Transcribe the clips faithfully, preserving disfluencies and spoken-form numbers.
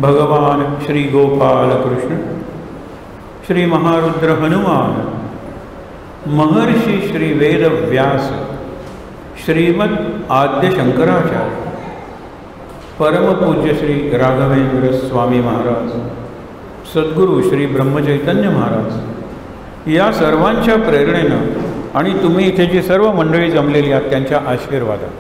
भगवान श्री गोपाल कृष्ण, श्री महारुद्र हनुमान, महर्षि श्री वेद व्यास, श्रीमद आद्य शंकराचार्य, परम पूज्य श्री राघवेंद्र स्वामी महाराज, सद्गुरु श्री ब्रह्मचैतन्य महाराज या सर्वांच्या प्रेरणेनं आणि तुम्ही इथे जी सर्व मंडळी जमलेली आहात त्यांच्या आशीर्वादात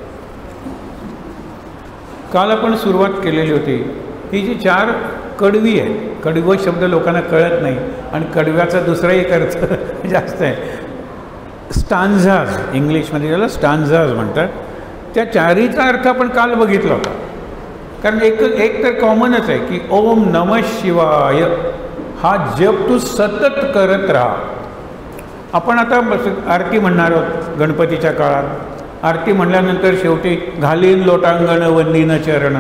काल आपण सुरुवात केलेली होती. ही जी चार कडवी आहे, कडवं शब्द लोकांना कळत नाही आणि कडव्याचा दुसरा एक अर्थ जास्त आहे. स्टांझाज, इंग्लिशमध्ये त्याला स्टांझाज म्हणतात. त्या चारीचा अर्थ आपण काल बघितला होता. कारण एक एक तर कॉमनच आहे की ओम नमः शिवाय हा जप तू सतत करत राहा. आपण आता आरती म्हणणार आहोत गणपतीच्या काळात. आरती म्हणल्यानंतर शेवटी घालीन लोटांगण वंदीन चरण,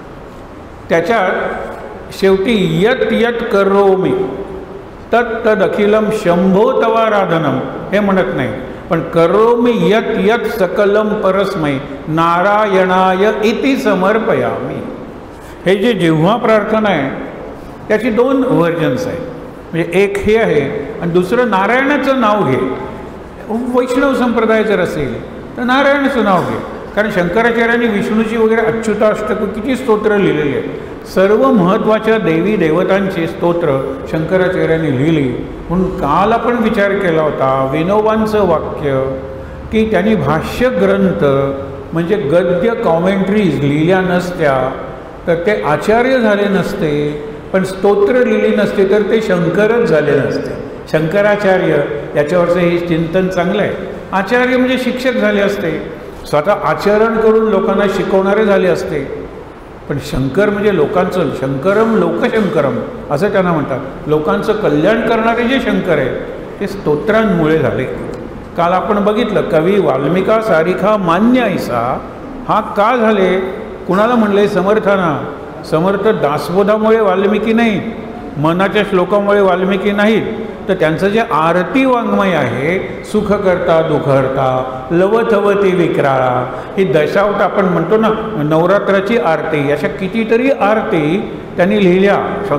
त्याच्यात शेवटी यत यत करोमि तत् तद अखिलम शंभो तवाराधनम हे म्हणत नाही, पण करोमि यत यत सकलम परस्मै नारायणाय इति समर्पयामी. हे जे जिव्हा प्रार्थना आहे त्याची दोन व्हर्जन्स आहेत. म्हणजे एक हे आहे आणि दुसरं नारायणाचं नाव घे. वैष्णव संप्रदाय जर असेल तर नारायणाचं नाव घे. कारण शंकराचार्यांनी विष्णूची वगैरे अच्युताष्टक किती स्तोत्र लिहिलेली आहेत. सर्व महत्त्वाच्या देवी देवतांची स्तोत्र शंकराचार्यांनी लिहिली. म्हणून काल आपण विचार केला होता विनोबांचं वाक्य की त्यांनी भाष्य ग्रंथ म्हणजे गद्य कॉमेंट्रीज लिहिल्या नसत्या तर ते आचार्य झाले नसते, पण स्तोत्र लिहिली नसते तर ते शंकरच झाले नसते. शंकराचार्य याच्यावरचं हे चिंतन चांगलं आहे. आचार्य म्हणजे शिक्षक झाले असते, स्वतः आचरण करून लोकांना शिकवणारे झाले असते. पण शंकर म्हणजे लोकांचं, शंकरम लोकशंकरम असं त्यांना म्हणतात. लोकांचं कल्याण करणारे जे शंकर आहे ते स्तोत्रांमुळे झाले. काल आपण बघितलं कवी वाल्मिका सारिखा मान्य ऐसा हा का झाले. कुणाला म्हणले? समर्थांना. समर्थ दासबोधामुळे वाल्मिकी नाही, मनाच्या श्लोकामुळे वाल्मिकी नाहीत, तर त्यांचं जे आरती वाङ्मय आहे सुख करता दुखहर्ता लवथवती विक्राळा, ही दशावत आपण म्हणतो ना नवरात्राची आरती, अशा कितीतरी आरती त्यांनी लिहिल्या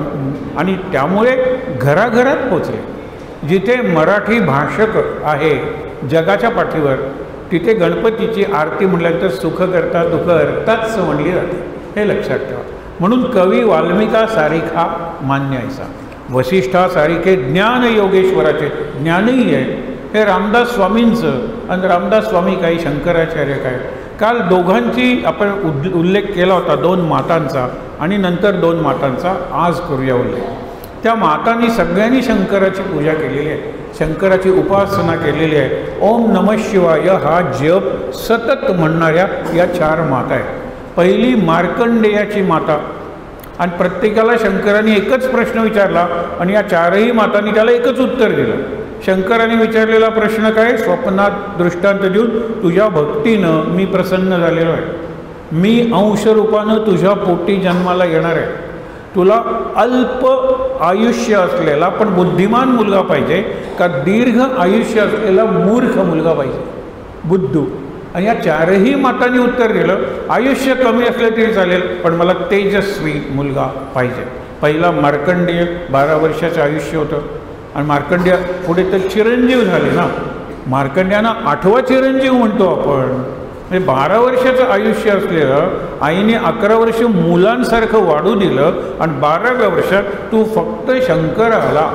आणि त्यामुळे घराघरात पोचले. जिथे मराठी भाषक आहे जगाच्या पाठीवर तिथे गणपतीची आरती म्हटल्यानंतर सुख करता दुखहर्ताच म्हणली जाते. हे लक्षात ठेवा. म्हणून कवी वाल्मिका सारिखा मान्य ऐसा. वसिष्ठा सारिखे ज्ञान योगेश्वराचे ज्ञानही आहे हे रामदास स्वामींचं, आणि रामदास स्वामी काही शंकराचार्य काय. काल दोघांची आपण उल् उल्लेख केला होता, दोन मातांचा आणि नंतर दोन मातांचा. आज करूया उल्लेख. त्या मातांनी सगळ्यांनी शंकराची पूजा केलेली आहे, शंकराची उपासना केलेली आहे. ओम नमः शिवाय हा जप सतत म्हणणाऱ्या या चार माता आहेत. पहिली मार्कंडेयाची माता, आणि प्रत्येकाला शंकरांनी एकच प्रश्न विचारला आणि या चारही मातांनी त्याला एकच उत्तर दिलं. शंकरांनी विचारलेला प्रश्न काय? स्वप्नात दृष्टांत देऊन तुझ्या भक्तीनं मी प्रसन्न झालेलो आहे, मी अंशरूपानं तुझ्या पोटी जन्माला येणार आहे. तुला अल्प आयुष्य असलेला पण बुद्धिमान मुलगा पाहिजे का दीर्घ आयुष्य असलेला मूर्ख मुलगा पाहिजे? बुद्धू. आणि या चारही मातांनी उत्तर दिलं आयुष्य कमी असलं तरी चालेल पण मला तेजस्वी मुलगा पाहिजे. पहिला मार्कंडेय बारा वर्षाचं आयुष्य होतं आणि मार्कंडेय पुढे तर चिरंजीव झाले ना. मार्कंडेयांना आठवा चिरंजीव म्हणतो आपण. म्हणजे बारा वर्षाचं आयुष्य असलेलं आईने अकरा वर्ष मुलांसारखं वाढू दिलं आणि बाराव्या वर्षात तू फक्त शंकराला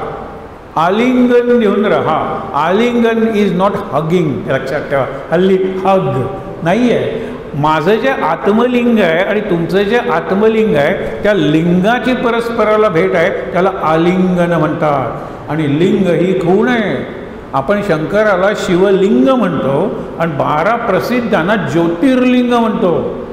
आलिंगन देऊन राहा. आलिंगन इज नॉट हगिंग, लक्षात ठेवा. हल्ली हग नाही आहे. माझं जे आत्मलिंग आहे आणि तुमचं जे आत्मलिंग आहे त्या लिंगाची परस्पराला भेट आहे, त्याला आलिंगन म्हणतात. आणि लिंग ही खूण आहे. आपण शंकराला शिवलिंग म्हणतो आणि बारा प्रसिद्धांना ज्योतिर्लिंग म्हणतो.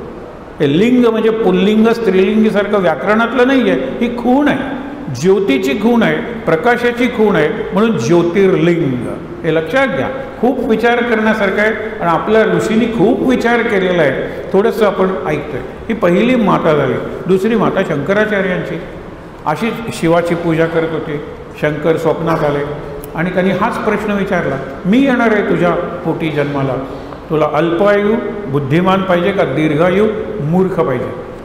हे लिंग म्हणजे पुल्लिंग स्त्रीलिंगीसारखं व्याकरणातलं नाही आहे, ही खूण आहे. ज्योतीची खूण आहे, प्रकाशाची खूण आहे, म्हणून ज्योतिर्लिंग. हे लक्षात घ्या. खूप विचार करण्यासारखं आहे आणि आपल्या ऋषींनी खूप विचार केलेला आहे. थोडंसं आपण ऐकतोय. ही पहिली माता झाली. दुसरी माता शंकराचार्यांची. अशीच शिवाची पूजा करत होती. शंकर स्वप्नात आले आणि त्यांनी हाच प्रश्न विचारला, मी येणार आहे तुझ्या पोटी जन्माला, तुला अल्पायू बुद्धिमान पाहिजे का दीर्घायू मूर्ख पाहिजे?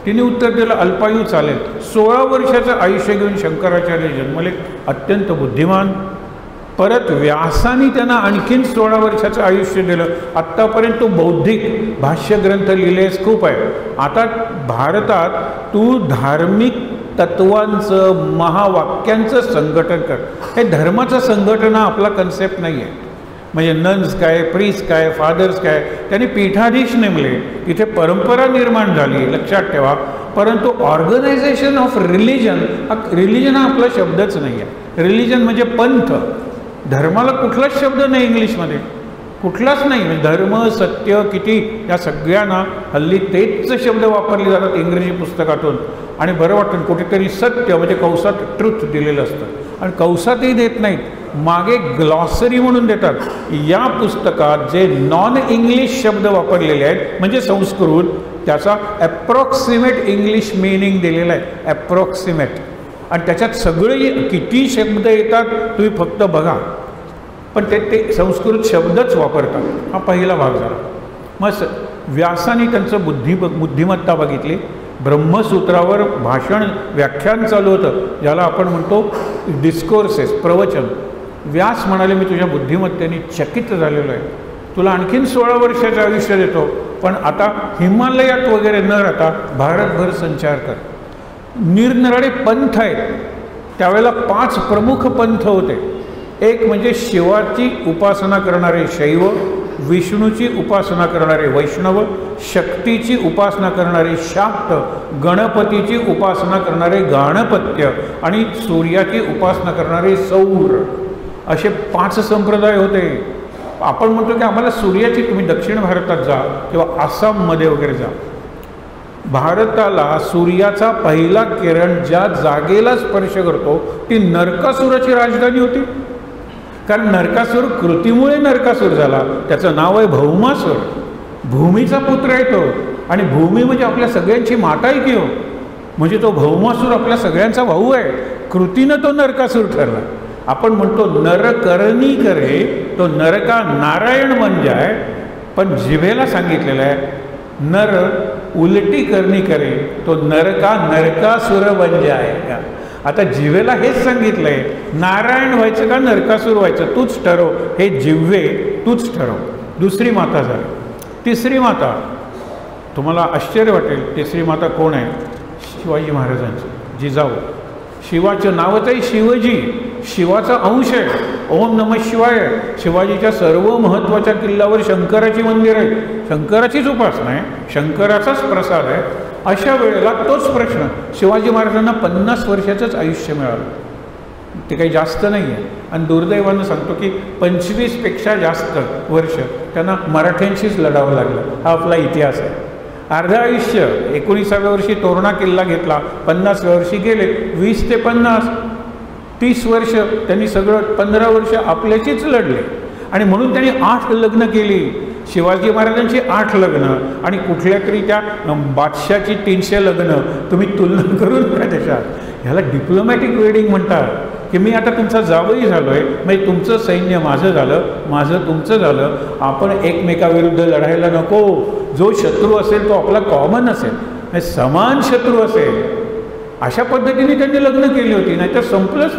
तिने उत्तर दिलं अल्पायू चालेल. सोळा वर्षाचं आयुष्य घेऊन शंकराचार्य जन्मले, अत्यंत बुद्धिमान. परत व्यासाने त्यांना आणखीन सोळा वर्षाचं आयुष्य दिलं. आत्तापर्यंत तू बौद्धिक भाष्यग्रंथ लिहिलेस खूप आहे, आता भारतात तू धार्मिक तत्वांचं महावाक्यांचं संघटन कर. हे धर्माचं संघटना आपला कन्सेप्ट नाही आहे. म्हणजे नन्स काय, प्रीस काय, फादर्स काय, त्यांनी पीठाधीश नेमले, तिथे परंपरा निर्माण झाली, लक्षात ठेवा. परंतु ऑर्गनायझेशन ऑफ रिलिजन, हा रिलिजन हा आपला शब्दच नाही आहे. रिलिजन म्हणजे पंथ. धर्माला कुठलाच शब्द नाही इंग्लिशमध्ये, कुठलाच नाही. म्हणजे धर्म, सत्य, किती, या सगळ्यांना हल्ली तेच शब्द वापरले जातात इंग्रजी पुस्तकातून. आणि बरं वाटतं कुठेतरी सत्य म्हणजे कंसात ट्रुथ दिलेलं असतं, आणि कंसातही देत नाहीत, मागे ग्लॉसरी म्हणून देतात. या पुस्तकात जे नॉन इंग्लिश शब्द वापरलेले आहेत म्हणजे संस्कृत, त्याचा ॲप्रॉक्सिमेट इंग्लिश मिनिंग दिलेला आहे, ॲप्रॉक्सिमेट. आणि त्याच्यात सगळे किती शब्द येतात तुम्ही फक्त बघा, पण ते ते संस्कृत शब्दच वापरतात. हा पहिला भाग झाला. मग स व्यासाने त्यांचं बुद्धी बुद्धिमत्ता बघितली. ब्रह्मसूत्रावर भाषण, व्याख्यान चालू होतं, ज्याला आपण म्हणतो डिस्कोर्सेस, प्रवचन. व्यास म्हणाले मी तुझ्या बुद्धिमत्तेने चकित झालेलो आहे, तुला आणखीन सोळा वर्षाचं आयुष्य देतो, पण आता हिमालयात वगैरे न राहता भारतभर संचार कर. निरनिराळे पंथ आहेत. त्यावेळेला पाच प्रमुख पंथ होते. एक म्हणजे शिवाची उपासना करणारे शैव, विष्णूची उपासना करणारे वैष्णव, शक्तीची उपासना करणारे शाक्त, गणपतीची उपासना करणारे गाणपत्य आणि सूर्याची उपासना करणारे सौर, असे पाच संप्रदाय होते. आपण म्हणतो की आम्हाला सूर्याची, तुम्ही दक्षिण भारतात जा किंवा आसाममध्ये वगैरे जा, भारताला सूर्याचा पहिला किरण ज्या जागेला स्पर्श करतो ती नरकासुराची राजधानी होती. कारण नरकासूर कृतीमुळे नरकासूर झाला, त्याचं नाव आहे भौमासूर. भूमीचा पुत्र आहे तो, आणि भूमी म्हणजे आपल्या सगळ्यांची माता आहे की हो. म्हणजे तो भौमासूर आपल्या सगळ्यांचा भाऊ आहे. कृतीनं तो नरकासूर ठरला. आपण म्हणतो नरकरणी करे, तो नरका नारायण म्हणजे आहे, पण जिभेला सांगितलेलं आहे नर उलटी करणी करे, तो नरका नरकासूर म्हणजे आहे का. आता जिव्हेला हेच सांगितलंय, नारायण व्हायचं का नरकासूर व्हायचं तूच ठरव, हे जिव्हे तूच ठरव. दुसरी माता झाली. तिसरी माता, तुम्हाला आश्चर्य वाटेल, तिसरी माता कोण आहे? शिवाजी महाराजांची जिजाऊ. शिवाचं नावच आहे शिवजी, शिवाचा अंश आहे. ओम नमः शिवाय. शिवाजीच्या सर्व महत्त्वाच्या किल्ल्यावर शंकराची मंदिर आहे, शंकराचीच उपासना आहे, शंकराचाच प्रसाद आहे. अशा वेळेला तोच प्रश्न, शिवाजी महाराजांना पन्नास वर्षाचंच आयुष्य मिळालं, ते काही जास्त नाही आहे. आणि दुर्दैवानं सांगतो की पंचवीसपेक्षा जास्त वर्ष त्यांना मराठ्यांशीच लढावं लागलं. हा आपला इतिहास आहे. अर्ध आयुष्य एकोणीसाव्या वर्षी तोरणा किल्ला घेतला, पन्नासव्या वर्षी गेले, वीस ते पन्नास तीस वर्ष त्यांनी सगळं, पंधरा वर्ष आपल्याशीच लढले. आणि म्हणून त्यांनी आठ लग्न केली. शिवाजी महाराजांची आठ लग्न आणि कुठल्या तरी त्या बादशाची तीनशे लग्न, तुम्ही तुलना करून बघा त्याच्यात. ह्याला डिप्लोमॅटिक वेडिंग म्हणतात. की मी आता तुमचा जावई झालो आहे, म्हणजे तुमचं सैन्य माझं झालं, माझं तुमचं झालं, आपण एकमेकाविरुद्ध लढायला नको. जो शत्रू असेल तो आपला कॉमन असेल, म्हणजे समान शत्रू असेल. अशा पद्धतीने त्यांनी लग्न केली होती, नाहीतर संपलंच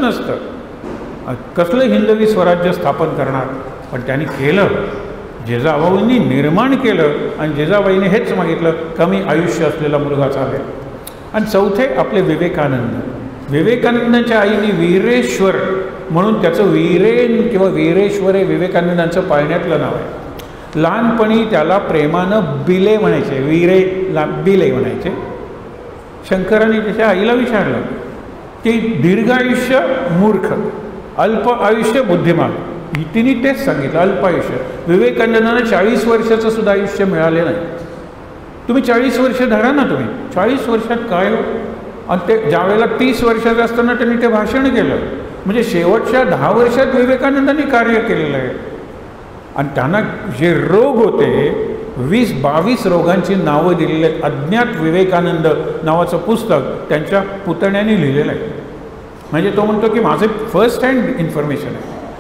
नसतं. कसलं हिंदवी स्वराज्य स्थापन करणार, पण त्यांनी केलं. जिजाबाईंनी निर्माण केलं आणि जिजाबाईंनी हेच मागितलं, कमी आयुष्य असलेला मुलगा चालेल. आणि चौथे आपले विवेकानंद. विवेकानंदांच्या आईने वीरेश्वर म्हणून त्याचं वीरेन किंवा वीरेश्वर हे विवेकानंदांचं पाळण्यातलं नाव आहे. लहानपणी त्याला प्रेमानं बिले म्हणायचे, वीरे ला बिले म्हणायचे. शंकराने त्याच्या आईला विचारलं की दीर्घायुष्य मूर्ख, अल्प आयुष्य बुद्धिमान. तिने तेच सांगितलं, अल्प आयुष्य. विवेकानंदांना चाळीस वर्षाचं सुद्धा आयुष्य मिळाले नाही. तुम्ही चाळीस वर्ष धरा ना, तुम्ही चाळीस वर्षात काय हो. आणि ते ज्यावेळेला तीस वर्षाचं असताना त्यांनी ते भाषण केलं, म्हणजे शेवटच्या दहा वर्षात विवेकानंदांनी कार्य केलेलं आहे. आणि त्यांना जे रोग होते, वीस बावीस रोगांची नावं दिलेली आहेत. अज्ञात विवेकानंद नावाचं पुस्तक त्यांच्या पुतण्याने लिहिलेलं आहे. म्हणजे तो म्हणतो की माझे फर्स्ट हँड इन्फॉर्मेशन आहे.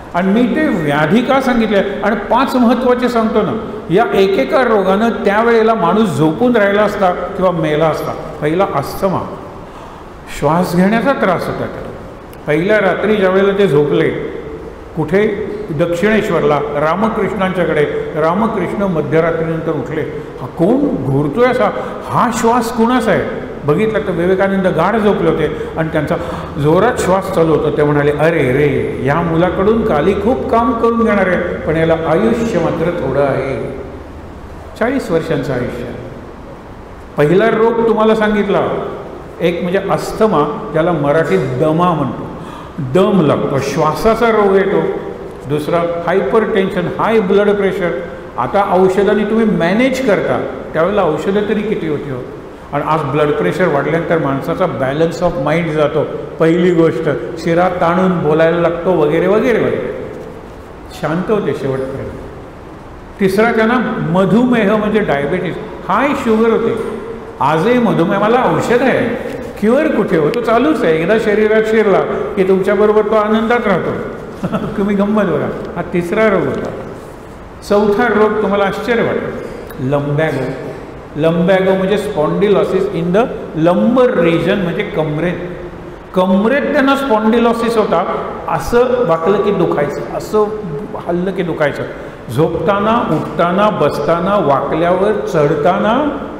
आणि मी ते व्याधी का सांगितले आणि पाच महत्त्वाचे सांगतो ना. या एकेका रोगानं त्यावेळेला माणूस झोपून राहिला असता किंवा मेला असता. पहिला अस्थमा, श्वास घेण्याचा त्रास होता त्याला. पहिल्या रात्री ज्यावेळेला ते झोपले कुठे, दक्षिणेश्वरला रामकृष्णांच्याकडे, रामकृष्ण मध्यरात्रीनंतर उठले. हा कोण घोरतोय असा, हा श्वास कुणाचा आहे बघितलं तर विवेकानंद गाढ झोपले होते आणि त्यांचा जोरात श्वास चालू होता. ते म्हणाले, अरे रे, या मुलाकडून काली खूप काम करून घेणार आहे, पण याला आयुष्य मात्र थोडं आहे, चाळीस वर्षांचं आयुष्य. पहिला रोग तुम्हाला सांगितला एक म्हणजे अस्थमा, ज्याला मराठीत दमा म्हणतो, दम लागतो, श्वासाचा रोग येतो. दुसरा hypertension, high blood pressure. आता औषधांनी तुम्ही मॅनेज करता, त्यावेळेला औषधं तरी किती होती हो. आणि आज ब्लड प्रेशर वाढल्यानंतर माणसाचा बॅलन्स ऑफ माइंड जातो. पहिली गोष्ट, शिरा ताणून बोलायला लागतो वगैरे वगैरे वगैरे. शांत होते शेवटपर्यंत. तिसरा त्यांना मधुमेह म्हणजे डायबेटीस, हाय शुगर होते. आजही मधुमेहाला औषध आहे, क्युअर कुठे होतो, चालूच आहे. एकदा शरीरात शिरला की तुमच्याबरोबर तो आनंदात राहतो. तुम्ही गंमत बघा. हा तिसरा रोग होता. चौथा रोग तुम्हाला आश्चर्य वाटेल, लंबॅगो. लंबॅगो म्हणजे spondylosis in the lumbar region, म्हणजे कमरेत. कमरेत त्यांना स्पॉन्डिलॉसिस होता. असं वाकलं की दुखायचं, असं हल्लं की दुखायचं. झोपताना, उठताना, बसताना, वाकल्यावर, चढताना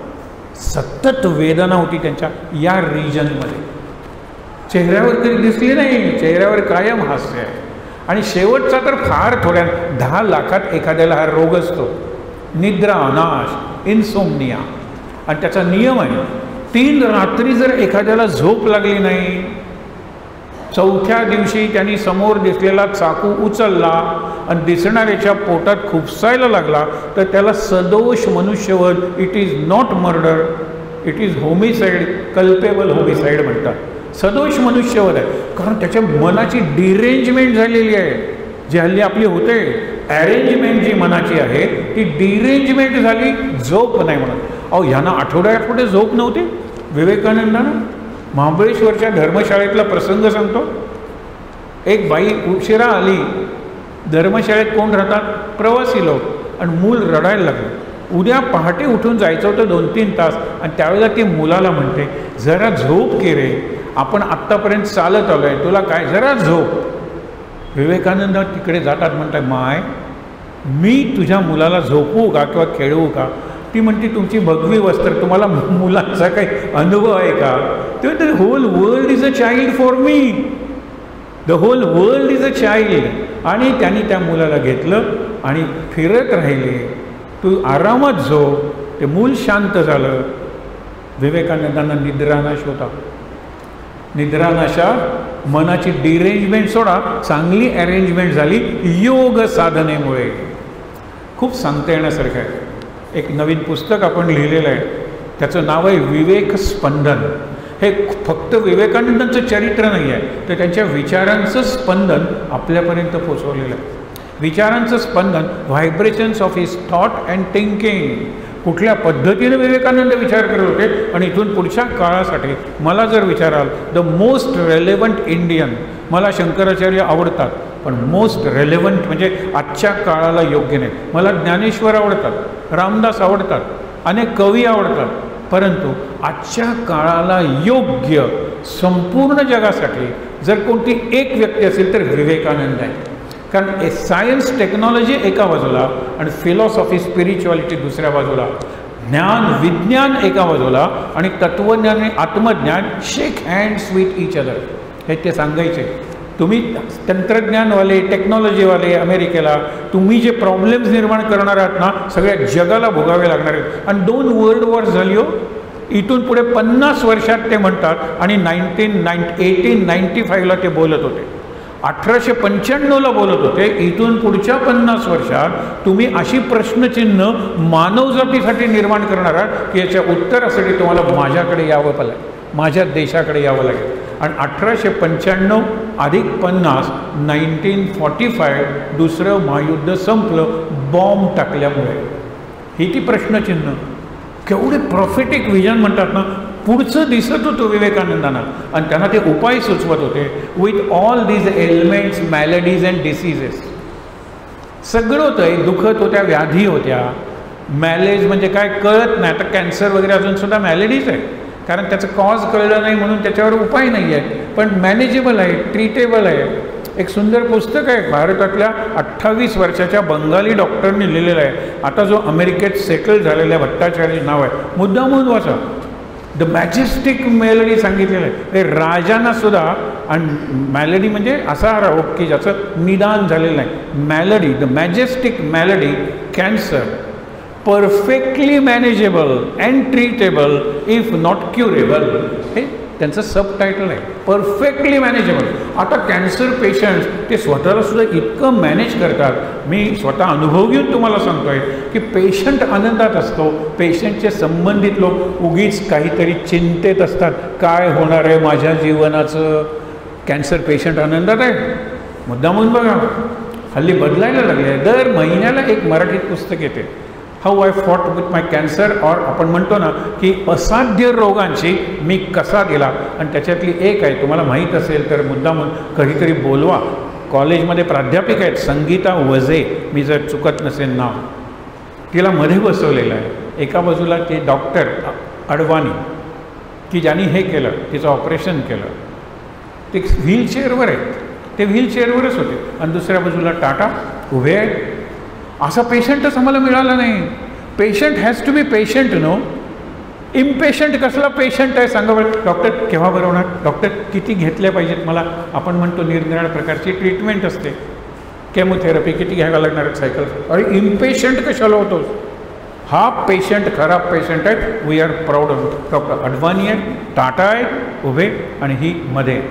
सतत वेदना होती त्यांच्या या रिजनमध्ये. चेहऱ्यावर तरी दिसली नाही, चेहऱ्यावर कायम हास्य आहे. आणि शेवटचा तर फार थोड्या दहा लाखात एखाद्याला हा रोग असतो, निद्रा नाश, इन्सोमनिया. आणि त्याचा नियम आहे, तीन रात्री जर एखाद्याला झोप लागली नाही, चौथ्या दिवशी त्यांनी समोर दिसलेला चाकू उचलला आणि दिसणाऱ्याच्या पोटात खुपसायला लागला तर त्याला सदोष मनुष्यवध, it is not murder, it is homicide, culpable homicide म्हणतात. सदोष मनुष्यवध आहे, कारण त्याच्या मनाची डिरेंजमेंट झालेली आहे. जी हल्ली आपली होते ॲरेंजमेंट जी मनाची आहे ती डिरेंजमेंट झाली, झोप नाही म्हणत. अहो ह्यांना आठवड्या आठवडे झोप नव्हती. विवेकानंदानं महाबळेश्वरच्या धर्मशाळेतला प्रसंग सांगतो. एक बाई उशिरा आली, धर्मशाळेत कोण राहतात, प्रवासी लोक, आणि मूल रडायला लागलं. उद्या पहाटे उठून जायचं होतं दोन तीन तास. आणि त्यावेळेला ती मुलाला म्हणते, जरा झोप की रे, आपण आत्तापर्यंत चालत आलो आहे, तुला काय, जरा झोप. विवेकानंद तिकडे जातात, म्हणतात, माय मी तुझ्या मुलाला झोपवू का किंवा खेळवू का. ती म्हणते, तुमची भगवी वस्त्र, तुम्हाला मुलाचा काही अनुभव आहे का. ते the whole world is a child for me, the whole world is a child. आणि त्यांनी त्या मुलाला घेतलं आणि फिरत राहिले, तू आरामात झोप. ते मूल शांत झालं. विवेकानंदांना निद्रानाश होता. निद्रानाशा मनाची डिरेंजमेंट सोडा, चांगली अरेंजमेंट झाली योग साधनेमुळे. खूप सांगता येण्यासारखं आहे. एक नवीन पुस्तक आपण लिहिलेलं आहे, त्याचं नाव आहे विवेक स्पंदन. हे फक्त विवेकानंदांचं चरित्र नाही आहे, तर त्यांच्या विचारांचं स्पंदन आपल्यापर्यंत पोचवलेलं आहे. विचारांचं स्पंदन, vibrations of his thought and thinking. कुठल्या पद्धतीने विवेकानंद विचार करत होते. आणि इथून पुढच्या काळासाठी मला जर विचाराल, द मोस्ट रेलेवंट इंडियन, मला शंकराचार्य आवडतात, पण मोस्ट रेलेवंट म्हणजे आजच्या काळाला योग्य नाही. मला ज्ञानेश्वर आवडतात, रामदास आवडतात, अनेक कवी आवडतात, परंतु आजच्या काळाला योग्य संपूर्ण जगासाठी जर कोणती एक व्यक्ती असेल तर विवेकानंद आहे. कारण ए सायन्स टेक्नॉलॉजी एका बाजूला आणि फिलॉसॉफी स्पिरिच्युअलिटी दुसऱ्या बाजूला, ज्ञान विज्ञान एका बाजूला आणि तत्त्वज्ञान आणि आत्मज्ञान shake hands with each other. हे ते सांगायचे. तुम्ही तंत्रज्ञानवाले, टेक्नॉलॉजीवाले अमेरिकेला, तुम्ही जे प्रॉब्लेम्स निर्माण करणार आहात ना, सगळ्या जगाला भोगावे लागणार आहेत. आणि दोन वर्ल्ड वॉर झाली हो. इथून पुढे पन्नास वर्षात ते म्हणतात. आणि नाईन्टीन नाईन एटीन नाईन्टी फाईव्हला ते बोलत होते, अठराशे पंच्याण्णवला बोलत होते. इथून पुढच्या पन्नास वर्षात तुम्ही अशी प्रश्नचिन्ह मानवजातीसाठी निर्माण करणार आहात की याच्या उत्तरासाठी तुम्हाला माझ्याकडे यावं लागेल, माझ्या देशाकडे यावं लागेल. आणि अठराशे पंच्याण्णव अधिक पन्नास, नाईन्टीन फॉर्टी फाईव्ह, दुसरं महायुद्ध संपलं बॉम्ब टाकल्यामुळे. ही ती प्रश्नचिन्ह. केवढे प्रॉफिटिक विजन म्हणतात ना, पुढचं दिसत होतं विवेकानंदांना आणि त्यांना ते उपाय सुचवत होते with all these elements, maladies and diseases. सगळं होतं, दुखत होत्या, व्याधी होत्या. मॅलेज म्हणजे काय कळत नाही. आता कॅन्सर वगैरे अजूनसुद्धा मॅलेडीज आहे, कारण त्याचं कॉज कळलं नाही म्हणून त्याच्यावर उपाय नाही आहे, पण मॅनेजेबल आहे, ट्रीटेबल आहे. एक सुंदर पुस्तक आहे भारतातल्या अठ्ठावीस वर्षाच्या बंगाली डॉक्टरने लिहिलेलं आहे. आता जो अमेरिकेत सेटल झालेला आहे, भट्टाचार्य नाव आहे, मुद्दामून वाचा. द मॅजेस्टिक मेलडी सांगितलेलं आहे. हे राजांना सुद्धा, आणि मॅलडी म्हणजे असा रोग की ज्याचं निदान झालेलं नाही. Malady, the majestic malady, cancer, perfectly manageable and treatable if not curable. हे त्यांचं सब टायटल आहे, परफेक्टली मॅनेजेबल. आता कॅन्सर पेशंट्स ते स्वतःला सुद्धा इतकं मॅनेज करतात. मी स्वतः अनुभव घेऊन तुम्हाला सांगतोय की पेशंट आनंदात असतो, पेशंटचे संबंधित लोक उगीच काहीतरी चिंतेत असतात, काय होणार आहे माझ्या जीवनाचं. कॅन्सर पेशंट आनंदात आहे. मुद्दामून बघा, हल्ली बदलायला लागले. दर महिन्याला एक मराठीत पुस्तक येते, how I fought with my cancer, और आपण म्हणतो ना की असाध्य रोगांची मी कसा गेला. आणि त्याच्यातली एक आहे, तुम्हाला माहीत असेल तर मुद्दामून कधीतरी बोलवा. कॉलेजमध्ये प्राध्यापिका आहेत, संगीता वजे, मी जर चुकत नसेल नाव. तिला मध्ये बसवलेलं आहे. एका बाजूला ते डॉक्टर अडवाणी की ज्यांनी हे केलं, तिचं ऑपरेशन केलं, ते व्हीलचेअरवर आहेत, ते व्हीलचेअरवरच होते. आणि दुसऱ्या बाजूला टाटा उभे आहेत. असा पेशंटच आम्हाला मिळाला नाही. Patient has to be patient, no impatient. कसला पेशंट आहे सांगा बरं. डॉक्टर केव्हा बरं होणार, डॉक्टर किती घेतल्या पाहिजेत मला. आपण म्हणतो निरनिराळ्या प्रकारची ट्रीटमेंट असते, केमोथेरपी किती घ्यायला लागणार आहेत, सायकल. अरे इम्पेशंट कशाला होतोस. हा पेशंट खराब पेशंट आहे. We are proud of. Doctor Advani आहे, टाटा आहे उभे, आणि ही मध्ये.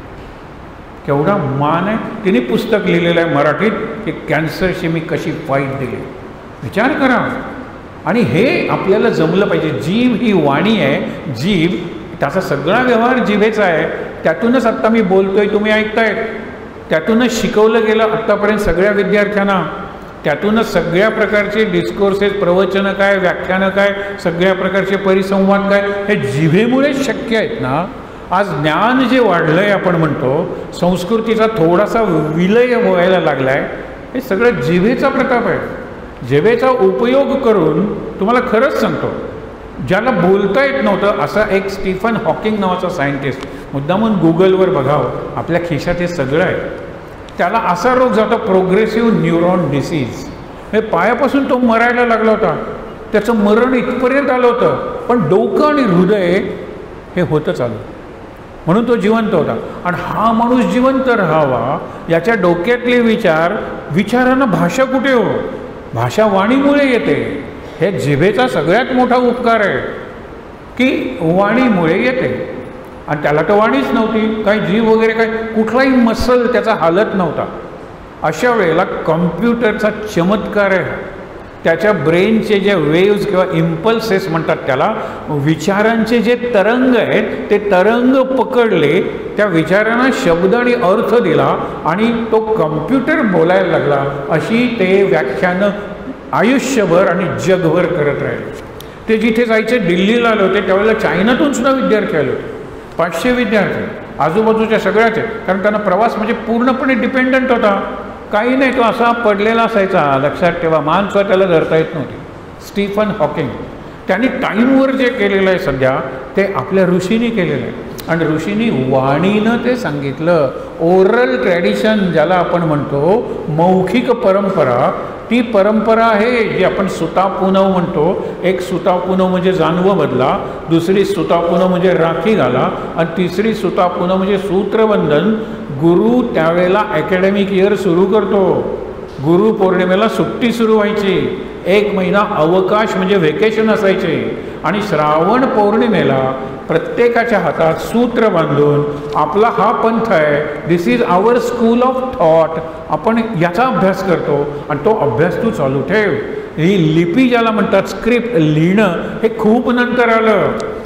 केवढा मान आहे. तिने पुस्तक लिहिलेलं आहे मराठीत की कॅन्सरशी मी कशी फाईट दिली. विचार करा. आणि हे आपल्याला जमलं पाहिजे. जीभ ही वाणी आहे. जीभ, त्याचा सगळा व्यवहार जिभेचा आहे. त्यातूनच आत्ता मी बोलतोय, तुम्ही ऐकताय. त्यातूनच शिकवलं गेलं आत्तापर्यंत सगळ्या विद्यार्थ्यांना. त्यातूनच सगळ्या प्रकारचे डिस्कोर्सेस, प्रवचनं काय, व्याख्यानं काय, सगळ्या प्रकारचे परिसंवाद काय, हे जिभेमुळेच शक्य आहेत ना. आज ज्ञान जे वाढलं आहे, आपण म्हणतो संस्कृतीचा थोडासा विलय व्हायला लागला आहे, हे सगळं जिभेचा प्रताप आहे. जिभेचा उपयोग करून तुम्हाला खरंच सांगतो, ज्याला बोलता येत नव्हतं, असा एक स्टीफन हॉकिंग नावाचा सायंटिस्ट, मुद्दामून गुगलवर बघावं, आपल्या खिशात हे सगळं आहे. त्याला असा रोग जातो प्रोग्रेसिव्ह न्यूरॉन डिसीज. हे पायापासून तो मरायला लागला होता. त्याचं मरण इथपर्यंत आलं होतं, पण डोकं आणि हृदय हे होतं चालू, म्हणून तो जिवंत होता. आणि हा माणूस जिवंत राहावा याच्या डोक्यातले विचार, विचारांना भाषा कुठे हो, भाषा वाणीमुळे येते. हे जिभेचा सगळ्यात मोठा उपकार आहे की वाणीमुळे येते. आणि त्याला तर वाणीच नव्हती, काही जीव वगैरे काय, कुठलाही मसल त्याचा हालत नव्हता. अशा वेळेला कॉम्प्युटरचा चमत्कार आहे. त्याच्या ब्रेनचे जे वेव्ज किंवा इम्पल्सेस म्हणतात त्याला, विचारांचे जे तरंग आहेत ते तरंग पकडले, त्या विचारांना शब्द आणि अर्थ दिला आणि तो कम्प्युटर बोलायला लागला. अशी ते व्याख्यानं आयुष्यभर आणि जगभर करत राहिले. ते जिथे जायचे, दिल्लीला आले होते, त्यावेळेला चायनातून सुद्धा विद्यार्थी आले होते. पाचशे विद्यार्थी आजूबाजूच्या सगळ्याचे, कारण त्यांना प्रवास म्हणजे पूर्णपणे डिपेंडंट होता. काही नाही, तो असा पडलेला असायचा. लक्षात ठेवा, मान सुद्धा त्याला धरता येत नव्हती. स्टीफन हॉकिंग, त्यांनी टाईमवर जे केलेलं आहे सध्या, ते आपल्या ऋषींनी केलेलं आहे. आणि ऋषींनी वाणीनं ते सांगितलं. ओरल ट्रॅडिशन ज्याला आपण म्हणतो, मौखिक परंपरा, ती परंपरा आहे जी आपण सुतापुनव म्हणतो. एक सुतापुनव म्हणजे जानवं बदला, दुसरी सुतापुनव म्हणजे राखी घाला, आणि तिसरी सुतापुनव म्हणजे सूत्रबंधन. गुरु त्यावेळेला अकॅडमिक इयर सुरू करतो. गुरु पौर्णिमेला सुट्टी सुरू व्हायची, एक महिना अवकाश म्हणजे व्हेकेशन असायचे. आणि श्रावण पौर्णिमेला प्रत्येकाच्या हातात सूत्र बांधून, आपला हा पंथ आहे, this is our school of thought, आपण याचा अभ्यास करतो आणि तो अभ्यास तू चालू ठेव. ही लिपी ज्याला म्हणतात, स्क्रिप्ट लिहिणं, हे खूप नंतर आलं.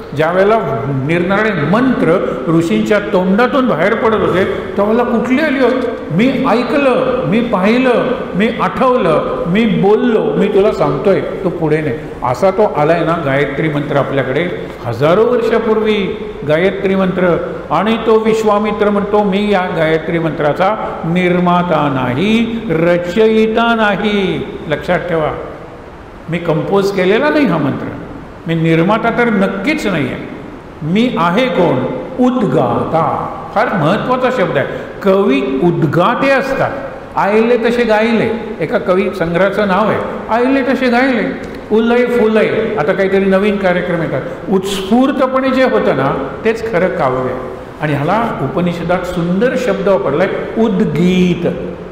ज्या वेळेला निरनिराळे मंत्र ऋषींच्या तोंडातून बाहेर पडत होते त्यावेळेला कुठली आली होत? मी ऐकलं, मी पाहिलं, मी आठवलं, मी बोललो, मी तुला सांगतोय तो पुढे नाही, असा तो आलाय ना गायत्री मंत्र आपल्याकडे हजारो वर्षापूर्वी गायत्री मंत्र. आणि तो विश्वामित्र म्हणतो मी या गायत्री मंत्राचा निर्माता नाही, रचयिता नाही. लक्षात ठेवा, मी कंपोज केलेला नाही हा मंत्र, मी निर्माता तर नक्कीच नाही आहे. मी आहे कोण? उद्गाता. फार महत्त्वाचा शब्द आहे. कवी उद्गाते असतात. आयले तसे गायले, एका कवी संग्रहाचं नाव आहे आयले तसे गायले. उलय फुलय, आता काहीतरी नवीन कार्यक्रम येतात. उत्स्फूर्तपणे जे होतं ना तेच खरं काव्य आहे. आणि ह्याला उपनिषदात सुंदर शब्द वापरलाय, उद्गीत.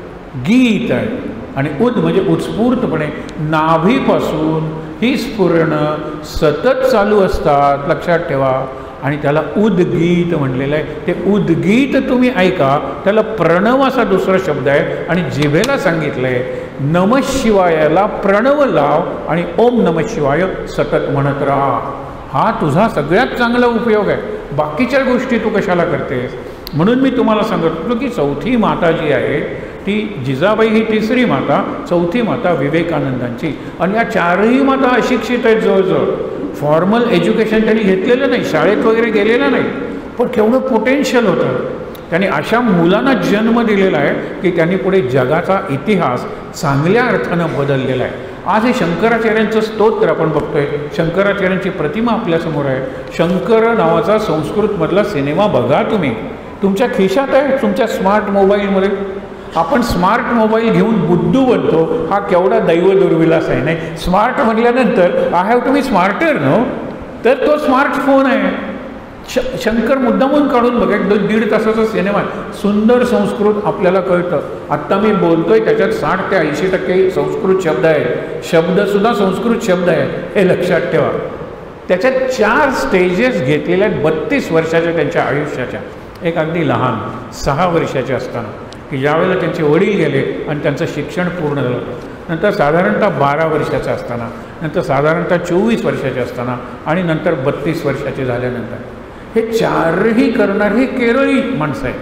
गीत आहे आणि उद म्हणजे उत्स्फूर्तपणे, नाभीपासून ही स्फुरण सतत चालू असतात. लक्षात ठेवा. आणि त्याला उद्गीत म्हणलेलं आहे. ते उद्गीत तुम्ही ऐका, त्याला प्रणव असा दुसरा शब्द आहे. आणि जिभेला सांगितलं आहे नमः शिवायाला प्रणव लाव आणि ओम नमः शिवाय सतत म्हणत राहा. हा तुझा सगळ्यात चांगला उपयोग आहे. बाकीच्या गोष्टी तू कशाला करतेस? म्हणून मी तुम्हाला सांगत होतो की चौथी माता जी आहे ती जिजाबाई ही तिसरी माता, चौथी माता विवेकानंदांची. आणि या चारही माता अशिक्षित आहेत. जवळजवळ फॉर्मल एज्युकेशन त्यांनी घेतलेलं नाही, शाळेत वगैरे गेलेलं नाही, पण केवढं पोटेन्शियल होतं. त्यांनी अशा मुलांना जन्म दिलेला आहे की त्यांनी पुढे जगाचा इतिहास चांगल्या अर्थानं बदललेला आहे. आज हे शंकराचार्यांचं स्तोत्र आपण बघतोय. शंकराचार्यांची प्रतिमा आपल्यासमोर आहे. शंकर नावाचा संस्कृतमधला सिनेमा बघा तुम्ही, तुमच्या खिशात आहे, तुमच्या स्मार्ट मोबाईलमध्ये. आपण स्मार्ट मोबाईल घेऊन बुद्धू बनतो, हा केवढा दैव दुर्विलास आहे. नाही, स्मार्ट म्हटल्यानंतर I have to be smarter no, तर तो स्मार्टफोन आहे. श शंकर मुद्दामून काढून बघा, एक दोन दीड तासाचा सिनेमा आहे, सुंदर संस्कृत आपल्याला कळतं. आत्ता मी बोलतोय त्याच्यात साठ ते ऐंशी टक्के संस्कृत शब्द आहेत, शब्दसुद्धा संस्कृत शब्द आहे, हे लक्षात ठेवा. त्याच्यात चार स्टेजेस घेतलेल्या आहेत बत्तीस वर्षाच्या त्यांच्या आयुष्याच्या. एक अगदी लहान सहा वर्षाचे असताना की ज्यावेळेला त्यांचे वडील गेले आणि त्यांचं शिक्षण पूर्ण झालं होतं. नंतर साधारणतः बारा वर्षाचं असताना, नंतर साधारणतः चोवीस वर्षाचे असताना आणि नंतर बत्तीस वर्षाचे झाल्यानंतर. हे चारही करणारे केरळी माणसं आहेत.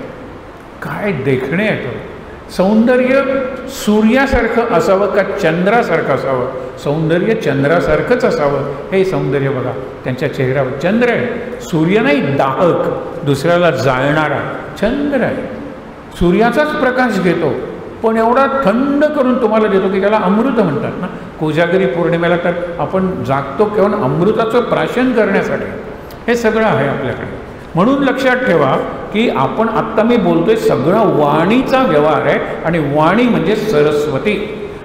काय देखणे आहेत. सौंदर्य सूर्यासारखं असावं का चंद्रासारखं असावं? सौंदर्य चंद्रासारखंच असावं, हे सौंदर्य बघा त्यांच्या चेहऱ्यावर. चंद्र आहे, सूर्य नाही दाहक, दुसऱ्याला जाळणारा चंद्र आहे. सूर्याचाच प्रकाश घेतो पण एवढा थंड करून तुम्हाला देतो की त्याला अमृत म्हणतात ना. कोजागरी पौर्णिमेला तर आपण जागतो केवळ अमृताचं प्राशन करण्यासाठी. हे सगळं आहे आपल्याकडे. म्हणून लक्षात ठेवा की आपण आत्ता मी बोलतोय सगळं वाणीचा व्यवहार आहे. आणि वाणी म्हणजे सरस्वती.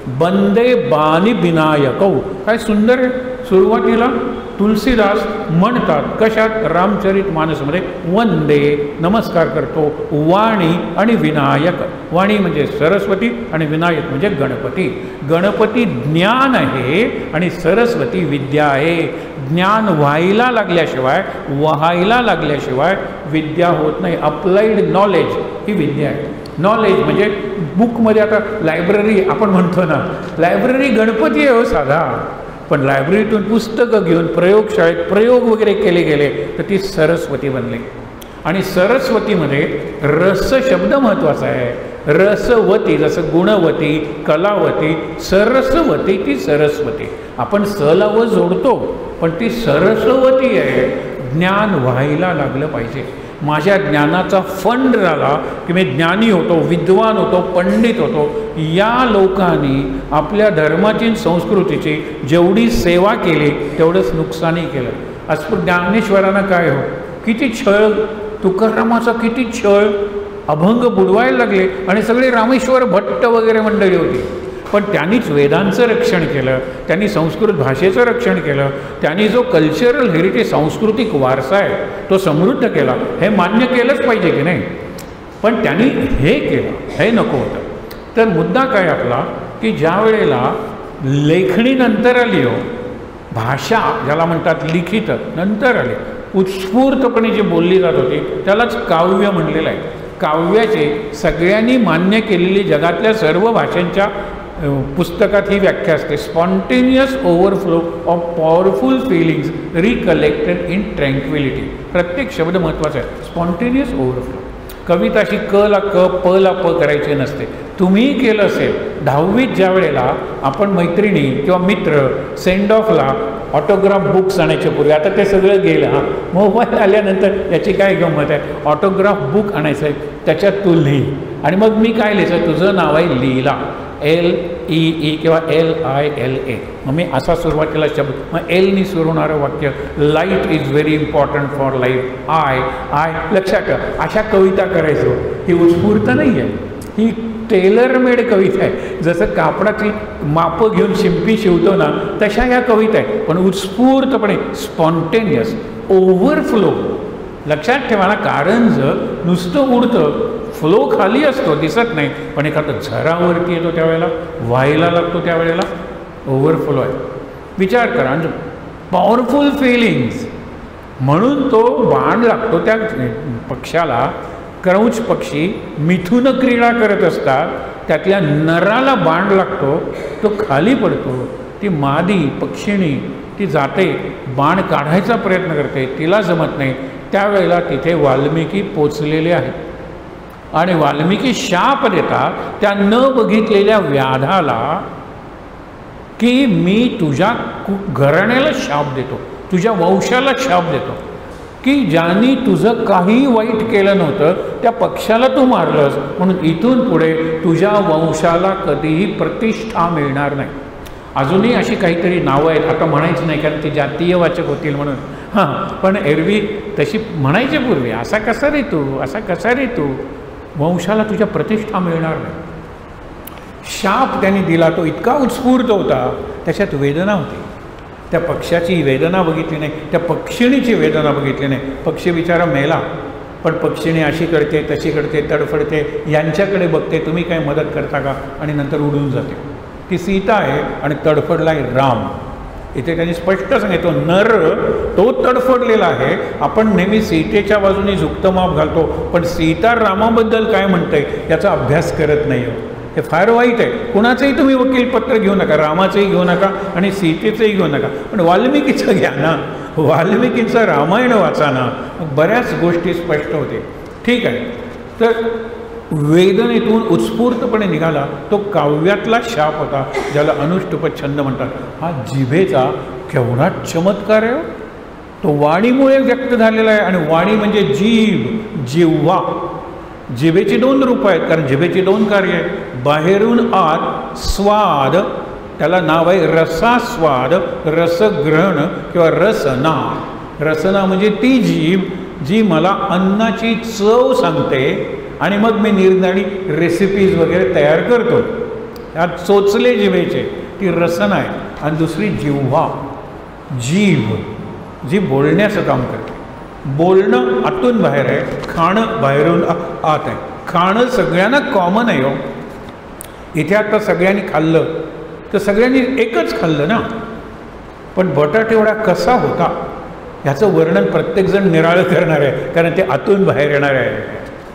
बंदे बाणी विनायकौ, काय सुंदर आहे. सुरुवातीला तुलसीदास म्हणतात कशात? रामचरित मानसमध्ये वंदे, नमस्कार करतो, वाणी आणि विनायक. वाणी म्हणजे सरस्वती आणि विनायक म्हणजे गणपती. गणपती ज्ञान आहे आणि सरस्वती विद्या आहे. ज्ञान व्हायला लागल्याशिवाय, व्हायला लागल्याशिवाय विद्या होत नाही. अप्लाइड नॉलेज ही विद्या आहे. नॉलेज म्हणजे बुकमध्ये, आता लायब्ररी आपण म्हणतो ना, लायब्ररी गणपती आहे हो साधा, पण लायब्ररीतून पुस्तकं घेऊन प्रयोगशाळेत प्रयोग वगैरे केले गेले तर ती सरस्वती बनली. आणि सरस्वतीमध्ये रस शब्द महत्त्वाचा आहे. रसवती, जसं गुणवती, कलावती, सरस्वती ती सरस्वती. आपण सला व जोडतो पण ती सरस्वती आहे. ज्ञान व्हायला लागलं पाहिजे. माझ्या ज्ञानाचा फंड झाला की मी ज्ञानी होतो, विद्वान होतो, पंडित होतो. या लोकांनी आपल्या धर्माची, संस्कृतीची जेवढी सेवा केली तेवढंच नुकसानही केलं. आज ज्ञानेश्वरांना काय हो, किती छळ, तुकारामाचा किती छळ, अभंग बुडवायला लागले. आणि सगळे रामेश्वर भट्ट वगैरे मंडळी होती. पण त्यांनीच वेदांचं रक्षण केलं, त्यांनी संस्कृत भाषेचं रक्षण केलं, त्यांनी जो कल्चरल हेरिटेज, सांस्कृतिक वारसा आहे तो समृद्ध केला. हे मान्य केलंच पाहिजे की नाही, पण त्यांनी हे केलं, हे नको होतं. तर मुद्दा काय आपला की ज्या वेळेला लेखणी नंतर आली हो, भाषा ज्याला म्हणतात लिखित नंतर आली, उत्स्फूर्तपणे जी बोलली जात होती त्यालाच काव्य म्हणलेलं आहे. काव्याचे सगळ्यांनी मान्य केलेली जगातल्या सर्व भाषांच्या पुस्तकात ही व्याख्या असते, spontaneous overflow of powerful feelings recollected in tranquillity. प्रत्येक शब्द महत्त्वाचा आहे. Spontaneous overflow. कविता अशी क ला क प ला प करायची नसते. तुम्हीही केलं असेल दहावीत ज्या वेळेला आपण मैत्रिणी किंवा मित्र सेंड ऑफला ऑटोग्राफ बुक्स आणायचे पूर्वी, आता ते सगळं गेलं. हां, मोबाईल आल्यानंतर याची काय गंमत आहे, ऑटोग्राफ बुक आणायचं आहे, त्याच्यात तू लिही आणि मग मी काय लिहायचं, तुझं नाव आहे लीला, एल ई ई किंवा एल आय एल ए. मग मी असा सुरुवातीला शब्द, मग एलनी सुरू होणारं वाक्य, light is very important for life, I I लक्षात ठेवा. अशा कविता करायचो. ही उत्स्फूर्त नाही आहे, ही टेलर मेड कविता आहे. जसं कापडाची मापं घेऊन शिंपी शिवतो ना, तशा ह्या कविता आहे, पण उत्स्फूर्तपणे स्पॉन्टेनियस ओव्हरफ्लो. लक्षात ठेवा ना, कारंजं नुसतं उडतं, फ्लो खाली असतो, दिसत नाही, पण एखादं झरावरती येतो त्यावेळेला, व्हायला लागतो त्यावेळेला ओव्हरफ्लो आहे. विचार करा, पॉवरफुल फिलिंग्स म्हणून तो बाण लागतो त्या पक्षाला. क्रौंच पक्षी मिथुन क्रीडा करत असतात, त्यातल्या नराला बाण लागतो, तो खाली पडतो. ती मादी पक्षिणी ती जाते, बाण काढायचा प्रयत्न करते, तिला जमत नाही. त्यावेळेला तिथे वाल्मिकी पोचलेले आहेत आणि वाल्मिकी शाप देतात त्या न बघितलेल्या व्याधाला की मी तुझ्या घराण्याला शाप देतो, तुझ्या वंशाला शाप देतो की ज्यांनी तुझं काही वाईट केलं नव्हतं त्या पक्षाला तू मारलंस, म्हणून इथून पुढे तुझ्या वंशाला कधीही प्रतिष्ठा मिळणार नाही. अजूनही अशी काहीतरी नावं आहेत, आता म्हणायची नाही कारण ती जातीयवाचक होतील म्हणून. हां, पण एरवी तशी म्हणायची पूर्वी, असा कसा रे तू, असा कसा रे तू, वंशाला तुझ्या प्रतिष्ठा मिळणार नाही. शाप त्यांनी दिला, तो इतका उत्स्फूर्त होता, त्याच्यात वेदना होती. त्या पक्षाची वेदना बघितली नाही, त्या पक्षिणीची वेदना बघितली नाही. पक्षी बिचारा मेला, पण पक्षिणी अशी करते तशी करते, तडफडते, यांच्याकडे बघते, तुम्ही काय मदत करता का, आणि नंतर उडून जाते. ती सीता आहे आणि तडफडला आहे राम. इथे त्यांनी स्पष्ट सांगितलं, नर तो तडफडलेला आहे. आपण नेहमी सीतेच्या बाजूने झुकतं माप घालतो, पण सीता रामाबद्दल काय म्हणते याचा अभ्यास करत नाही. हे फार वाईट आहे. कुणाचंही तुम्ही वकीलपत्र घेऊ नका, रामाचंही घेऊ नका आणि सीतेचंही घेऊ नका, पण वाल्मिकीचं घ्या ना, वाल्मिकीचं रामायण वाचा ना, बऱ्याच गोष्टी स्पष्ट होते. ठीक आहे, तर वेदनेतून उत्स्फूर्तपणे निघाला तो काव्यातला शाप होता, ज्याला अनुष्टुप छंद म्हणतात. हा जिभेचा केवढा चमत्कार आहे. तो वाणीमुळे व्यक्त झालेला आहे, आणि वाणी म्हणजे जीभ, जिव्हा. जिभेची दोन रूप आहेत, कारण जिभेची दोन कार्य आहेत. बाहेरून आत स्वाद, त्याला नाव आहे रसास्वाद, रसग्रहण किंवा रसना. रसना म्हणजे ती जीभ जी मला अन्नाची चव सांगते आणि मग मी निरनिराळी रेसिपीज वगैरे तयार करतो. यात चोचले जिभेचे, ती रसना आहे. आणि दुसरी जिव्हा, जीभ जी बोलण्याचं काम करते. बोलणं आतून बाहेर आहे, खाणं बाहेरून आत आहे. खाणं सगळ्यांना कॉमन आहे हो. इथे आता सगळ्यांनी खाल्लं तर सगळ्यांनी एकच खाल्लं ना, पण बटाटेवडा कसा होता ह्याचं वर्णन प्रत्येकजण निराळं करणार आहे, कारण ते आतून बाहेर येणार आहे.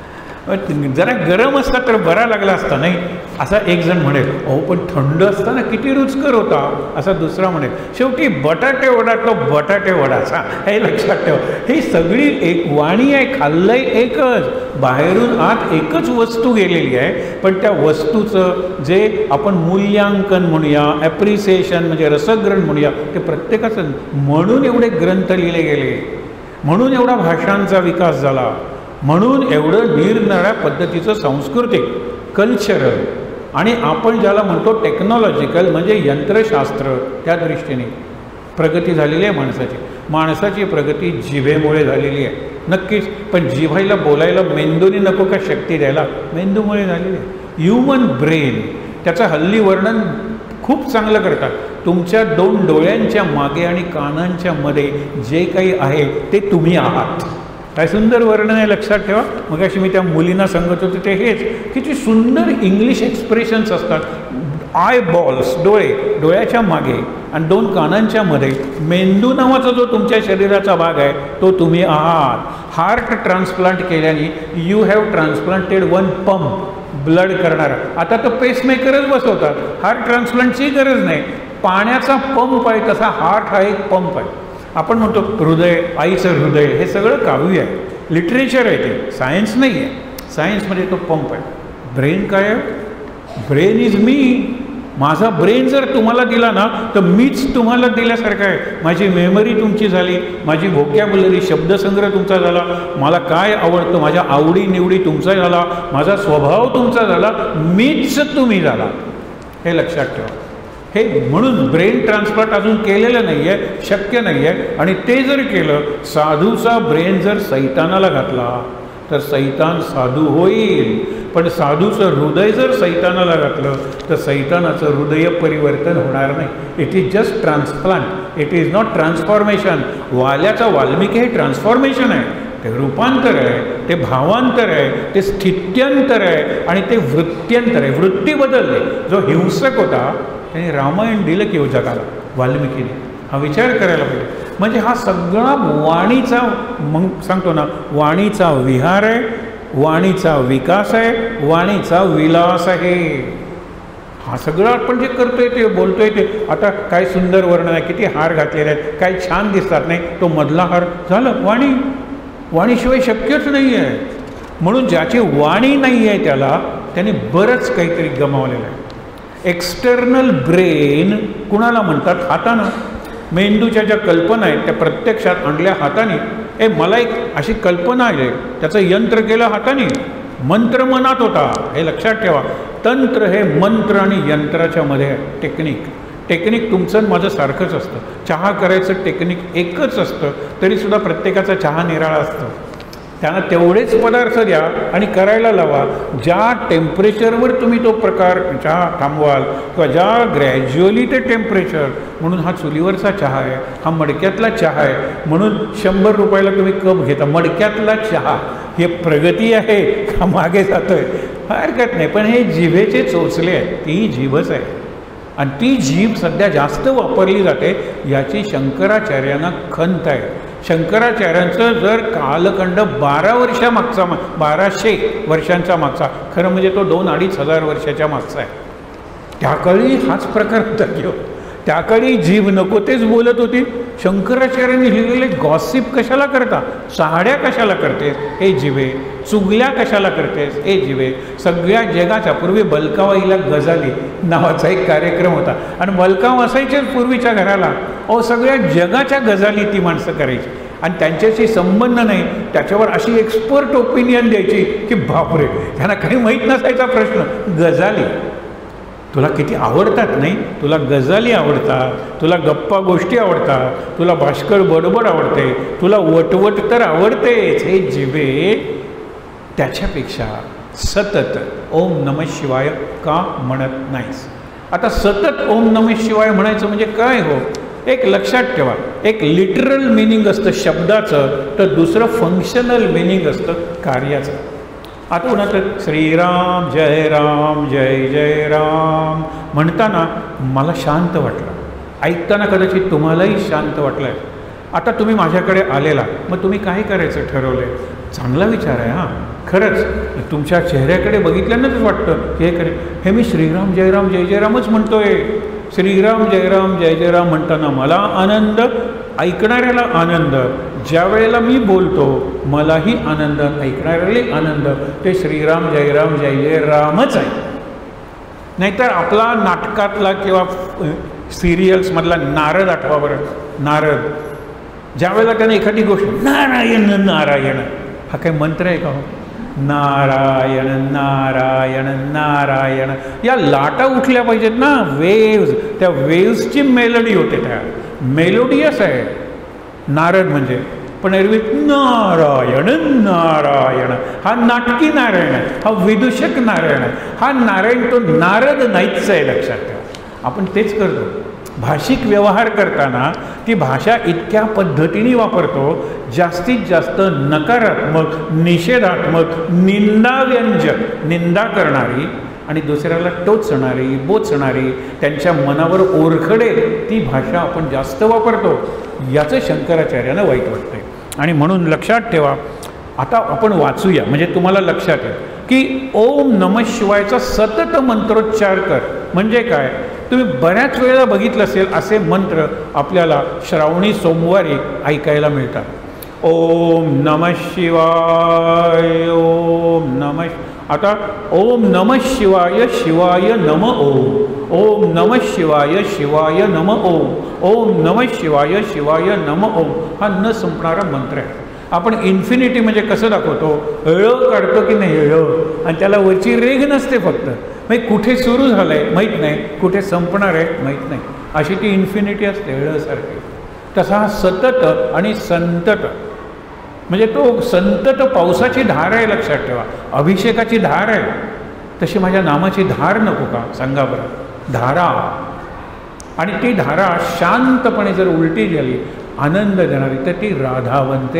जरा गरम असता तर बरा लागला असता नाही, असा एक जण म्हणेल. अहो पण थंड असताना किती रुचकर होता, असा दुसरा म्हणेल. शेवटी बटाटे वडा तो बटाटे वडाचा, हे लक्षात ठेव. ही सगळी एक वाणी आहे, खाल्लंय एकच, बाहेरून आत एकच वस्तू गेलेली आहे. पण त्या वस्तूचं जे आपण मूल्यांकन म्हणूया, ॲप्रिसिएशन म्हणजे रसग्रहण म्हणूया, ते प्रत्येकाचं. म्हणून एवढे ग्रंथ लिहिले गेले, म्हणून एवढा भाषांचा विकास झाला, म्हणून एवढं निरनिराळ्या पद्धतीचं सांस्कृतिक, कल्चरल आणि आपण ज्याला म्हणतो टेक्नॉलॉजिकल म्हणजे यंत्रशास्त्र, त्या दृष्टीने प्रगती झालेली आहे माणसाची. माणसाची प्रगती जिभेमुळे झालेली आहे नक्कीच, पण जिभेला बोलायला मेंदूने नको का शक्ती द्यायला, मेंदूमुळे झालेली आहे. ह्युमन ब्रेन त्याचं हल्ली वर्णन खूप चांगलं करतात. तुमच्या दोन डोळ्यांच्या मागे आणि कानांच्या मध्ये जे काही आहे ते तुम्ही आहात. काय सुंदर वर्णन आहे, लक्षात ठेवा. मग अशी मी त्या मुलींना सांगत होते ते हेच, किती सुंदर इंग्लिश एक्सप्रेशन्स असतात. आय बॉल्स, डोळे, डोळ्याच्या मागे आणि दोन कानांच्या मध्ये मेंदू नावाचा जो तुमच्या शरीराचा भाग आहे तो तुम्ही आहात. हार्ट ट्रान्सप्लांट केल्याने you have transplanted one pump, blood करणारा. आता तो पेसमेकरच बसवतात, हार्ट ट्रान्सप्लांटची गरज नाही. पाण्याचा पंप आहे तसा हार्ट हा एक पंप आहे. आपण म्हणतो हृदय, आईचं हृदय, हे सगळं काव्य आहे, लिटरेचर आहे, ते सायन्स नाही आहे. सायन्समध्ये तो पंप आहे. ब्रेन काय आहे? Brain is me. माझा ब्रेन जर तुम्हाला दिला ना तर मीच तुम्हाला दिल्यासारखं आहे. माझी मेमरी तुमची झाली, माझी व्होकॅब्युलरी शब्दसंग्रह तुमचा झाला, मला काय आवडतं माझ्या आवडीनिवडी तुमचा झाला, माझा स्वभाव तुमचा झाला, मीच तुम्ही झाला. हे लक्षात ठेवा. हे म्हणून ब्रेन ट्रान्सप्लांट अजून केलेलं नाही आहे, शक्य नाही आहे. आणि ते जर केलं, साधूचा ब्रेन जर सैतानाला घातला तर सैतान साधू होईल. पण साधूचं हृदय जर सैतानाला घातलं तर सैतानाचं हृदय परिवर्तन होणार नाही. It is just transplant, it is not transformation. वाल्याचा वाल्मिकी हे ट्रान्सफॉर्मेशन आहे, ते रूपांतर आहे, ते भावांतर आहे, ते स्थित्यंतर आहे आणि ते वृत्त्यंतर आहे. वृत्ती बदलले. जो हिंसक होता त्याने रामायण दिलं की जगाला वाल्मिकीने. हा विचार करायला पाहिजे. म्हणजे हा सगळा वाणीचा, मग सांगतो ना, वाणीचा विहार आहे, वाणीचा विकास आहे, वाणीचा विलास आहे. हा सगळं आपण जे करतोय ते बोलतोय ते. आता काय सुंदर वर्णन आहे, किती हार घातलेले आहेत, काय छान दिसतात, नाही तो मधला हार झालं वाणी. वाणीशिवाय शक्यच नाही आहे. म्हणून ज्याची वाणी नाही आहे त्याला त्याने बरंच काहीतरी गमावलेलं आहे. एक्सटर्नल ब्रेन कुणाला म्हणतात? हातानं. मेंदूच्या ज्या कल्पना आहेत त्या प्रत्यक्षात आणल्या हाताने. ए मला एक अशी कल्पना आहे, त्याचं यंत्र केलं हाताने. मंत्र मनात होता, हे लक्षात ठेवा. तंत्र हे मंत्र आणि यंत्राच्या मध्ये आहे. टेक्निक टेक्निक तुमचं माझं सारखंच असतं. चहा करायचं टेक्निक एकच असतं, तरीसुद्धा प्रत्येकाचा चहा निराळा असतो. त्यांना तेवढेच पदार्थ द्या आणि करायला लावा. ज्या टेम्परेचरवर तुम्ही तो प्रकार चहा थांबवाल किंवा ज्या ग्रॅज्युअली ते टेम्परेचर, म्हणून हा चुलीवरचा चहा आहे, हा मडक्यातला चहा आहे. म्हणून शंभर रुपयाला तुम्ही कप घेता मडक्यातला चहा. हे प्रगती आहे का मागे जातोय? हरकत नाही, पण हे जिभेचे चोचले आहेत. ती जीभच आहे आणि ती जीभ सध्या जास्त वापरली जाते, याची शंकराचार्यांना खंत आहे. शंकराचार्यांचं जर कालखंड बारा वर्षामागचा, बाराशे वर्षांचा मागचा, खरं म्हणजे तो दोन अडीच हजार वर्षाच्या मागचा आहे. त्याकाळी हाच प्रकार होता किंवा त्याकाळी जीभ नको तेच बोलत होती. शंकराचार्यांनी लिहिलेले गॉसिप कशाला करता? साड्या कशाला करतेस? हे जिवे. चुगल्या कशाला करतेस? हे जिवे. सगळ्या जगाच्या पूर्वी बलकावाईला गजाली नावाचा एक कार्यक्रम होता आणि बलकाव असायचेच पूर्वीच्या घराला. अहो सगळ्या जगाच्या गजाली ती माणसं करायची आणि त्यांच्याशी संबंध नाही, त्याच्यावर अशी एक्सपर्ट ओपिनियन द्यायची की बापरे, त्यांना काही माहीत नसायचा प्रश्न. गजाली तुला किती आवडतात? नाही, तुला गजाली आवडतात, तुला गप्पा गोष्टी आवडतात, तुला भाष्कर बडबड आवडते, तुला वटवट तर आवडतेच. हे जिवे त्याच्यापेक्षा सतत ओम नमः शिवाय का म्हणत नाहीस? आता सतत ओम नमः शिवाय म्हणायचं म्हणजे काय हो? एक लक्षात ठेवा, एक लिटरल मिनिंग असतं शब्दाचं, तर दुसरं फंक्शनल मिनिंग असतं कार्याचं. आता उन्हात श्रीराम जय राम जय जय राम म्हणताना मला शांत वाटलं, ऐकताना कदाचित तुम्हालाही शांत वाटलं आहे. आता तुम्ही माझ्याकडे आलेला, मग तुम्ही काय करायचं ठरवलं आहे? चांगला विचार आहे. हां खरंच तुमच्या चेहऱ्याकडे बघितल्यानंच वाटतं की हे करे, हे मी श्रीराम जयराम जय जयरामच म्हणतोय. श्रीराम जयराम जय जयराम म्हणताना मला आनंद, ऐकणाऱ्याला आनंद. ज्या वेळेला मी बोलतो मलाही आनंद, ऐकणाऱ्यालाही आनंद. ते श्रीराम जयराम जय जय रामच आहे. नाहीतर आपला नाटकातला किंवा सिरियल्समधला नारद आठवा बरं. नारद ज्या वेळेला त्याने एखादी गोष्ट नारायण नारायण, हा काही मंत्र आहे का हो? नारायण नारायण नारायण, या लाटा उठल्या पाहिजेत ना, वेव्ज. त्या वेव्सची मेलोडी होते, त्या मेलोडियस आहे नारद म्हणजे. पण एरवी नारायण नारायण, हा नाटकी नारायण आहे, हा विदूषक नारायण आहे. हा नारायण तो नारद नाहीच आहे, लक्षात ठेवा. आपण तेच करतो. भाषिक व्यवहार करताना ती भाषा इतक्या पद्धतीने वापरतो, जास्तीत जास्त नकारात्मक, निषेधात्मक, निंदाव्यंजक, निंदा करणारी आणि दुसऱ्याला टोचणारी, बोचणारी, त्यांच्या मनावर ओरखडेल ती भाषा आपण जास्त वापरतो. याचं शंकराचार्यांना वाईट वाटतंय. आणि म्हणून लक्षात ठेवा, आता आपण वाचूया म्हणजे तुम्हाला लक्षात येईल. की ओम नमः शिवायचा सतत मंत्रोच्चार कर. म्हणजे काय, तुम्ही बऱ्याच वेळेला बघितलं असेल असे मंत्र आपल्याला श्रावणी सोमवारी ऐकायला मिळतात. ओम नमः शिवाय, ओम नमः. आता ओम नमः शिवाय, शिवाय नम ओम, ओम नमः शिवाय, शिवाय नम ओम, ओम नमः शिवाय, शिवाय नम ओम हा न संपणारा मंत्र आहे. आपण इन्फिनिटी म्हणजे कसं दाखवतो, ळ काढतो की नाही ळ, आणि त्याला वरची रेघ नसते फक्त, म्हणजे कुठे सुरू झालं आहे माहीत नाही, कुठे संपणार आहे माहीत नाही, अशी ती इन्फिनिटी असते ळ सारखी. तसा हा सतत आणि संतत, म्हणजे तो संतत पावसाची धार आहे, लक्षात ठेवा. अभिषेकाची धार आहे, तशी माझ्या नामाची धार नको का, सांगा बरं. धारा, आणि ती धारा शांतपणे जर उलटी झाली आनंद देणारी तर ती राधा बनते.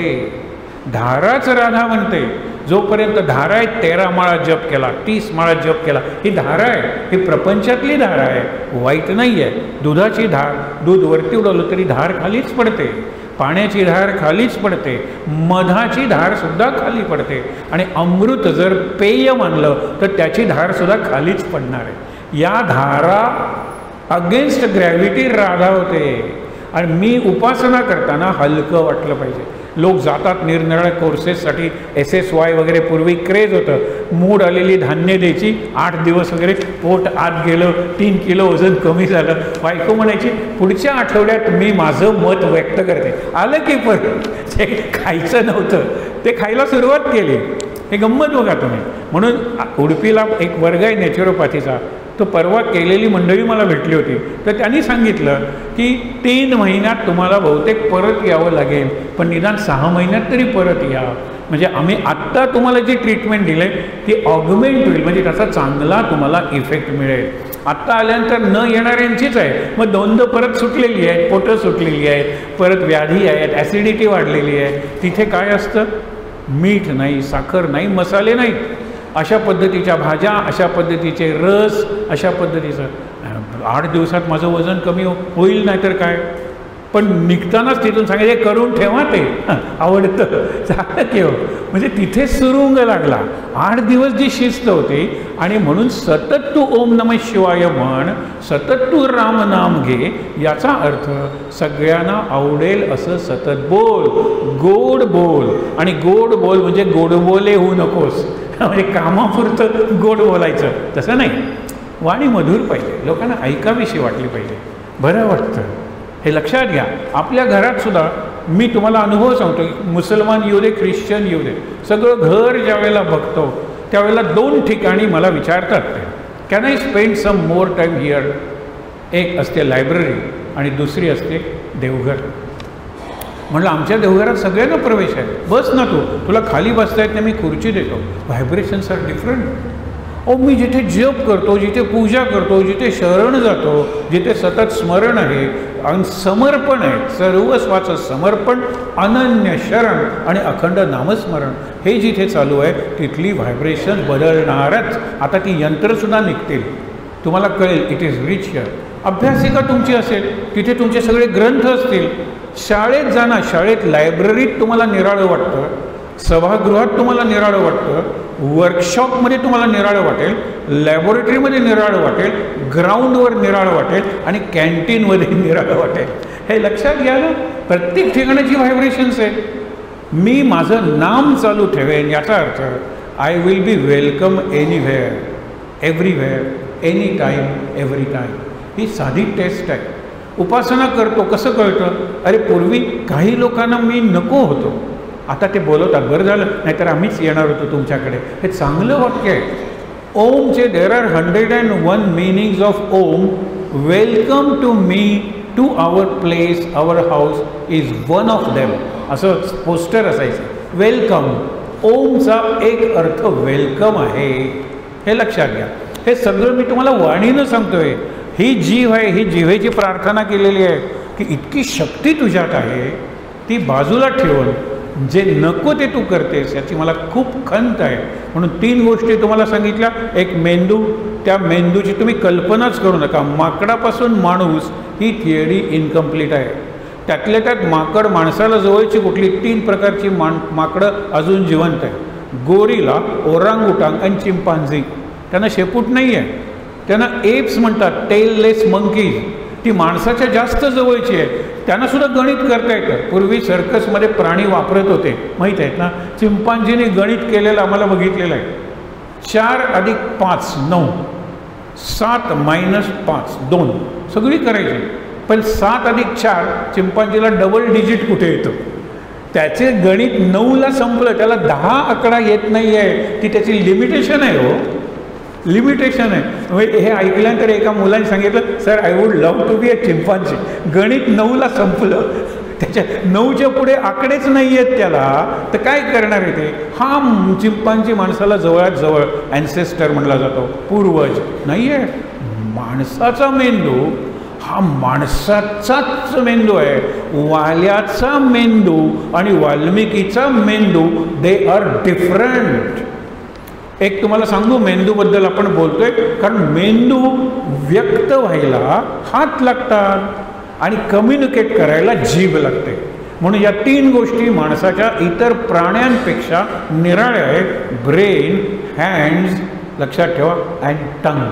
धाराच राधा बनते. जोपर्यंत धारा आहे, तेरा माळा जप केला, तीस माळा जप केला, ही धारा आहे, ही प्रपंचातली धारा आहे, वाईट नाही आहे. दुधाची धार, दूध वरती उडवलं तरी धार खालीच पडते, पाण्याची धार खालीच पडते, मधाची धारसुद्धा खाली पडते, आणि अमृत जर पेय मानलं तर त्याची धारसुद्धा खालीच पडणार आहे. या धारा अगेन्स्ट ग्रॅव्हिटी राधा होते. आणि मी उपासना करताना हलकं वाटलं पाहिजे. लोक जातात निरनिराळ्या कोर्सेससाठी, एस एस वाय वगैरे पूर्वी क्रेज होतं, मूड आलेली धान्य द्यायची, आठ दिवस वगैरे पोट आत गेलं, तीन किलो वजन कमी झालं, बायको म्हणायची पुढच्या आठवड्यात मी माझं मत व्यक्त करते. आलं की परत जे खायचं नव्हतं ते खायला सुरुवात केली. हे गंमत बघा तुम्ही. म्हणून उडपीला एक वर्ग आहे नॅचरोपॅथीचा, तो परवा केलेली मंडळी मला भेटली होती, तर त्यांनी सांगितलं की तीन महिन्यात तुम्हाला बहुतेक परत यावं लागेल, पण निदान सहा महिन्यात तरी परत या, म्हणजे आम्ही आत्ता तुम्हाला जी ट्रीटमेंट दिली आहे ती ऑगमेंट होईल, म्हणजे त्याचा चांगला तुम्हाला इफेक्ट मिळेल. आत्ता आल्यानंतर न येणाऱ्यांचीच आहे, मग दोनदा परत सुटलेली आहेत, पोटं सुटलेली आहेत, परत व्याधी आहेत, ॲसिडिटी वाढलेली आहे. तिथे काय असतं, मीठ नाही, साखर नाही, मसाले नाहीत, अशा पद्धतीच्या भाज्या, अशा पद्धतीचे रस, अशा पद्धतीचं. आठ दिवसात माझं वजन कमी होईल नाही तर काय, पण निघतानाच तिथून सांगायचं करून ठेवा, ते आवडतं झालं की हो. म्हणजे तिथे सुरुंग लागला. आठ दिवस जी शिस्त होती, आणि म्हणून सतत तू ओम नमः शिवाय म्हण, सतत तू राम नाम घे, याचा अर्थ सगळ्यांना आवडेल असं सतत बोल, गोड बोल. आणि गोड बोल म्हणजे गोडबोले होऊ नकोस, म्हणजे कामापुरतं गोड बोलायचं तसं नाही. वाणी मधुर पाहिजे, लोकांना ऐकावीशी वाटली पाहिजे, बरं वाटतं. हे लक्षात घ्या. आपल्या घरात सुद्धा मी तुम्हाला अनुभव सांगतो, मुसलमान येऊ दे, ख्रिश्चन येऊ दे, सगळं घर ज्या वेळेला बघतो त्यावेळेला दोन ठिकाणी मला विचारतात ते, can I spend some more time here. एक असते लायब्ररी आणि दुसरी असते देवघर. म्हटलं आमच्या देवघरात सगळ्यांना प्रवेश आहे, बस ना तू, तुला खाली बसता येत नाही, मी खुर्ची देतो. Vibrations are different. ओ मी जिथे जप करतो, जिथे पूजा करतो, जिथे शरण जातो, जिथे सतत स्मरण आहे आणि समर्पण आहे, सर्वस्वाचं समर्पण, अनन्य शरण आणि अखंड नामस्मरण हे जिथे चालू आहे तिथली व्हायब्रेशन बदलणारच. आता ती यंत्रसुद्धा निघतील, तुम्हाला कळेल. It is rich here. अभ्यासिका तुमची असेल तिथे तुमचे सगळे ग्रंथ असतील. शाळेत जाणं, शाळेत लायब्ररीत तुम्हाला निराळं वाटतं, सभागृहात तुम्हाला निराळं वाटतं, वर्कशॉपमध्ये तुम्हाला निराळं वाटेल, लॅबोरेटरीमध्ये निराळं वाटेल, ग्राउंडवर निराळं वाटेल आणि कॅन्टीनमध्ये निराळं वाटेल. हे लक्षात घ्या ना, प्रत्येक ठिकाणाची व्हायब्रेशन्स आहेत. मी माझं नाम चालू ठेवेन याचा अर्थ I will be welcome anywhere, everywhere, any time, every time. ही साधी टेस्ट आहे. उपासना करतो कसं कळतं, अरे पूर्वी काही लोकांना मी नको होतो, आता ते बोलवतात, बरं झालं, नाहीतर आम्हीच येणार होतो तुमच्याकडे. हे चांगलं वाक्य आहे. ओमचे there are hundred and one meanings of Om. Welcome to me, to our place, our house is one of them, असं पोस्टर असायचं. वेलकम, ओमचा एक अर्थ वेलकम आहे, हे लक्षात घ्या. हे सगळं मी तुम्हाला वाणीनं सांगतोय. ही जीव आहे, ही जिव्हेची प्रार्थना केलेली आहे की इतकी शक्ती तुझ्यात आहे, ती बाजूला ठेवून जे नको ते तू करतेस याची मला खूप खंत आहे. म्हणून तीन गोष्टी तुम्हाला सांगितल्या. एक मेंदू, त्या मेंदूची तुम्ही कल्पनाच करू नका. माकडापासून माणूस ही थिअरी इनकम्प्लीट आहे. त्यातल्या त्यात माकड माणसाला जवळची कुठली तीन प्रकारची मा माकडं अजून जिवंत आहे. गोरिला, ओरांगुटांग आणि चिंपांझी, त्यांना शेपूट नाही आहे, त्यांना एप्स म्हणतात, टेललेस मंकी, ती माणसाच्या जास्त जवळची आहे, त्यांना सुद्धा गणित करता येतं. पूर्वी सर्कसमध्ये प्राणी वापरत होते, माहीत आहेत ना, चिंपांझीने गणित केलेलं आम्हाला बघितलेलं आहे. चार अधिक पाच नऊ, सात मायनस पाच दोन, सगळी करायची. पण सात अधिक चार चिंपांझीला डबल डिजिट कुठे येतं, त्याचे गणित नऊला संपलं, त्याला दहा आकडा येत नाही आहे, ती त्याची लिमिटेशन आहे. हो, लिमिटेशन आहे. म्हणजे हे ऐकल्यानंतर एका मुलाने सांगितलं, sir I would love to be a chimpanzee. गणित नऊला संपलं, त्याच्या नऊच्या पुढे आकडेच नाही आहेत त्याला, तर काय करणार आहे ते. हा चिंपांझी माणसाला जवळात जवळ ॲन्सेस्टर म्हणला जातो, पूर्वज नाही आहे. माणसाचा मेंदू हा माणसाचाच मेंदू आहे. वाल्याचा मेंदू आणि वाल्मिकीचा मेंदू दे आर डिफरंट. एक तुम्हाला सांगू, मेंदूबद्दल आपण बोलतोय कारण मेंदू व्यक्त व्हायला हात लागतात आणि कम्युनिकेट करायला जीभ लागते. म्हणून या तीन गोष्टी माणसाच्या इतर प्राण्यांपेक्षा निराळ्या आहेत. ब्रेन, हँड्स, लक्षात ठेवा, अँड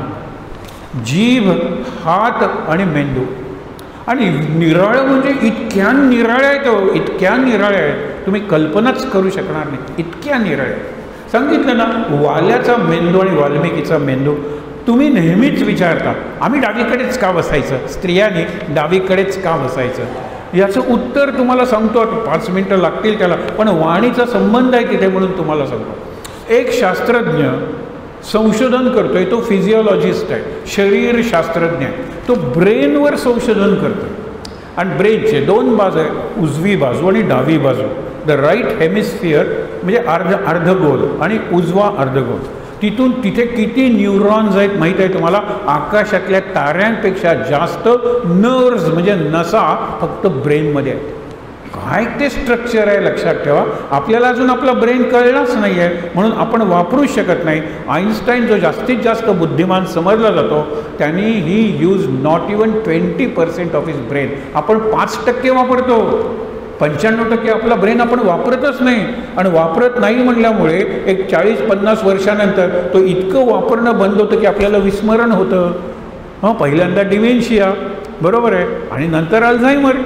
टंग. जीभ, हात आणि मेंदू. आणि निराळं म्हणजे इतक्या निराळ्या आहेत, इतक्या निराळ्या आहेत तुम्ही कल्पनाच करू शकणार नाही, इतक्या निराळ्या. सांगितलं ना, वाल्याचा मेंदू आणि वाल्मिकीचा मेंदू. तुम्ही नेहमीच विचारता, आम्ही डावीकडेच का बसायचं, स्त्रियांनी डावीकडेच का बसायचं. याचं उत्तर तुम्हाला सांगतो, आता पाच मिनटं लागतील त्याला, पण वाणीचा संबंध आहे तिथे म्हणून तुम्हाला सांगतो. एक शास्त्रज्ञ संशोधन करतोय, तो फिजिओलॉजिस्ट आहे, शरीरशास्त्रज्ञ आहे, तो ब्रेनवर संशोधन करतोय. आणि ब्रेनचे दोन बाजू आहे, उजवी बाजू आणि डावी बाजू. द राईट हेमिस्फिअर म्हणजे अर्ध अर्धगोल आणि उजवा अर्धगोल. तिथून तिथे किती न्यूरॉन्स आहेत माहीत आहे तुम्हाला, आकाशातल्या ताऱ्यांपेक्षा जास्त नर्व्स म्हणजे नसा फक्त ब्रेनमध्ये आहेत. काय ते स्ट्रक्चर आहे लक्षात ठेवा. आपल्याला अजून आपला ब्रेन कळलाच नाही आहे म्हणून आपण वापरूच शकत नाही. आईन्स्टाईन जो जास्तीत जास्त बुद्धिमान समजला जातो त्यांनी he use not even twenty percent of his brain. आपण पाच टक्के वापरतो, पंच्याण्णव टक्के आपला ब्रेन आपण वापरतच नाही. आणि वापरत नाही म्हणल्यामुळे एक चाळीस पन्नास वर्षानंतर तो इतकं वापरणं बंद होतं की आपल्याला विस्मरण होतं. हां, पहिल्यांदा डिमेन्शिया, बरोबर आहे, आणि नंतर अल्झायमर.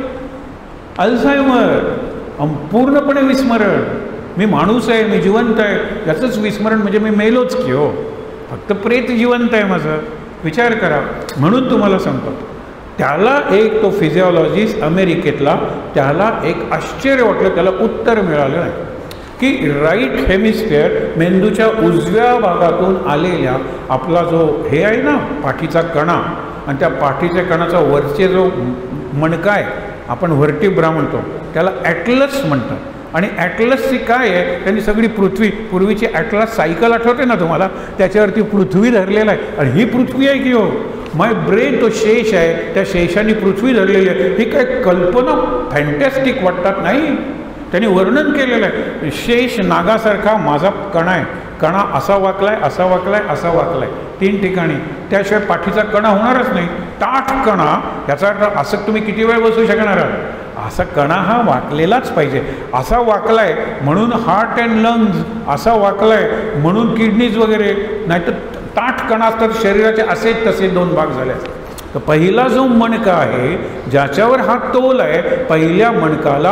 अल्झायमर पूर्णपणे विस्मरण. मी माणूस आहे, मी जिवंत आहे, याचंच विस्मरण म्हणजे मी मेलोच की हो, फक्त प्रेत जिवंत आहे माझं. विचार करा. म्हणून तुम्हाला सांगतो, त्याला एक तो फिजिओलॉजिस्ट अमेरिकेतला, त्याला एक आश्चर्य वाटलं, त्याला उत्तर मिळालं नाही की राईट हेमिस्फिअर मेंदूच्या उजव्या भागातून आलेल्या आपला जो हे आहे ना पाठीचा कणा, आणि त्या पाठीच्या कणाचा वरचे जो मणका आहे आपण व्हर्टिब्रा म्हणतो, त्याला ॲटलस म्हणतात. आणि ॲटलसची काय आहे, त्यांनी सगळी पृथ्वी, पूर्वीची ॲटलस सायकल आठवते ना तुम्हाला, त्याच्यावरती पृथ्वी धरलेला आहे. आणि ही पृथ्वी आहे की हो, माय ब्रेन तो शेष आहे, त्या शेषाने पृथ्वी धरलेली आहे. ही काय कल्पना फॅन्टॅस्टिक वाटतात नाही, त्यांनी वर्णन केलेलं आहे. शेष नागासारखा माझा कणा आहे, कणा असा वाकलाय, असा वाकलाय, असा वाकलाय, तीन ठिकाणी, त्याशिवाय पाठीचा कणा होणारच नाही. ताठ कणा, याचा अर्थ असं तुम्ही किती वेळ बसू शकणार आहात, असा कणा हा वाकलेलाच पाहिजे. असा वाकलाय म्हणून हार्ट अँड लंग्स, असा वाकलाय म्हणून किडनीज वगैरे, नाहीतर ताठ कणा असतात शरीराचे असे तसे दोन भाग झाले असतात. तर पहिला जो मणका आहे ज्याच्यावर हा तोल आहे, पहिल्या मणकाला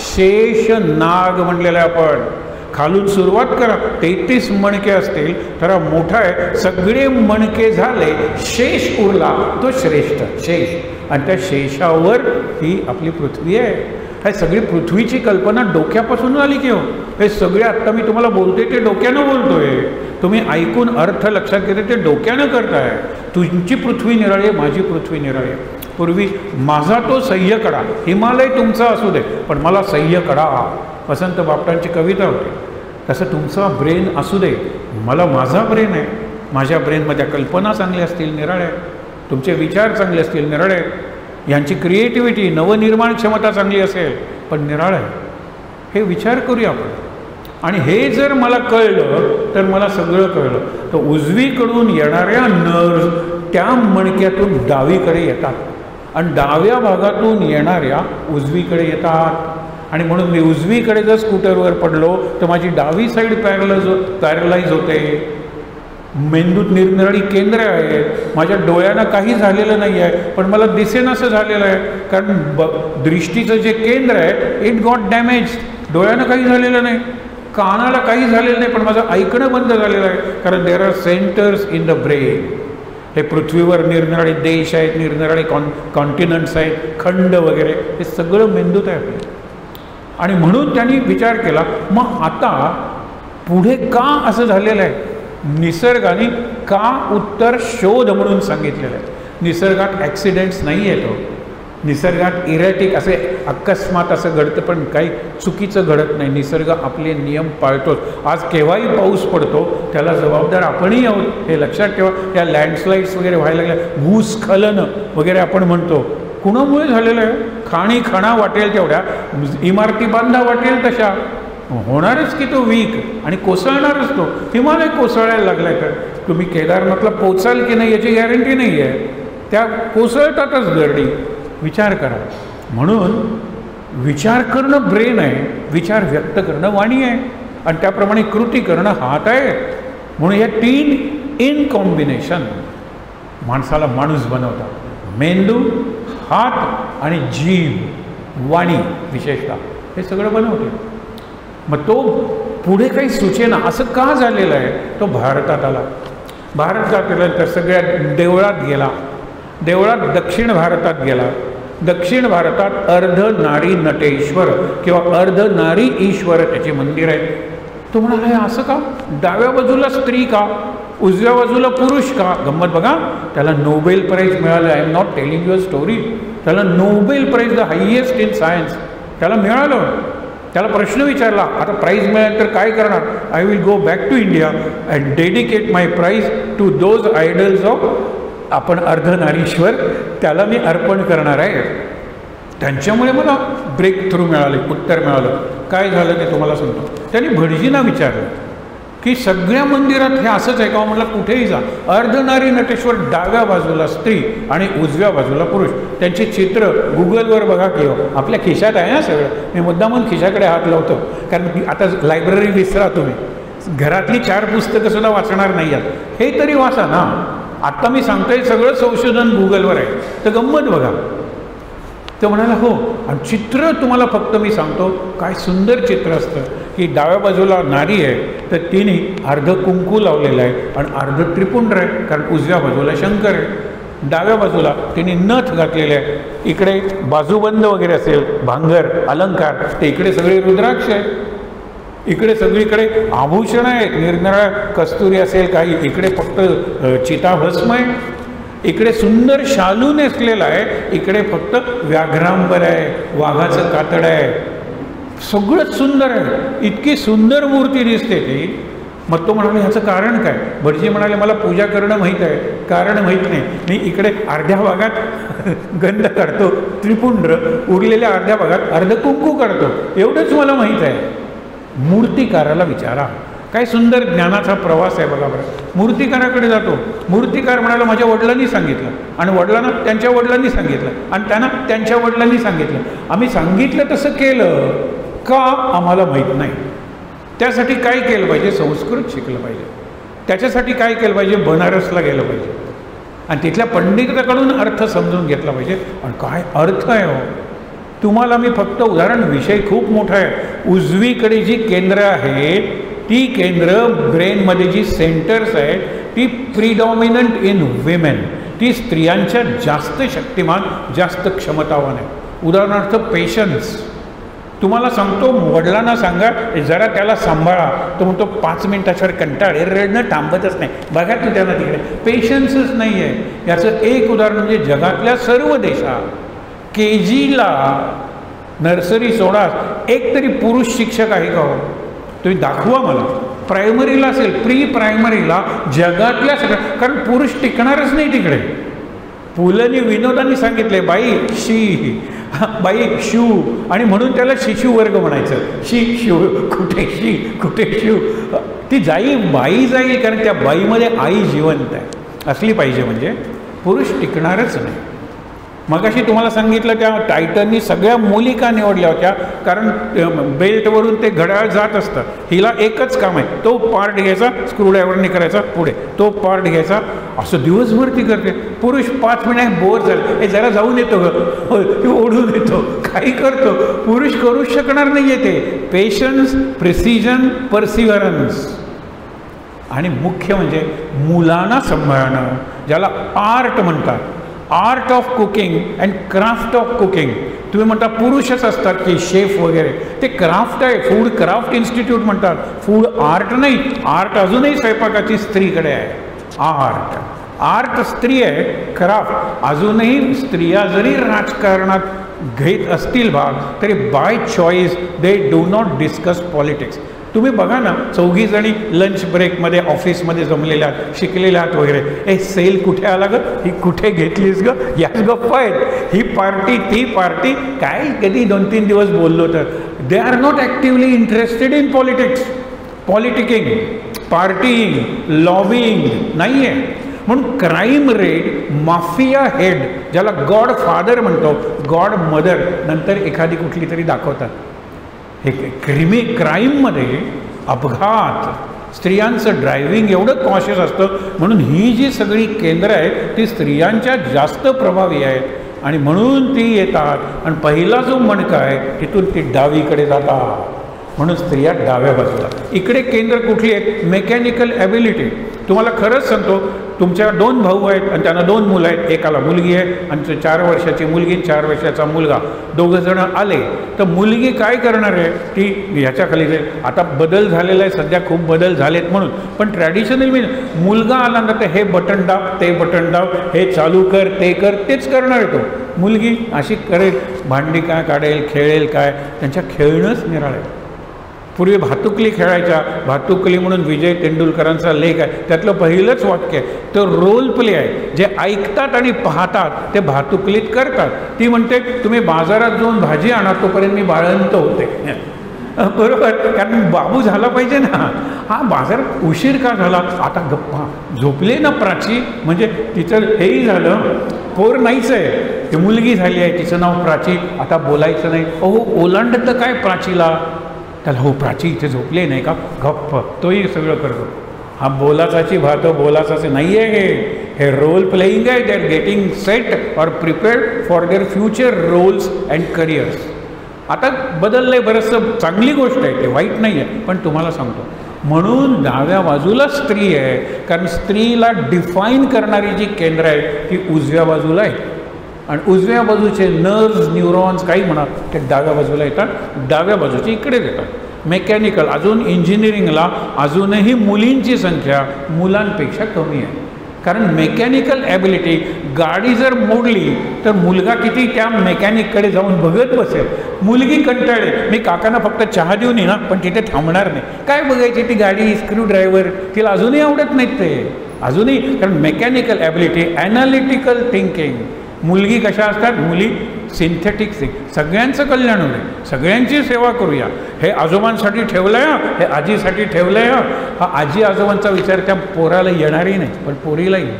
शेष नाग म्हणलेला आहे आपण. खालून सुरुवात करा, तेहतीस मणके असतील तर मोठा आहे, सगळे मणके झाले, शेष उरला तो श्रेष्ठ शेष. आणि त्या शेषावर ही आपली पृथ्वी आहे. हे सगळी पृथ्वीची कल्पना डोक्यापासून आली की हो. हे सगळे आत्ता मी तुम्हाला बोलते ते डोक्यानं बोलतोय, तुम्ही ऐकून अर्थ लक्षात घेते ते डोक्यानं करताय. तुमची पृथ्वी निराळी आहे, माझी पृथ्वी निराळी आहे. पूर्वी माझा तो सह्यकडा, हिमालय तुमचा असू दे पण मला सह्यकडा, वसंत बापटांची कविता होती. तसं तुमचा ब्रेन असू दे, मला माझा ब्रेन आहे, माझ्या ब्रेनमध्ये कल्पना चांगल्या असतील निराळ्या, तुमचे विचार चांगले असतील निराळे, यांची क्रिएटिव्हिटी नवनिर्माण क्षमता चांगली असेल पण निराळ आहे. हे विचार करूया आपण. आणि हे जर मला कळलं तर मला सगळं कळलं. तर उजवीकडून येणाऱ्या नर्व्ह त्या मणक्यातून डावीकडे येतात आणि डाव्या भागातून येणाऱ्या उजवीकडे येतात. आणि म्हणून मी उजवीकडे जर स्कूटरवर पडलो तर माझी डावी साईड पॅरलाइज पॅरलाइज होते. मेंदूत निरनिराळी केंद्र आहेत. माझ्या डोळ्यांना काही झालेलं नाही आहे, पण मला दिसेनासं झालेलं आहे, कारण ब दृष्टीचं जे केंद्र आहे इट गॉट डॅमेज. डोळ्यांना काही झालेलं नाही, कानाला काही झालेलं नाही, पण माझं ऐकणं बंद झालेलं आहे, कारण there are centres in the brain. हे पृथ्वीवर निरनिराळे देश आहेत, निरनिराळे कॉन कॉन्टिनंट्स आहेत, खंड वगैरे, हे सगळं मेंदूत आहे आपलं. आणि म्हणून त्यांनी विचार केला, मग आता पुढे का असं झालेलं आहे. निसर्गाने का उत्तर शोध म्हणून सांगितलेलं आहे. निसर्गात ॲक्सिडेंट्स नाही आहे. तो निसर्गात इरॅटिक असे अकस्मात असं घडतं, पण काही चुकीचं घडत नाही. निसर्ग आपले नियम पाळतोच. आज केव्हाही पाऊस पडतो त्याला जबाबदार आपणही आहोत, हे लक्षात ठेवा. या लँडस्लाईड्स वगैरे व्हायला लागल्या, भूस्खलन वगैरे आपण म्हणतो, कुणामुळे झालेलं आहे. खाणी खणा वाटेल तेवढ्या, इमारती बांधा वाटेल तशा, होणारच की तो वीक आणि कोसळणारच. तो हिमालय कोसळायला लागलाय, तर तुम्ही केदारनाथला पोचाल की नाही याची गॅरंटी नाही आहे. त्या कोसळतातच दरडी. विचार करा. म्हणून विचार करणं ब्रेन आहे, विचार व्यक्त करणं वाणी आहे, आणि त्याप्रमाणे कृती करणं हात आहे. म्हणून या तीन इन कॉम्बिनेशन माणसाला माणूस बनवतात. मेंदू, हात आणि जीभ, वाणी विशेषतः, हे सगळं बनवते. मग तो पुढे काही सुचेना. असं का झालेलं आहे. तो भारतात आला. भारतात गेल्यानंतर सगळ्या देवळात गेला. देवळात दक्षिण भारतात गेला. दक्षिण भारतात अर्ध नारी नटेश्वर किंवा अर्ध नारी ईश्वर त्याचे मंदिर आहे. तो म्हणाला, हे असं का. डाव्या बाजूला स्त्री का, उजव्या बाजूला पुरुष का. गंमत बघा, त्याला नोबेल प्राईज मिळालं. I am not telling your story. त्याला Nobel prize, the highest in science, त्याला मिळालं. त्याला प्रश्न विचारला, आता प्राईज मिळाल्यानंतर काय करणार. I will go back to India and dedicate my prize to those idols of, आपण अर्धनारीश्वर, त्याला मी अर्पण करणार आहे. त्यांच्यामुळे मला ब्रेक थ्रू मिळाले, उत्तर मिळालं. काय झालं ते तुम्हाला सांगतो. त्यांनी भटजींना विचारलं की सगळ्या मंदिरात हे असंच आहे का. म्हटलं कुठेही जा, अर्धनारी नटेश्वर डाव्या बाजूला स्त्री आणि उजव्या बाजूला पुरुष. त्यांचे चित्र गुगलवर बघा की, आपल्या खिशात आहे ना सगळं. मी मुद्दामून खिशाकडे हात लावतो, कारण आता लायब्ररी विसरा तुम्ही, घरातली चार पुस्तकं सुद्धा वाचणार नाही आहात, हे तरी वाचा ना. आत्ता मी सांगतोय सगळं संशोधन गुगलवर आहे. तर गंमत बघा. तो म्हणाला, हो. आणि चित्र तुम्हाला फक्त मी सांगतो, काय सुंदर चित्र असतं की डाव्या बाजूला नारी आहे, तर तिने अर्ध कुंकू लावलेलं आहे आणि अर्ध त्रिपुंड आहे, कारण उजव्या बाजूला शंकर आहे. डाव्या बाजूला तिने नथ घातलेले आहे. इकडे बाजूबंद वगैरे असेल, भांगर, अलंकार, ते इकडे सगळे रुद्राक्ष आहे. इकडे सगळीकडे आभूषण आहेत, निरनिराळ्या कस्तुरी असेल काही, इकडे फक्त चिताभस्म आहे. इकडे सुंदर शालू नेसलेला आहे, इकडे फक्त व्याघ्रांबर आहे, वाघाचं कातड आहे. सगळंच सुंदर आहे. इतकी सुंदर मूर्ती दिसते ती. मग तो म्हणाले, ह्याचं कारण काय. भटजी म्हणाले, मला पूजा करणं माहीत आहे, कारण माहीत नाही. मी इकडे अर्ध्या भागात गंध काढतो, त्रिपुंड, उरलेल्या अर्ध्या भागात अर्ध कुंकू काढतो, एवढंच मला माहीत आहे. मूर्तिकाराला विचारा. काय सुंदर ज्ञानाचा प्रवास आहे बघा बरं. मूर्तिकाराकडे जातो. मूर्तिकार म्हणाला, माझ्या वडिलांनी सांगितलं, आणि वडिलांना त्यांच्या वडिलांनी सांगितलं, आणि त्यांना त्यांच्या वडिलांनी सांगितलं. आम्ही सांगितलं तसं केलं का आम्हाला माहीत नाही. त्यासाठी काय केलं पाहिजे, संस्कृत शिकलं पाहिजे. त्याच्यासाठी काय केलं पाहिजे, बनारसला गेलं पाहिजे आणि तिथल्या पंडिताकडून अर्थ समजून घेतला पाहिजे. आणि काय अर्थ आहे हो. तुम्हाला मी फक्त उदाहरण, विषय खूप मोठा आहे. उजवीकडे जी केंद्र आहेत ती केंद्र, ब्रेनमध्ये जी सेंटर्स आहेत ती प्रिडॉमिनंट इन विमेन, ती स्त्रियांच्या जास्त शक्तिमान, जास्त क्षमतावान आहे. उदाहरणार्थ पेशन्स. तुम्हाला सांगतो, वडिलांना सांगा जरा त्याला सांभाळा, तो म्हणतो पाच मिनिटाच्यावर कंटाळ, रडणं थांबतच नाही. बघा तू त्यांना तिकडे पेशन्सच नाही आहे. याचं एक उदाहरण म्हणजे जगातल्या सर्व देशात के जीला, नर्सरी सोडा, एक तरी पुरुष शिक्षक आहे का हो. तुम्ही दाखवा मला. प्रायमरीला असेल, प्री प्रायमरीला, जगातल्या सगळ्या, कारण पुरुष टिकणारच नाही तिकडे. पुलंनी, विनोदांनी सांगितले, बाई शी, बाई शिव, आणि म्हणून त्याला शिशु वर्ग म्हणायचं. शी शिव, कुठे शी, कुठे शिव. ती जाई बाई जाईल, कारण त्या बाईमध्ये आई जिवंत आहे, असली पाहिजे. म्हणजे पुरुष टिकणारच नाही. मगाशी तुम्हाला सांगितलं त्या टायटननी सगळ्या मुली का निवडल्या होत्या, कारण बेल्टवरून ते घड्याळ जात असतं. हिला एकच काम आहे, तो पार्ट घ्यायचा, स्क्रूड्रायव्हरने करायचा पुढे, तो पार्ट घ्यायचा, असं दिवसभर ती करते. पुरुष पाच मिनिट बोर झाले, हे जरा जाऊन येतो ग, ओढून येतो, काही करतो. पुरुष करूच शकणार नाही आहे ते. पेशन्स, प्रिसिजन, परसिव्हरन्स, आणि मुख्य म्हणजे मुलांना सांभाळणं, ज्याला आर्ट म्हणतात. Art of cooking and craft of cooking. तुम्ही म्हणता पुरुषच असतात की शेफ वगैरे, ते क्राफ्ट आहे. फूड क्राफ्ट इन्स्टिट्यूट म्हणतात, फूड आर्ट नाही. आर्ट अजूनही स्वयंपाकाची स्त्रीकडे आहे. आर्ट आर्ट स्त्री आहे, क्राफ्ट अजूनही. स्त्रिया जरी राजकारणात घेत असतील भाग, तरी by choice they do not discuss politics. तुम्ही बघा ना, चौघी जणी लंच ब्रेकमध्ये ऑफिसमध्ये जमलेल्या आहात, शिकलेल्या आहात वगैरे. ए सेल कुठे आला ग, ही कुठे घेतलीस ग, याच गप्पा आहेत. ही पार्टी, ती पार्टी, काय कधी दोन तीन दिवस बोललो तर. They are not actively interested in politics. Politicking, partying, lobbying नाही आहे. म्हणून क्राईम रेट, माफिया हेड, ज्याला गॉड फादर म्हणतो, गॉड मदर नंतर एखादी कुठली तरी दाखवतात. हे क्रिमी क्राईममध्ये अपघात, स्त्रियांचं ड्रायव्हिंग एवढं कॉशियस असतं. म्हणून ही जी सगळी केंद्र आहेत ती स्त्रियांच्या जास्त प्रभावी आहेत, आणि म्हणून ती येतात. आणि पहिला जो मणका आहे तिथून ती डावीकडे जातात, म्हणून स्त्रिया डाव्या बाजूला. इकडे केंद्र कुठली आहेत? Mechanical ability. तुम्हाला खरंच सांगतो, तुमच्या दोन भाऊ आहेत आणि त्यांना दोन मुलं आहेत. एकाला मुलगी आहे आणि चार वर्षाची मुलगी, चार वर्षाचा मुलगा, दोघं जण आले तर मुलगी काय करणार आहे? ती ह्याच्याखाली जाईल. आता बदल झालेला आहे, सध्या खूप बदल झालेत म्हणून, पण ट्रॅडिशनल मी मुलगा आला ना तर हे बटन दाब, ते बटन दाब, हे चालू कर, ते कर, तेच करणार आहे तो. मुलगी अशी करेल, भांडी काय काढेल, खेळेल काय, त्यांच्या खेळणंच निराळं आहे. पूर्वी भातुकली खेळायच्या. भातुकली म्हणून विजय तेंडुलकरांचा लेख आहे, त्यातलं पहिलंच वाक्य आहे, तो रोल प्ले आहे. जे ऐकतात आणि पाहतात ते भातुकलीत करतात. ती म्हणते तुम्ही बाजारात जाऊन भाजी आणा, तोपर्यंत मी बाळंत होते. बरोबर, कारण बाबू झाला पाहिजे ना. हा बाजारात उशीर का झाला, आता गप्पा झोपले ना प्राची, म्हणजे तिचं हेही झालं, पोर नाहीच आहे, ती मुलगी झाली आहे, तिचं नाव प्राची, आता बोलायचं नाही. अहो ओलांडतं काय प्राचीला, त्याला हो प्राची इथे झोपले नाही का, गप्प, तोही सगळं करतो. हा बोलाचाची भात बोलाचाचे नाही आहे, हे हे रोल प्लेईंग आहे. They are getting set or prepared for their future roles and careers. आता बदललं आहे बरंचसं, चांगली गोष्ट आहे, ते वाईट नाही आहे, पण तुम्हाला सांगतो म्हणून डाव्या बाजूला स्त्री आहे, कारण स्त्रीला डिफाईन करणारी जी केंद्र आहे ती उजव्या बाजूला आहे. आणि उजव्या बाजूचे नर्व्स, न्यूरॉन्स काही म्हणा ते डाव्या बाजूला येतात, डाव्या बाजूचे इकडे येतात. मेकॅनिकल, अजून इंजिनिअरिंगला अजूनही मुलींची संख्या मुलांपेक्षा कमी आहे, कारण मेकॅनिकल ॲबिलिटी. गाडी जर मोडली तर मुलगा किती त्या मेकॅनिककडे जाऊन बघत बसेल. मुलगी कंटाळेल, मी काकांना फक्त चहा देऊन येणार पण तिथे थांबणार नाही. काय बघायची ती गाडी, स्क्रू ड्रायव्हर, तिला अजूनही आवडत नाहीत ते अजूनही, कारण मेकॅनिकल ॲबिलिटी, ॲनालिटिकल थिंकिंग. मुलगी कशा असतात, मुली सिंथेटिक थिंक, सगळ्यांचं कल्याण होईल, सगळ्यांची सेवा करूया. हे आजोबांसाठी ठेवलं आहे, हे आजीसाठी ठेवलं आहे. हा आजी आजोबांचा विचार त्या पोराला येणारही नाही, पण पोरीला येईल.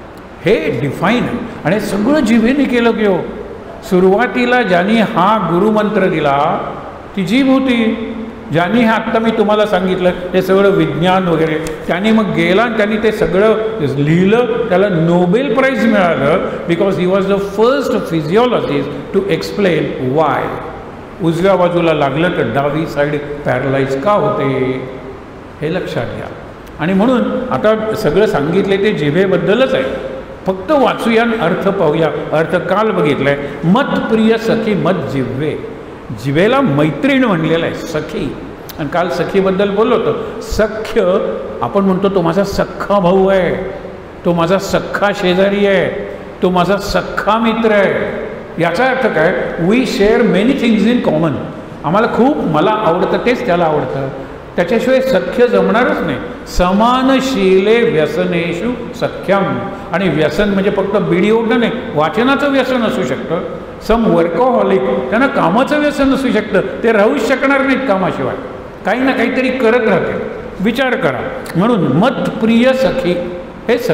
हे डिफाईन आहे, आणि सगळं जिभेने केलं की हो. सुरुवातीला ज्यांनी हा गुरुमंत्र दिला ती जीभ होती. ज्यांनी हे आत्ता मी तुम्हाला सांगितलं ते सगळं विज्ञान वगैरे, त्यांनी मग गेला आणि त्यांनी ते सगळं लिहिलं. त्याला नोबेल प्राईज मिळालं, because he was the first physiologist to explain why उजव्या बाजूला लागलं तर डावी साईड पॅरलाइज का होते, हे लक्षात घ्या. आणि म्हणून आता सगळं सांगितले ते जिभेबद्दलच आहे. फक्त वाचूया, अर्थ पाहूया. अर्थ काल बघितला आहे. मत प्रिय सखी मत जिव्हे, जिवेला मैत्रीण म्हणलेलं आहे, सखी. आणि काल सखीबद्दल बोललो होतो. सख्य आपण म्हणतो तो माझा सख्खा भाऊ आहे, तो माझा सख्खा शेजारी आहे, तो माझा सख्खा मित्र आहे. याचा अर्थ काय, we share many things in common. आम्हाला खूप, मला आवडतं तेच त्याला आवडतं, त्याच्याशिवाय सख्य जमणारच नाही. समानशीले व्यसनेषु सख्यम. आणि व्यसन म्हणजे फक्त बिडी ओढणं नाही, वाचनाचं व्यसन असू शकतं. सम वर्कोहॉलिक, त्यांना कामाचं व्यसन असू शकतं, ते राहूच शकणार नाहीत कामाशिवाय, काही ना काहीतरी करत राहते. विचार करा. म्हणून मतप्रिय सखी, हे सखी.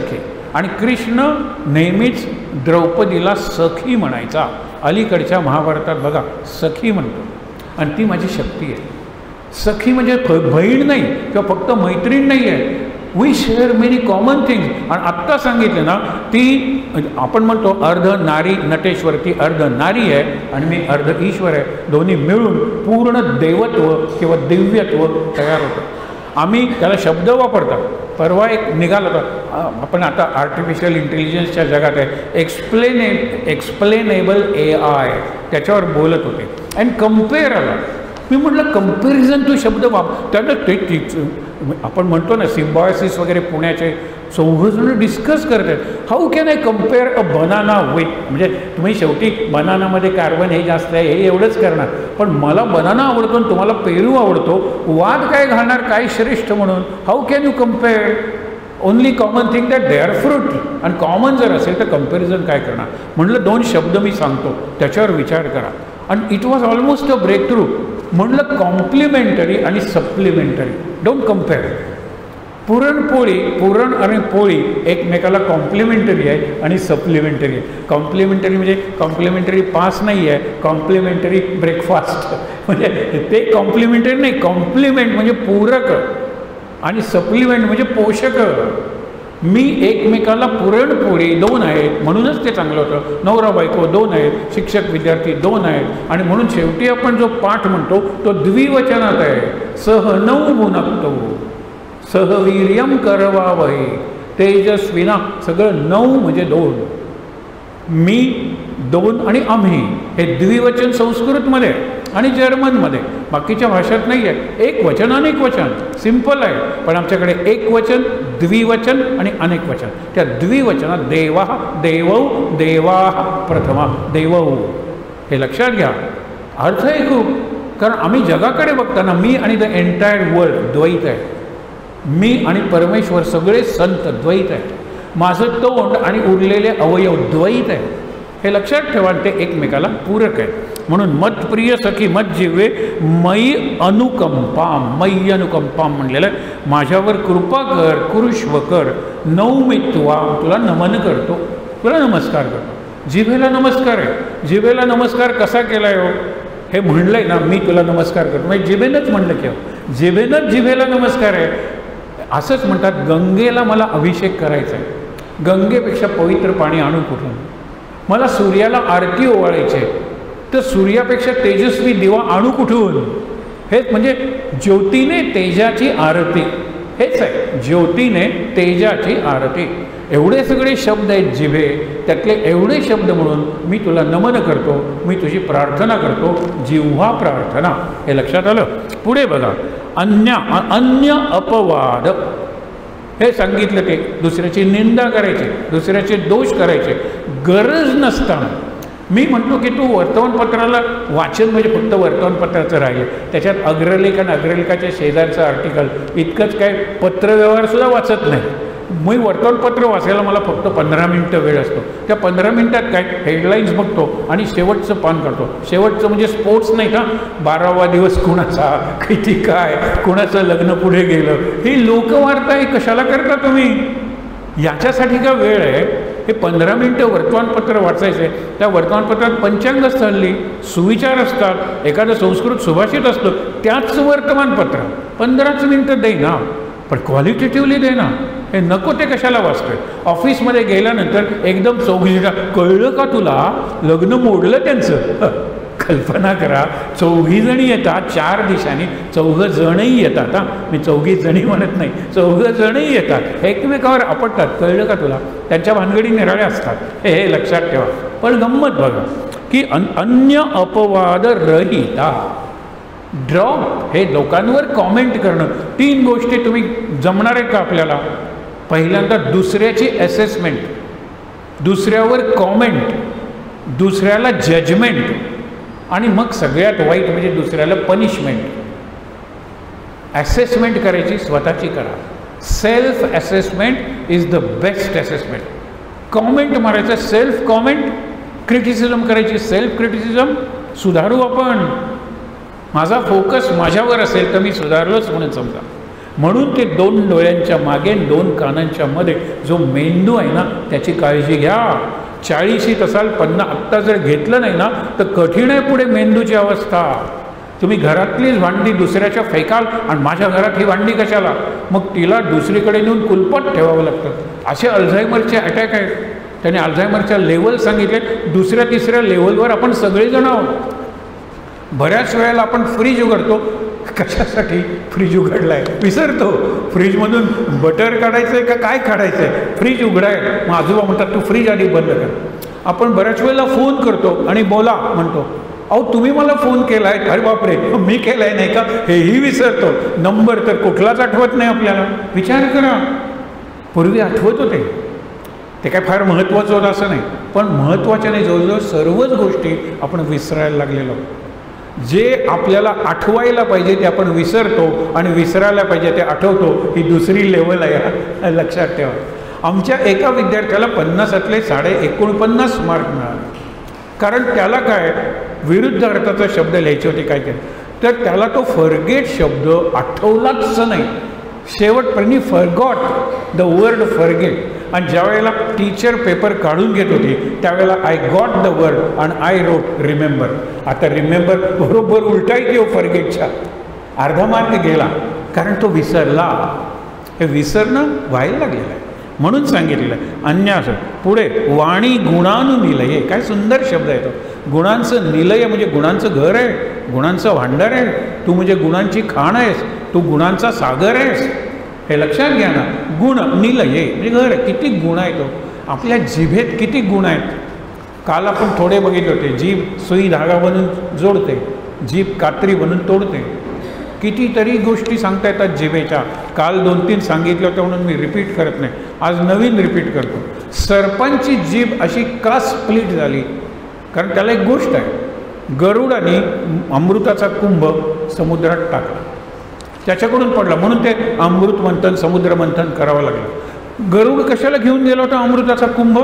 आणि कृष्ण नेहमीच द्रौपदीला सखी म्हणायचा. अलीकडच्या महाभारतात बघा सखी म्हणतो, आणि ती माझी शक्ती आहे. सखी म्हणजे बहीण नाही किंवा फक्त मैत्रीण नाही आहे. We share many common things. आणि आत्ता सांगितलं ना, ती आपण म्हणतो अर्ध नारी नटेश्वर, ती अर्ध नारी आहे आणि मी अर्ध ईश्वर आहे. दोन्ही मिळून पूर्ण देवत्व किंवा दिव्यत्व तयार होतं. आम्ही त्याला शब्द वापरतात. परवा एक निघाला होता, आपण आता आर्टिफिशियल इंटेलिजन्सच्या जगात आहे, एक्सप्लेने एक्सप्लेनेबल ए आय, त्याच्यावर बोलत होते. अँड कम्पेअर आला. मी म्हटलं कम्पॅरिझन तू शब्द वाप त्याला ते तीच आपण म्हणतो ना सिम्बॉयसिस वगैरे पुण्याचे चौघजण डिस्कस करत आहेत. How can I compare a banana with, म्हणजे तुम्ही शेवटी बनानामध्ये कार्बन हे जास्त आहे हे एवढंच करणार, पण मला बनाना आवडतो आणि तुम्हाला पेरू आवडतो, वाद काय घालणार काय श्रेष्ठ म्हणून. How can you compare? Only common thing that they are fruit. आणि कॉमन जर असेल तर कम्पॅरिझन काय करणार. म्हटलं दोन शब्द मी सांगतो त्याच्यावर विचार करा. आणि it was almost a breakthrough. म्हटलं कॉम्प्लिमेंटरी आणि सप्लिमेंटरी, डोंट कम्पेअर. पुरणपोळी, पुरण आणि पोळी एकमेकाला कॉम्प्लिमेंटरी आहे आणि सप्लिमेंटरी आहे. कॉम्प्लिमेंटरी म्हणजे कॉम्प्लिमेंटरी पास नाही आहे, कॉम्प्लिमेंटरी ब्रेकफास्ट म्हणजे ते कॉम्प्लिमेंटरी नाही, कॉम्प्लिमेंट म्हणजे पूरक आणि सप्लिमेंट म्हणजे पोषक. मी एकमेकाला पुरणपोळी दोन आहेत म्हणूनच ते चांगलं होतं. नवरा बायको दोन आहेत, शिक्षक विद्यार्थी दोन आहेत, आणि म्हणून शेवटी आपण जो पाठ म्हणतो तो द्विवचनात आहे. सह नऊ भुनक्तो सहवीर्यम करवावहे तेजस्विना. सगळं नऊ म्हणजे दोन. मी दोन आणि आम्ही हे द्विवचन संस्कृतमध्ये आणि जर्मनमध्ये, बाकीच्या भाषेत नाही आहे. एक वचन अनेक वचन सिंपल आहे, पण आमच्याकडे एक वचन द्विवचन आणि अनेक वचन. त्या द्विवचनात देवा देवौ देवा प्रथमा देवौ हे लक्षात घ्या. अर्थ आहे खूप, कारण आम्ही जगाकडे बघताना मी आणि द एंटायर वर्ल्ड द्वैत आहे. मी आणि परमेश्वर सगळे संत द्वैत आहे. माझं तोंड आणि उरलेले अवयव द्वैत आहे. हे लक्षात ठेवा, ते एकमेकाला पूरक आहे. म्हणून मत्प्रिय सखी मत जिवे मयी अनुकंपाम, मयी अनुकंपाम म्हणलेलं आहे. माझ्यावर कृपा कर, कुरुष्व कर, नौमित्वा, तुला नमन करतो, तुला नमस्कार करतो. जिभेला नमस्कार आहे. जिभेला नमस्कार कसा केला आहे हो? हे म्हणलंय ना मी तुला नमस्कार करतो, म्हणजे जिभेनंच म्हणलं की जिभेनंच जिभेला नमस्कार आहे. असंच म्हणतात गंगेला मला अभिषेक करायचा आहे, गंगेपेक्षा पवित्र पाणी आणू कुठून. मला सूर्याला आरती ओवाळायची आहे, तर सूर्यापेक्षा तेजस्वी दिवा आणू कुठून. हेच म्हणजे ज्योतीने तेजाची आरती, हेच आहे ज्योतीने तेजाची आरती. एवढे सगळे शब्द आहेत जिभे, त्यातले एवढे शब्द म्हणून मी तुला नमन करतो, मी तुझी प्रार्थना करतो, जिव्हा प्रार्थना. हे लक्षात आलं. पुढे बघा, अन्य अन्य अपवाद हे सांगितलं. ते दुसऱ्याची निंदा करायची, दुसऱ्याचे दोष करायचे गरज नसताना. मी म्हणतो की तू वर्तमानपत्राला वाचन म्हणजे फक्त वर्तमानपत्राचं राहिलं, त्याच्यात अग्रलेख आणि अग्रलेखाच्या शेजारचं आर्टिकल इतकंच काय, पत्रव्यवहारसुद्धा वाचत नाही. मी वर्तमानपत्र वाचायला मला फक्त पंधरा मिनटं वेळ असतो. त्या पंधरा मिनटात काय हेडलाईन्स बघतो आणि शेवटचं पान करतो. शेवटचं म्हणजे स्पोर्ट्स नाही का, बारावा दिवस कुणाचा, किती काय, कुणाचं लग्न पुढे गेलं, ही लोकवार्ता आहे. कशाला करता तुम्ही? याच्यासाठी का वेळ आहे? हे पंधरा मिनटं वर्तमानपत्र वाचायचे. त्या वर्तमानपत्रात पंचांग असतं, हल्ली सुविचार असतात, एखादं संस्कृत सुभाषित असतं, त्याच वर्तमानपत्र पंधराच मिनटं दे ना, पण क्वालिटेटिव्हली दे ना. हे नको ते कशाला वाचतोय? ऑफिसमध्ये गेल्यानंतर एकदम चौघीला कळलं का तुला, लग्न मोडलं त्यांचं. कल्पना करा, चौघी जणी येतात चार दिवसांनी, चौघं जणही येतात. हां, मी चौघी जणी म्हणत नाही, चौघं जणही येतात, एकमेकावर आपटतात. कळलं का तुला? त्यांच्या भानगडी निराळ्या असतात, हे हे लक्षात ठेवा. पण गंमत बघा की अन अन्य अपवाद रहिता, ड्रॉप हे लोकांवर कॉमेंट करणं. तीन गोष्टी तुम्ही जमणार आहेत का आपल्याला? पहिल्यांदा दुसऱ्याची असेसमेंट, दुसऱ्यावर कॉमेंट, दुसऱ्याला जजमेंट, आणि मग सगळ्यात वाईट म्हणजे दुसऱ्याला पनिशमेंट. ॲसेसमेंट करायची स्वतःची करा. Self assessment is the best assessment. Comment मारायचं सेल्फ कॉमेंट, क्रिटिसिझम करायची सेल्फ क्रिटिसिझम. सुधारू आपण, माझा फोकस माझ्यावर असेल तर मी सुधारलोच म्हणून समजा. म्हणून ते दोन डोळ्यांच्या मागे दोन कानांच्या मध्ये जो मेंदू आहे ना त्याची काळजी घ्या. चाळीशीत असाल पन्नास आत्ता जर घेतलं नाही ना तर कठीण आहे पुढे मेंदूची अवस्था. तुम्ही घरातलीच भांडी दुसऱ्याच्या फेकाल आणि माझ्या घरात ही भांडी कशाला, मग तिला दुसरीकडे नेऊन कुलपट ठेवावं लागतं. असे अल्झायमरचे अटॅक आहेत. त्याने अल्झायमरच्या लेवल सांगितले. दुसऱ्या तिसऱ्या लेवलवर आपण सगळेजण आहोत. बऱ्याच वेळेला आपण फ्रीज उघडतो, कशासाठी फ्रीज उघडला आहे विसरतो. फ्रीजमधून बटर काढायचं आहे का काय काढायचं आहे, फ्रीज उघडाय. मग आजोबा म्हणतात तू फ्रीज आधी बंद कर. आपण बऱ्याच वेळेला फोन करतो आणि बोला म्हणतो. अहो तुम्ही मला फोन केला आहे, अरे बापरे मी केला आहे नाही का, हेही विसरतो. नंबर तर कुठलाच आठवत नाही आपल्याला. विचार करा, पूर्वी आठवत होते, ते काय फार महत्त्वाचं होतं असं नाही, पण महत्त्वाच्या नाही, जवळजवळ सर्वच गोष्टी आपण विसरायला लागलेलो. जे आपल्याला आठवायला पाहिजे ते आपण विसरतो आणि विसरायला पाहिजे ते आठवतो. ही दुसरी लेवल आहे, लक्षात ठेवा. आमच्या एका विद्यार्थ्याला पन्नासातले साडे एकोणपन्नास मार्क मिळाले. कारण त्याला काय विरुद्ध अर्थाचा शब्द लिहायचे होते काय काय, तर त्याला तो फॉरगेट शब्द आठवलाच नाही. शेवटपर्यंत फॉरगॉट द वर्ड फॉरगेट. आणि ज्या वेळेला टीचर पेपर काढून घेत होती त्यावेळेला आय गॉट द वर्ड आणि आय रोट रिमेंबर. आता रिमेंबर बरोबर उलटाय की हो फॉरगेटच्या. अर्धा मार्क गेला कारण तो विसरला. हे विसरणं व्हायला लागलेलं आहे म्हणून सांगितलेलं आहे. अन्य असं पुढे वाणी गुणानु निलये. काय सुंदर शब्द आहे तो. गुणांचं निलय म्हणजे गुणांचं घर आहे, गुणांचं भांडार आहे. तू म्हणजे गुणांची खाण आहेस, तू गुणांचा सागर आहेस. हे लक्षात घ्या ना. गुण निलये म्हणजे घर. किती गुण आहे तो. आपल्या जिभेत किती गुण आहेत. काल आपण थोडे बघितले होते. जीभ सुई धागा बनून जोडते, जीभ कात्री बनून तोडते. कितीतरी गोष्टी सांगता येतात जिभेच्या. काल दोन तीन सांगितलं होतं म्हणून मी रिपीट करत नाही, आज नवीन रिपीट करतो. सर्पांची जीभ अशी का स्प्लिट झाली, कारण त्याला एक गोष्ट आहे. गरुडाने अमृताचा कुंभ समुद्रात टाकला, त्याच्याकडून पडला म्हणून ते अमृत मंथन समुद्र मंथन करावं लागलं. गरुड कशाला घेऊन गेला होता अमृताचा कुंभ?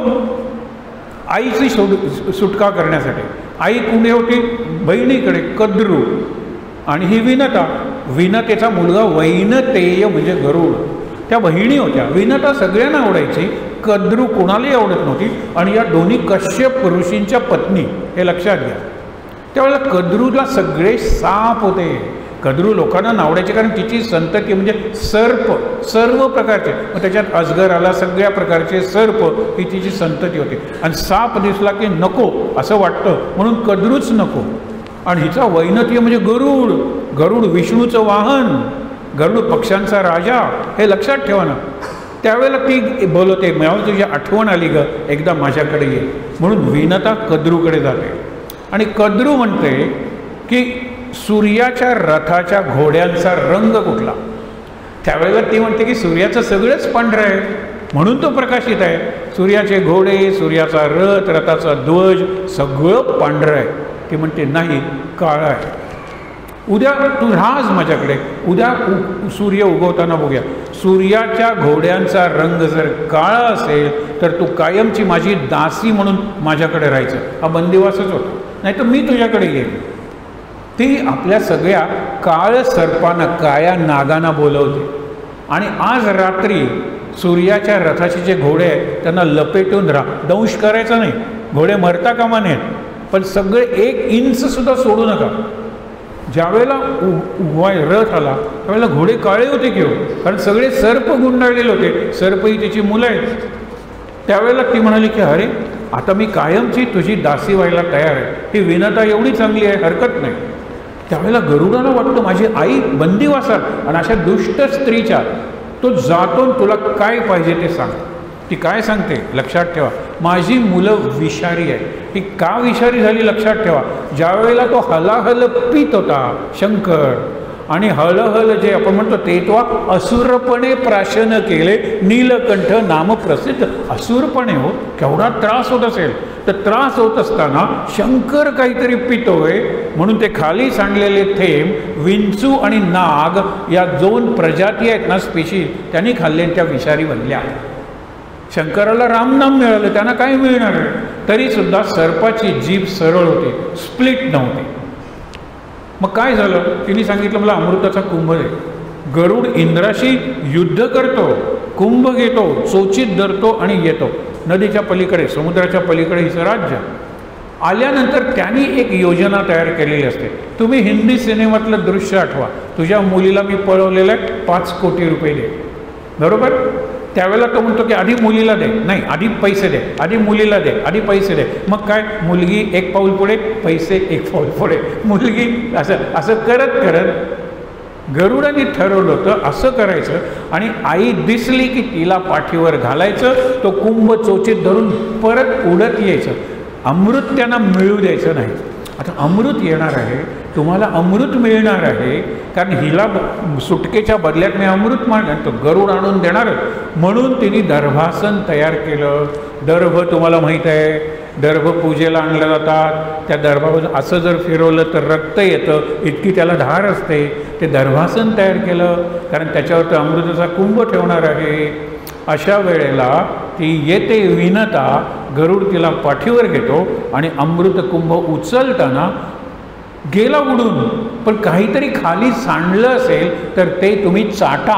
आईची सोड सुटका करण्यासाठी. आई कुठे होती? बहिणीकडे कद्रू. आणि ही विनता, विनतेचा मुलगा वैनतेय म्हणजे गरुड. त्या बहिणी होत्या. विनता सगळ्यांना आवडायची, कद्रू कोणालाही आवडत नव्हती. आणि या दोन्ही कश्यप ऋषींच्या पत्नी, हे लक्षात घ्या. त्यावेळेला कद्रूला सगळे साप होते. कद्रू लोकांना नावडायचे कारण तिची संतती म्हणजे सर्प, सर्व प्रकारचे. मग त्याच्यात अजगर आला, सगळ्या प्रकारचे सर्प ही तिची संतती होती. आणि साप दिसला की नको असं वाटतं म्हणून कद्रूच नको. आणि हिचा वैनतीय म्हणजे गरुड. गरुड विष्णूचं वाहन, गरुड पक्ष्यांचा राजा, हे लक्षात ठेवा ना. त्यावेळेला ती बोलवते, मला तुझी आठवण आली ग, एकदा माझ्याकडे ये. म्हणून विनता कद्रूकडे जाते आणि कद्रू म्हणते की सूर्याच्या रथाच्या घोड्यांचा रंग कुठला. त्यावेळेला ती म्हणते की सूर्याचं सगळंच पांढरं आहे म्हणून तो प्रकाशित आहे. सूर्याचे घोडे, सूर्याचा रथ, रथाचा ध्वज सगळं पांढरं आहे. ती म्हणते नाही, काळं आहे. उद्या तू राहाच माझ्याकडे, उद्या उ सूर्य उगवताना बघूया. सूर्याच्या घोड्यांचा रंग जर काळा असेल तर तू कायमची माझी दासी म्हणून माझ्याकडे राहायचं. हा बंदिवासच होता. नाही तर मी तुझ्याकडे येईल. ती आपल्या सगळ्या काळ सर्पांना, काळ्या नागांना बोलवते. आणि आज रात्री सूर्याच्या रथाचे जे घोडे आहेत त्यांना लपेटून राहा. दंश करायचा नाही, घोडे मरता कामा नयेत, पण सगळे एक इंचसुद्धा सोडू नका. ज्यावेळेला उभा रथ आला त्यावेळेला घोडे काळे होते की हो, कारण सगळे सर्प गुंडाळलेले होते. सर्प ही तिची मुलं आहेत. त्यावेळेला ती म्हणाली की अरे आता मी कायमची तुझी दासी व्हायला तयार आहे. ही विनता एवढी चांगली आहे, हरकत नाही. त्यावेळेला गरुडाला वाटतं माझी आई बंदिवासात आणि अशा दुष्ट स्त्रीच्या, तो जातो तुला काय पाहिजे ते सांग. ती काय सांगते लक्षात ठेवा, माझी मुलं विषारी आहे. ही का विषारी झाली लक्षात ठेवा. ज्यावेळेला तो हलाहल पित होता शंकर, आणि हळहल जे आपण म्हणतो ते तो असुरपणे प्राशन केले, नीलकंठ नाम प्रसिद्ध. असुरपणे हो, केवढा त्रास होत असेल. तर त्रास होत असताना शंकर काहीतरी पितोय म्हणून ते खाली सांडलेले थेंब विंचू आणि नाग या दोन प्रजाती आहेत ना, स्पेशीज, त्यांनी खाल्ले त्या विषारी बनल्या. शंकराला रामनाम मिळालं, त्यांना काय मिळणार आहे. तरीसुद्धा सर्पाची जीभ सरळ होती, स्प्लिट नव्हती. मग काय झालं, तिने सांगितलं मला अमृताचा कुंभ दे. गरुड इंद्राशी युद्ध करतो, कुंभ घेतो, चोचीत धरतो आणि येतो. नदीच्या पलीकडे, समुद्राच्या पलीकडे हिचं राज्य. आल्यानंतर त्यांनी एक योजना तयार केलेली असते. तुम्ही हिंदी सिनेमातलं दृश्य आठवा. तुझ्या मुलीला मी पळवलेलं आहे, पाच कोटी रुपये दे. बरोबर? त्यावेळेला तो म्हणतो की आधी मुलीला दे, नाही आधी पैसे दे, आधी मुलीला दे, आधी पैसे दे. मग काय, मुलगी एक पाऊल पुढे, पैसे एक पाऊल पुढे, मुलगी असं असं करत करत गरुडाने ठरवलं होतं असं करायचं. आणि आई दिसली की तिला पाठीवर घालायचं, तो कुंभ चोचीत धरून परत उडत यायचं. अमृत त्यांना मिळू द्यायचं नाही. आता अमृत येणार आहे, तुम्हाला अमृत मिळणार आहे, कारण हिला सुटकेच्या बदल्यात मी अमृत मागतो, गरुड आणून देणार. म्हणून तिने दर्भासन तयार केलं. दर्भ तुम्हाला माहीत आहे, दर्भ पूजेला आणल्या जातात. त्या दर्भावर असं जर फिरवलं तर रक्त येतं, इतकी त्याला धार असते. ते दर्भासन तयार केलं, कारण त्याच्यावर तर अमृताचा कुंभ ठेवणार आहे. अशा वेळेला ती येते विनता, गरुड तिला पाठीवर घेतो आणि अमृत कुंभ उचलताना गेला उडून, पण काहीतरी खाली सांडलं असेल तर ते तुम्ही चाटा.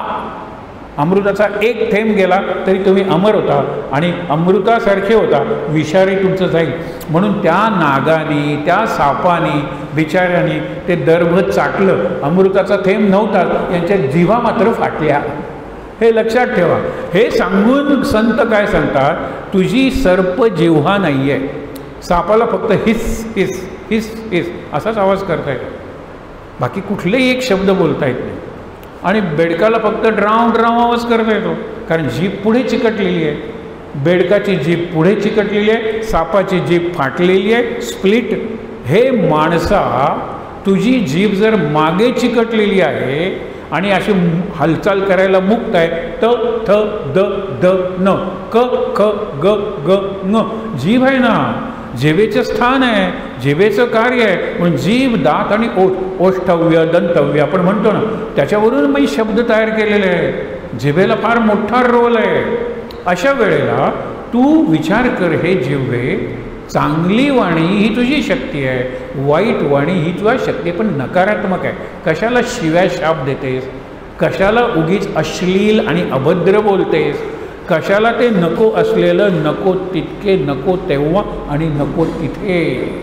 अमृताचा एक थेंब गेला तरी तुम्ही अमर होता आणि अमृतासारखे होता, विषारी तुमचं जाईल. म्हणून त्या नागाने, त्या सापाने, बिचाऱ्याने ते दर्भ चाटलं. अमृताचा थेंब नव्हता, यांच्या जिव्हा मात्र फाटल्या. हे लक्षात ठेवा. हे सांगून संत काय सांगतात, तुझी सर्प जिव्हा नाही आहे. सापाला फक्त हिस हिस हिस हिस असाच आवाज करता येतो, बाकी कुठलेही एक शब्द बोलता येत नाही. आणि बेडकाला फक्त ड्राव ड्राव आवाज करता येतो, कारण जीभ पुढे चिकटलेली आहे. बेडकाची जीभ पुढे चिकटलेली आहे, सापाची जीभ फाटलेली आहे, स्प्लिट. हे माणसा, तुझी जीभ जर मागे चिकटलेली आहे आणि अशी हालचाल करायला मुक्त आहे, त थ द द न क ख ग ग न, जीभ आहे ना, जिभेचं स्थान आहे, जिभेचं कार्य आहे. म्हणून जीभ, दात आणि ओठ, ओष्ठव्य, दंतव्य आपण म्हणतो ना, त्याच्यावरून मी शब्द तयार केलेले आहे. जिभेला फार मोठा रोल आहे. अशा वेळेला तू विचार कर, हे जिव्हे, चांगली वाणी ही तुझी शक्ती आहे, वाईट वाणी ही तुझा शक्ती पण नकारात्मक आहे. कशाला शिव्या शाप देतेस, कशाला उगीच अश्लील आणि अभद्र बोलतेस, कशाला ते नको असलेलं नको तितके नको तेव्हा आणि नको तिथे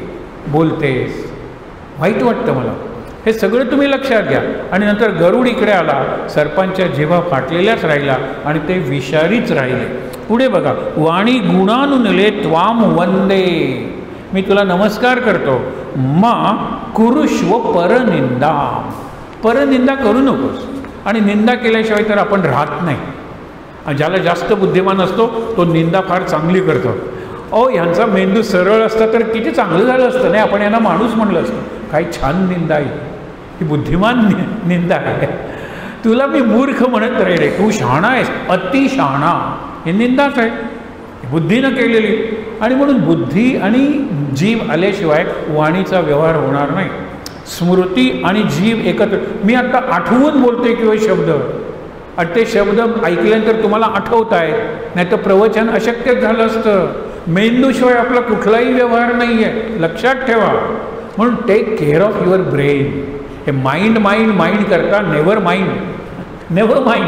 बोलतेस. वाईट वाटतं मला. हे सगळं तुम्ही लक्षात घ्या. आणि नंतर गरुड इकडे आला, सर्पांच्या जिव्हा फाटलेल्याच राहिला आणि ते विषारीच राहिले. पुढे बघा, वाणी गुणानुनले त्वाम वंदे, मी तुला नमस्कार करतो. मा कुरुष्व परनिंदा, परनिंदा करू नकोस. आणि निंदा केल्याशिवाय तर आपण राहत नाही. ज्याला जास्त बुद्धिमान असतो तो निंदा फार चांगली करतो. अहो, ह्यांचा मेंदू सरळ असता तर किती चांगलं झालं असतं नाही, आपण यांना माणूस म्हणलं असतं. काही छान निंदा आहे ही, बुद्धिमान निंदा आहे. तुला मी मूर्ख म्हणत राहिले, तू शहाणा आहेस, अति शहाणा, हे निंदाच आहे, बुद्धीनं केलेली. आणि म्हणून बुद्धी आणि जीव आल्याशिवाय वाणीचा व्यवहार होणार नाही. स्मृती आणि जीव एकत्र. मी आता आठवून बोलतोय किंवा शब्द, आणि ते शब्द ऐकल्यानंतर तुम्हाला आठवत आहेत, नाही तर प्रवचन अशक्यच झालं असतं. मेंदूशिवाय आपला कुठलाही व्यवहार नाही आहे, लक्षात ठेवा. म्हणून take care of your brain. हे माइंड माइंड माइंड करता, never mind, never mind,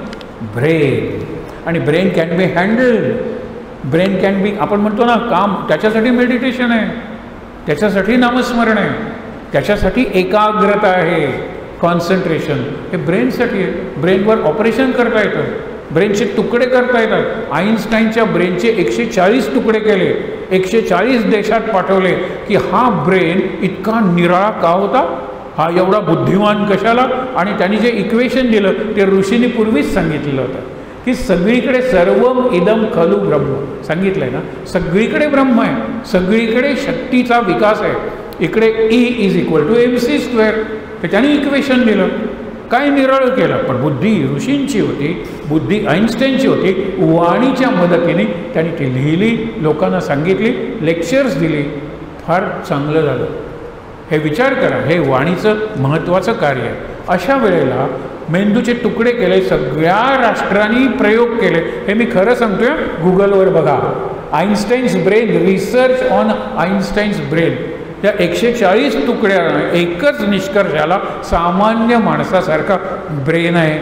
brain. आणि brain can be handled, brain can be, आपण म्हणतो ना काम, त्याच्यासाठी मेडिटेशन आहे, त्याच्यासाठी नामस्मरण आहे, त्याच्यासाठी एकाग्रता आहे, कॉन्सन्ट्रेशन. हे ब्रेनसाठी आहे. ब्रेनवर ऑपरेशन करता येतं, ब्रेनचे तुकडे करता येतात. आईन्स्टाईनच्या ब्रेनचे एकशे चाळीस तुकडे केले, एकशे चाळीस देशात पाठवले, की हा ब्रेन इतका निराळा का होता, हा एवढा बुद्धिमान कशाला. आणि त्यांनी जे इक्वेशन दिलं ते ऋषींनी पूर्वीच सांगितलेलं होतं, की सगळीकडे सर्वम इदम खलु ब्रह्म सांगितलं आहे ना, सगळीकडे ब्रह्म आहे, सगळीकडे शक्तीचा विकास आहे. इकडे E is equal to M C square, तर त्यांनी इक्वेशन दिलं. काय निराळं केलं, पण बुद्धी ऋषींची होती, बुद्धी आईन्स्टाईनची होती. वाणीच्या मदतीने त्यांनी ती लिहिली, लोकांना सांगितली, लेक्चर्स दिली, फार चांगलं झालं. हे विचार करा, हे वाणीचं महत्त्वाचं कार्य आहे. अशा वेळेला मेंदूचे तुकडे केले, सगळ्या राष्ट्रांनी प्रयोग केले. हे मी खरं सांगतोय, गुगलवर बघा, Einstein's brain, research on Einstein's brain. त्या एकशे चाळीस तुकड्या एकच निष्कर्ष आला, सामान्य माणसासारखा ब्रेन आहे.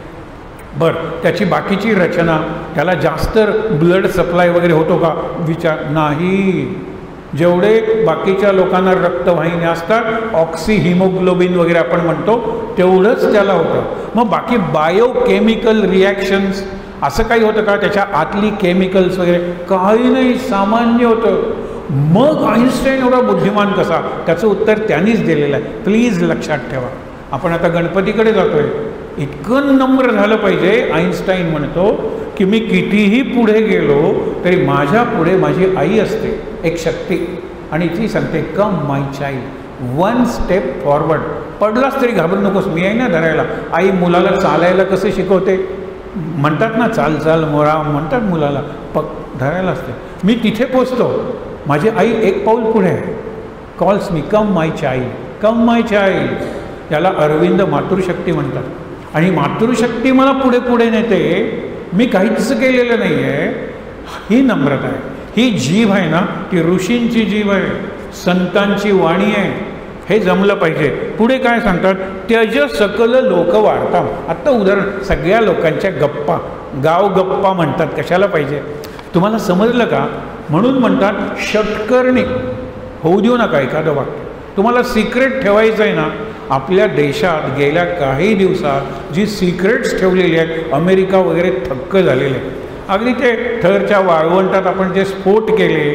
बरं, त्याची बाकीची रचना, त्याला जास्त ब्लड सप्लाय वगैरे होतो का विचार नाही. जेवढे बाकीच्या लोकांना रक्तवाहिन्या असतात, ऑक्सी हिमोग्लोबिन वगैरे आपण म्हणतो, तेवढंच त्याला होतं. मग बाकी बायोकेमिकल रिॲक्शन्स असं काही होतं का, त्याच्या आतली केमिकल्स वगैरे काही नाही, सामान्य होतं. मग आईन्स्टाईन एवढा बुद्धिमान कसा, त्याचं उत्तर त्यांनीच दिलेलं आहे. प्लीज लक्षात ठेवा. आपण आता गणपतीकडे जातोय, इतकं नम्र झालं पाहिजे. आईन्स्टाईन म्हणतो की मी कितीही पुढे गेलो तरी माझ्या पुढे माझी आई असते, एक शक्ती, आणि ती सांगते come my child, one step forward. पडलास तरी घाबरू नकोस, मी आहे ना धरायला. आई मुलाला चालायला कसं शिकवते, म्हणतात ना चाल चाल मोरा, म्हणतात मुलाला, पक धरायला असते. मी तिथे पोचतो, माझी आई एक पाऊल पुढे आहे, calls me come my child, come my child. याला अरविंद मातृशक्ती म्हणतात. आणि मातृशक्ती मला पुढे पुढे नेते, मी काहीच केलेलं नाही आहे. ही नम्रता आहे. ही जीभ आहे ना, ती ऋषींची जीभ आहे, संतांची वाणी आहे. हे जमलं पाहिजे. पुढे काय सांगतात, त्यज सकल लोक वार्ता. आत्ता उदाहरण, सगळ्या लोकांच्या गप्पा, गाव गप्पा म्हणतात, कशाला पाहिजे, तुम्हाला समजलं का? म्हणून म्हणतात षटकर्णी होऊ देऊ नका एखादं वाक्य. तुम्हाला सिक्रेट ठेवायचं आहे ना, आपल्या देशात गेल्या काही दिवसात जी सिक्रेट्स ठेवलेली आहेत, अमेरिका वगैरे थक्क झालेले आहे. अगदी ते थरच्या वाळवंटात आपण जे स्फोट केले,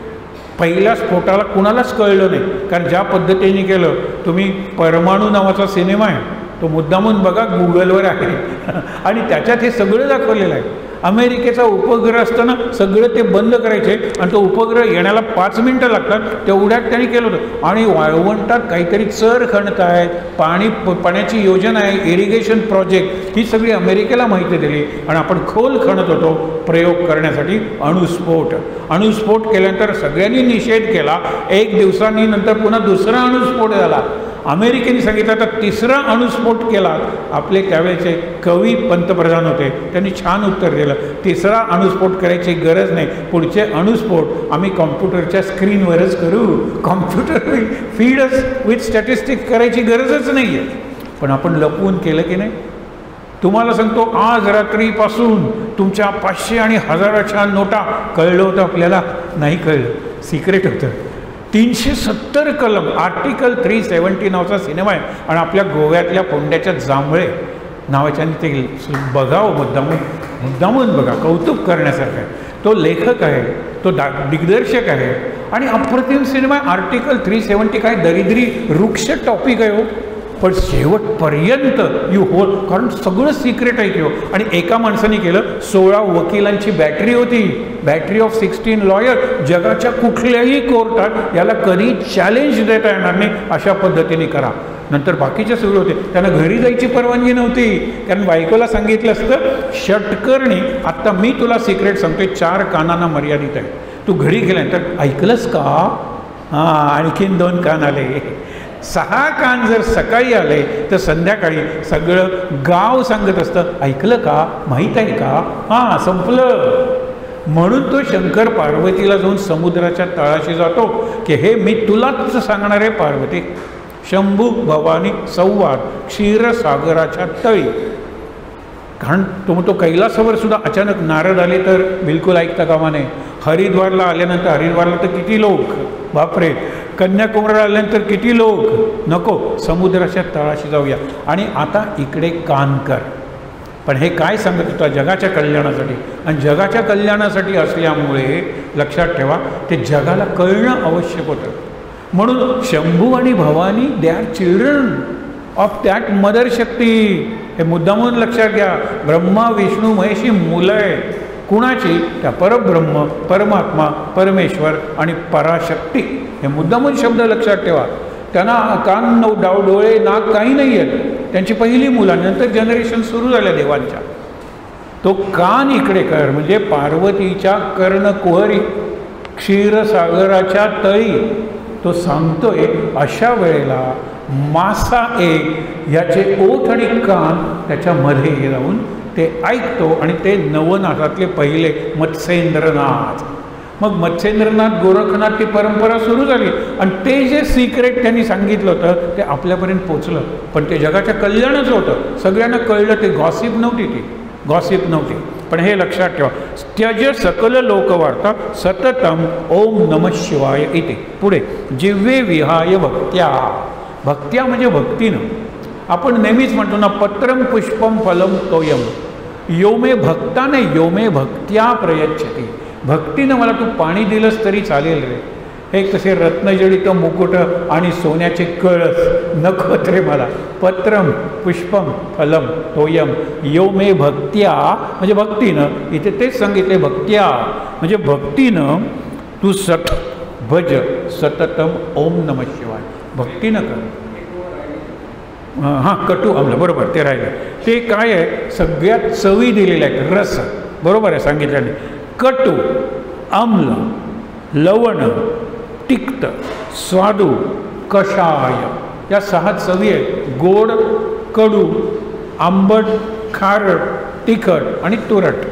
पहिल्या स्फोटाला कुणालाच कळलं नाही, कारण ज्या पद्धतीने केलं. तुम्ही परमाणू नावाचा सिनेमा आहे, तो मुद्दामून बघा, गुगलवर आहे, आणि त्याच्यात हे सगळं दाखवलेलं आहे. अमेरिकेचा उपग्रह असताना सगळं ते बंद करायचे, आणि तो उपग्रह येण्याला पाच मिनटं लागतात, तेवढ्यात त्यांनी केलं होतं. आणि वाळवंटात काहीतरी चर खणत आहेत, पाणी पाण्याची योजना आहे, इरिगेशन प्रोजेक्ट, ही सगळी अमेरिकेला माहिती दिली. आणि आपण खोल खणत होतो प्रयोग करण्यासाठी अणुस्फोट. अणुस्फोट केल्यानंतर सगळ्यांनी निषेध केला. एक दिवसांनी नंतर पुन्हा दुसरा अणुस्फोट झाला. अमेरिकेने सांगितलं तर तिसरा अणुस्फोट केला. आपले त्यावेळेचे कवी पंतप्रधान होते, त्यांनी छान उत्तर दिलं, तिसरा अणुस्फोट करायची गरज नाही, पुढचे अणुस्फोट आम्ही कॉम्प्युटरच्या स्क्रीनवरच करू, computer will feed us with statistics करायची गरजच नाही आहे. पण आपण लपवून केलं की नाही? तुम्हाला सांगतो, आज रात्रीपासून तुमच्या पाचशे आणि हजाराच्या नोटा, कळलं होतं आपल्याला? नाही कळलं, सिक्रेट होतं. तीनशे सत्तर कलम, आर्टिकल थ्री सेवन्टी नावाचा सिनेमा आहे, आणि आपल्या गोव्यातल्या फोंड्याच्या जांभळे नावाच्याने ते बघावं, मुद्दामून मुद्दामून बघा, कौतुक करण्यासारखं आहे. तो लेखक आहे, तो दा दिग्दर्शक आहे, आणि अप्रतिम सिनेमा आहे. आर्टिकल थ्री सेवन्टी काय दरिद्री वृक्ष टॉपिक आहे हो, पण शेवटपर्यंत यू होल, कारण सगळं सिक्रेट आहे की हो. आणि एका माणसाने केलं, सोळा वकिलांची बॅटरी होती, बॅटरी ऑफ सिक्स्टीन लॉयर. जगाच्या कुठल्याही कोर्टात याला कधी चॅलेंज देता येणार नाही, अशा पद्धतीने करा. नंतर बाकीचे सगळे होते, त्यांना घरी जायची परवानगी नव्हती, कारण बायकोला सांगितलं असतं षटकर्णी. आत्ता मी तुला सिक्रेट सांगतोय, चार कानांना मर्यादित आहे. तू घरी गेल्यानंतर ऐकलंस का, हां आणखीन दोन कान आले, सहा कान जर सकाळी आले तर संध्याकाळी सगळं गाव सांगत असतं, ऐकलं का, माहीत आहे का, हां संपलं. म्हणून तो शंकर पार्वतीला जाऊन समुद्राच्या तळाशी जातो की हे मी तुलाच सांगणार आहे पार्वती. शंभू भवानी संवाद क्षीरसागराच्या तळी. कारण तो तो कैलासावर सुद्धा अचानक नारद आले तर बिलकुल ऐकता कामा नये. हरिद्वारला आल्यानंतर, हरिद्वारला तर किती लोक, बापरे, कन्याकुमारीला आल्यानंतर किती लोक, नको, समुद्राच्या तळाशी जाऊया. आणि आता इकडे कान कर. पण हे काय सांगत होता, जगाच्या कल्याणासाठी. आणि जगाच्या कल्याणासाठी असल्यामुळे लक्षात ठेवा, ते जगाला कळणं आवश्यक होतं. म्हणून शंभू आणि Bhavani they are children of that mother Shakti. हे मुद्दामून लक्षात घ्या. ब्रह्मा विष्णू महेशी मुलं आहे. कुणाची? त्या परब्रह्म, परमात्मा, परमेश्वर आणि पराशक्ती. हे मुद्दामून शब्द लक्षात ठेवा. त्यांना कान, नऊ डाव, डोळे, नाक काही नाही आहेत. त्यांची पहिली मुलं, नंतर जनरेशन सुरू झाल्या देवांच्या. तो कान इकडे कर, म्हणजे पार्वतीच्या कर्णकुहरी क्षीरसागराच्या तळी तो सांगतोय. अशा वेळेला मासा एक याचे ओठ आणि कान त्याच्यामध्ये जाऊन ते ऐकतो. आणि ते नवनाथातले पहिले मत्स्येंद्रनाथ. मग मत्स्येंद्रनाथ गोरखनाथ ती परंपरा सुरू झाली आणि ते जे सिक्रेट त्यांनी सांगितलं होतं ते आपल्यापर्यंत पोचलं. पण ते जगाच्या कल्याणच होतं, सगळ्यांना कळलं. ते गॉसिप नव्हती, ती गॉसिप नव्हती. पण हे लक्षात ठेवा, त्यज सकल लोकवार्ता सततम ओम नमः शिवाय इथे. पुढे जिव्हे विहाय भक्त्या. भक्त्या म्हणजे भक्तीनं. आपण नेहमीच म्हणतो ना, पत्रम पुष्पम फलम तोयम. योमे भक्ताने योमे भक्त्या प्रयच्छती. भक्तीनं मला तू पाणी दिलंस तरी चालेल रे. हे कसे रत्नजडित मुकुट आणि सोन्याचे कळस नखत रे मला. पत्रम पुष्पम फलम तोयम यो मे भक्त्या म्हणजे भक्तीनं. इथे तेच सांगितले, भक्त्या म्हणजे भक्तीनं तू सत भज सततम ओम नमः शिवाय. भक्तीनं कर. हां, कटू आम्ल, बरोबर, ते राहिलं. ते काय आहे, सगळ्यात चवी दिलेल्या आहेत. रस, बरोबर आहे सांगितल्याने. कटू, आम्ल, लवण, तिक्त, स्वादू, कषाय या सहा चवी आहेत. गोड, कडू, आंबट, खारट, तिखट आणि तुरट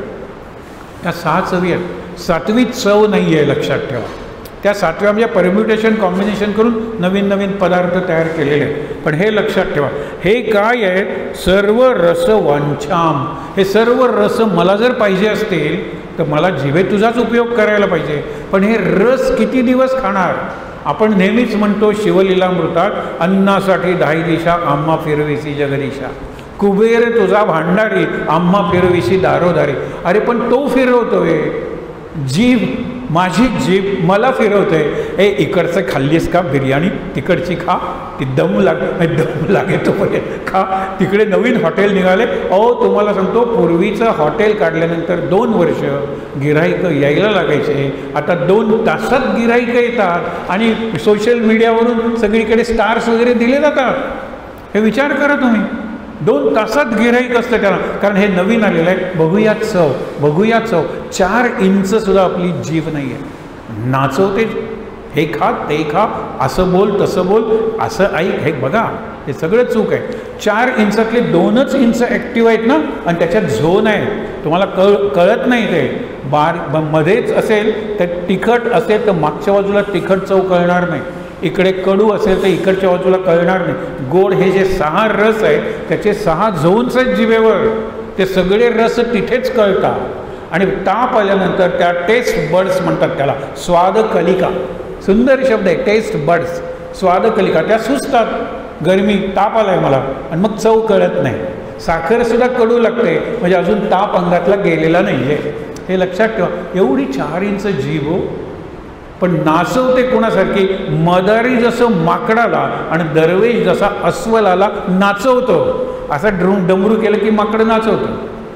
या सहा चवी आहेत. सातवी चव नाही आहे, लक्षात ठेवा. त्या सातव्या म्हणजे परम्युटेशन कॉम्बिनेशन करून नवीन नवीन पदार्थ तयार केलेले आहेत. पण हे लक्षात ठेवा, हे काय आहे, सर्व रस वांछाम. हे सर्व रस मला जर पाहिजे असतील तर मला जिभे तुझाच उपयोग करायला पाहिजे. पण हे रस किती दिवस खाणार. आपण नेहमीच म्हणतो शिवलीलामृतात, अन्नासाठी दाही दिशा आम्हा फिरविसी जगदीशा. कुबेर तुझा भांडारी आम्हा फिरविसी दारोदारी. अरे पण तो फिरवतोय, जीभ, माझी जीभ मला फिरवते. ए इकडचं खाल्लीस का बिर्याणी, तिकडची खा, ती दम लाग दम लागे तोपर्यंत खा. तिकडे नवीन हॉटेल निघाले. अहो तुम्हाला सांगतो, पूर्वीचं हॉटेल काढल्यानंतर दोन वर्ष गिऱ्हाईकं यायला लागायचे. आता दोन तासात गिऱ्हाईकं येतात आणि सोशल मीडियावरून सगळीकडे स्टार्स वगैरे दिले जातात. हे विचार करा तुम्ही, दोन तासात गिऱ्हाईक असतं त्याला. कारण हे नवीन आलेलं आहे. बघूया चव, बघूया चव. चार इंच सुद्धा आपली जीभ नाही आहे. नाचवते, हे खा ते खा, असं बोल तसं बोल, असं ऐक, हे बघा, हे सगळं चूक आहे. चार इंचातले दोनच इंच ॲक्टिव्ह आहेत ना, आणि त्याच्यात झोन आहे. तुम्हाला कळ कळत नाही. ते बार मध्येच असेल तर तिखट असेल तर मागच्या बाजूला तिखट चव कळणार नाही. इकडे कडू असेल तर इकडच्या बाजूला कळणार नाही. गोड हे जे सहा रस आहेत त्याचे सहा झोन्स आहेत जिभेवर. ते सगळे रस तिथेच कळतात. आणि ताप आल्यानंतर त्या टेस्ट बड्स म्हणतात त्याला, स्वाद कलिका. सुंदर शब्द आहे, टेस्ट बड्स, स्वाद कलिका. त्या सुचतात. गरमी, ताप आलाय मला, आणि मग चव कळत नाही. साखरसुद्धा कडू लागते, म्हणजे अजून ताप अंगातला गेलेला नाही आहे. हे लक्षात ठेवा. एवढी चार इंच जीभ हो, पण नाचवते कोणासारखी, मदारी जसं माकडाला आणि दरवेश जसा अस्वलाला नाचवतो. असा ड्रू डमरू केलं की माकड नाचवतं.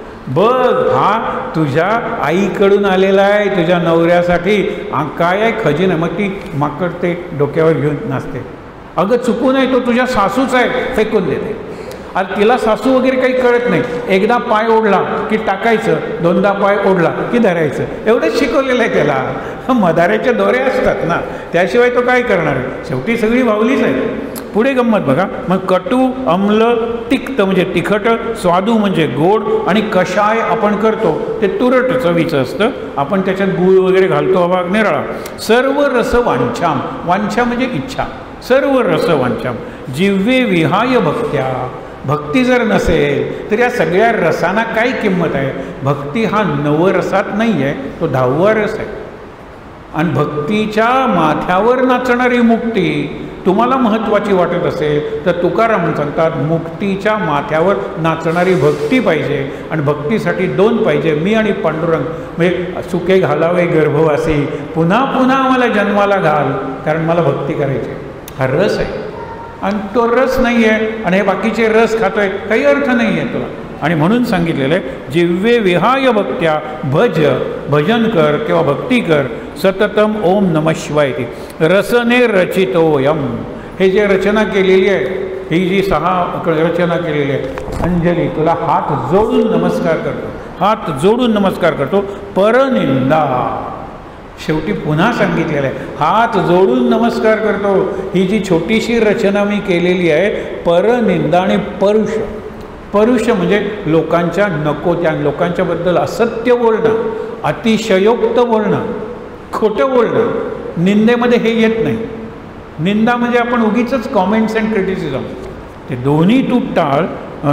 बघ, हा तुझ्या आईकडून आलेला आहे, तुझ्या नवऱ्यासाठी. काय आहे, खजिना. मग ती माकड ते डोक्यावर घेऊन नाचते. अगं चुकून आहे, तो तुझ्या सासूच आहे, फेकून देते. आणि तिला सासू वगैरे काही कळत नाही. एकदा पाय ओढला की टाकायचं, दोनदा पाय ओढला की धरायचं, एवढंच शिकवलेलं आहे त्याला. मदाऱ्याच्या दोरे असतात ना, त्याशिवाय तो काय करणार आहे. शेवटी सगळी बाहुलीच आहे. पुढे गंमत बघा. मग कटू, अम्ल, तिक्त म्हणजे तिखट, स्वादू म्हणजे गोड, आणि कषाय आपण करतो ते तुरट चवीचं असतं. आपण त्याच्यात गूळ वगैरे घालतो, हवा निराळा. सर्व रस वांछाम. वांछा म्हणजे इच्छा. सर्व रस वांछाम जिव्हे विहाय भक्त्या. भक्ती जर नसेल तर या सगळ्या रसांना काय किंमत आहे. भक्ती हा नवरसात नाही आहे, तो दहावा रस आहे. आणि भक्तीच्या माथ्यावर नाचणारी मुक्ती तुम्हाला महत्त्वाची वाटत असेल तर तुकाराम सांगतात, मुक्तीच्या माथ्यावर नाचणारी भक्ती पाहिजे. आणि भक्तीसाठी दोन पाहिजे, मी आणि पांडुरंग. म्हणजे सुके घालावे गर्भवासी, पुन्हा पुन्हा मला जन्माला घाल, कारण मला भक्ती करायची. हा रस आहे. आणि तो रस नाही आहे, आणि हे बाकीचे रस खातोय, काही अर्थ नाही आहे तुला. आणि म्हणून सांगितलेलं आहे, जिव्हे विहाय भक्त्या भज, भजन कर किंवा भक्ती कर, सततम ओम नमः शिवाय. रसने रचितोयम. हे जे रचना केलेली आहे, ही जी सहा रचना केलेली आहे, अंजली तुला हात जोडून नमस्कार करतो, हात जोडून नमस्कार करतो. परनिंदा, शेवटी पुन्हा सांगितलेलं आहे, हात जोडून नमस्कार करतो. ही जी छोटीशी रचना मी केलेली आहे, परनिंदा आणि परुष. परुष म्हणजे लोकांच्या नको त्या लोकांच्याबद्दल असत्य बोलणं, अतिशयोक्त बोलणं. खोटं बोलणं निंदेमध्ये हे येत नाही. निंदा म्हणजे आपण उगीच कॉमेंट्स अँड क्रिटिसिझम, ते दोन्ही तू टाळ.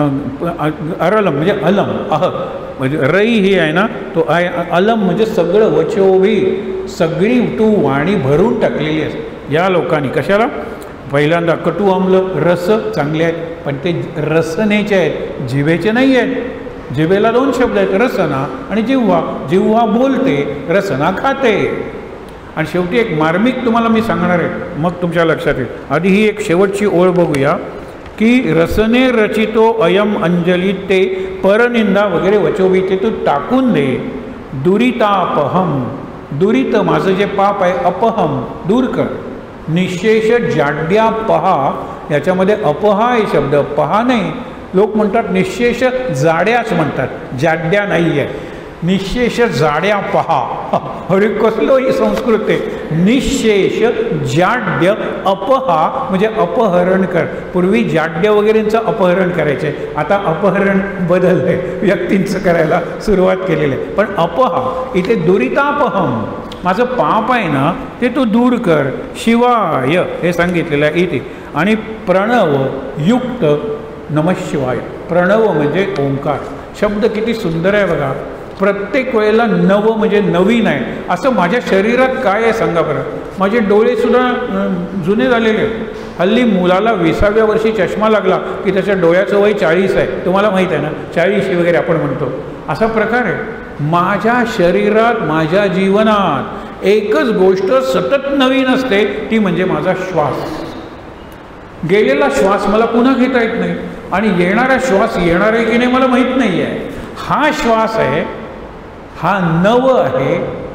अरलम म्हणजे अलम, अह म्हणजे रई ही आहे ना, तो आय अलम म्हणजे सगळं वचोभी, सगळी तू वाणी भरून टाकलेली असते या लोकांनी. कशाला? पहिल्यांदा कटू आम्ल रस चांगले आहेत, पण ते रसनेचे आहेत, जिभेचे नाही आहेत. जिभेला दोन शब्द आहेत, रसना आणि जिव्हा. जिव्हा बोलते, रसना खाते. आणि शेवटी एक मार्मिक तुम्हाला मी सांगणार आहे, मग तुमच्या लक्षात येईल. आधी ही एक शेवटची ओळ बघूया की रसने रचितो अयम अंजली, ते परनिंदा वगैरे वचोबी ते तू टाकून दे. दुरितापहम, दुरित माझं जे पाप आहे, अपहम दूर कर. निशेष जाड्या पहा, याच्यामध्ये अपहा आहे शब्द, पहा नाही. लोक म्हणतात निशेष जाड्याच म्हणतात, जाड्या नाही आहे. निशेष जाड्या पहा, अरे कसलं ही संस्कृत आहे. निशेष जाड्य अपहा म्हणजे अपहरण कर. पूर्वी जाड्य वगैरेंचं अपहरण करायचे, आता अपहरण बदललं आहे, व्यक्तींचं करायला सुरुवात केलेली आहे. पण अपहा इथे दुरितापहम, माझं पाप आहे ना ते तू दूर कर. शिवाय हे सांगितलेलं आहे इथे. आणि प्रणव युक्त नमशिवाय. प्रणव म्हणजे ओंकार शब्द किती सुंदर आहे बघा. प्रत्येक वेळेला नव म्हणजे नवीन आहे. असं माझ्या शरीरात काय आहे सांगा बरं. माझे डोळेसुद्धा जुने झालेले आहेत. हल्ली मुलाला विसाव्या वर्षी चष्मा लागला की त्याच्या डोळ्याचं वय चाळीस आहे. तुम्हाला माहीत आहे ना, चाळीस वगैरे आपण म्हणतो, असा प्रकार आहे. माझ्या शरीरात, माझ्या जीवनात एकच गोष्ट सतत नवीन असते, ती म्हणजे माझा श्वास. गेलेला श्वास मला पुन्हा घेता येत नाही, आणि येणारा श्वास येणार आहे की नाही मला माहीत नाही आहे. हा श्वास आहे, हा नव आहे.